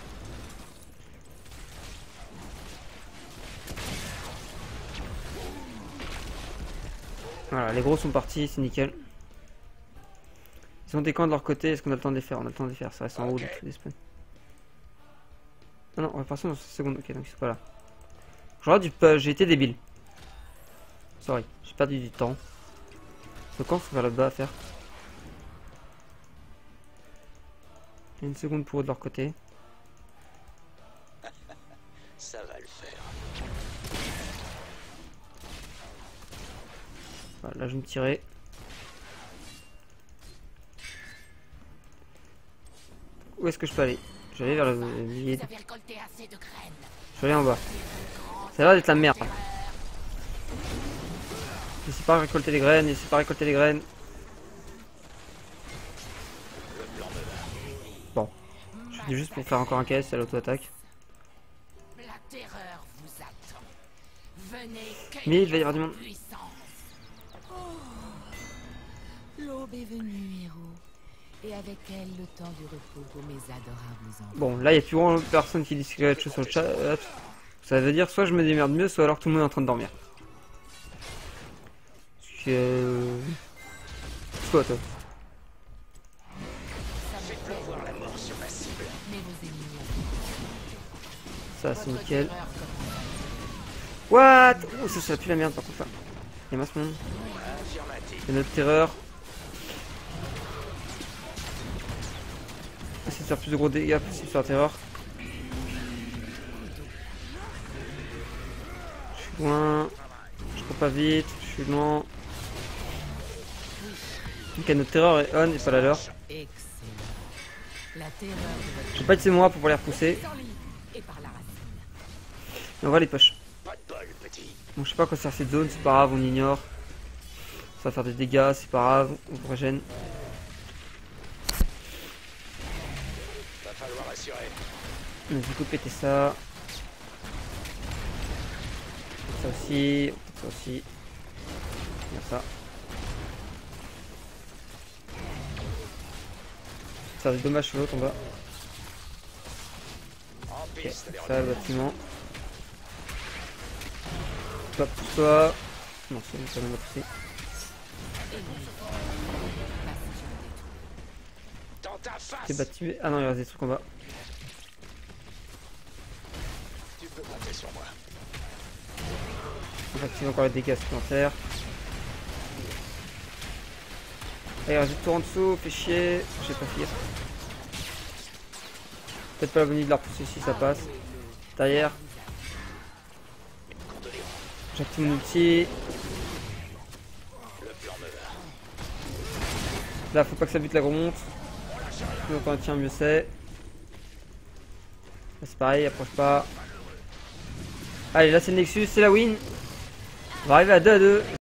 Voilà, les gros sont partis, c'est nickel. Ils ont des camps de leur côté, est-ce qu'on a le temps de les faire? On a le temps de les faire, ça reste en haut de tous les spawns. Ah non, on va passer dans cette seconde, ok, donc ils sont pas là. J'aurais dû pas, j'ai été débile. Sorry, j'ai perdu du temps. Le camp sont vers là-bas à faire. Il y a une seconde pour eux de leur côté. Ça va le faire. Voilà, là je vais me tirer. Où est-ce que je peux aller? Je vais aller vers le milieu. Vous avez récolté assez de graines. Je vais aller en bas. Ça a l'air d'être la merde. N'essaie pas à récolter les graines, n'essaie pas à récolter les graines. Bon. Je suis juste pour faire encore un K S à l'auto-attaque. La terreur vous attend. Venez Mais il va y avoir du monde. puissance. L'aube est venue, héros. Et avec elle, le temps du repos pour mes adorables enfants. Bon, là il n'y a plus vraiment personne qui dit quelque chose sur le chat. Ça veut dire soit je me démerde mieux, soit alors tout le monde est en train de dormir. Parce que... C'est quoi toi? Faites pleuvoir la mort sur ma cible. Mais vos ennemis. Ça c'est Votre nickel. terreur commence. What? Oh ça ça pue la merde par contre là. Il y a masse monde. Affirmatif. C'est notre terreur. Essayer de faire plus de gros dégâts possible sur la terreur. Je suis loin. Je cours pas vite. Je suis loin. Ok, notre terreur est on et pas la leur. Excellent. La terreur de votre J'ai pas utilisé moi pour pouvoir les repousser. sang-lit et par la racine. Mais on va les push. Pas de bol, petit. Bon, je sais pas quoi sert cette zone, c'est pas grave, on ignore. Ça va faire des dégâts, c'est pas grave, on vous régène. Va falloir assurer. On a du coup péter ça. Ça aussi, ça aussi. Bien ça. Ça a des dommages sur l'autre en bas. En Ok, piste, les ça le bâtiment. Toi, pousse-toi. Non, c'est bon, ça va pousser. dans ta face. T'es battu. Ah non, il reste des trucs en bas. Tu peux compter sur moi. On va activer encore les dégâts supplémentaires. Ah, il reste du tour en dessous, fait chier. Je vais pas finir. Peut-être pas la bonne idée de la repousser si ça passe. Derrière. J'active mon ulti. Le plan me va. Là, faut pas que ça bute la remonte. Plus on tient, mieux c'est. Là, c'est pareil, approche pas. Allez, là c'est le Nexus, c'est la win. On va arriver à deux à deux.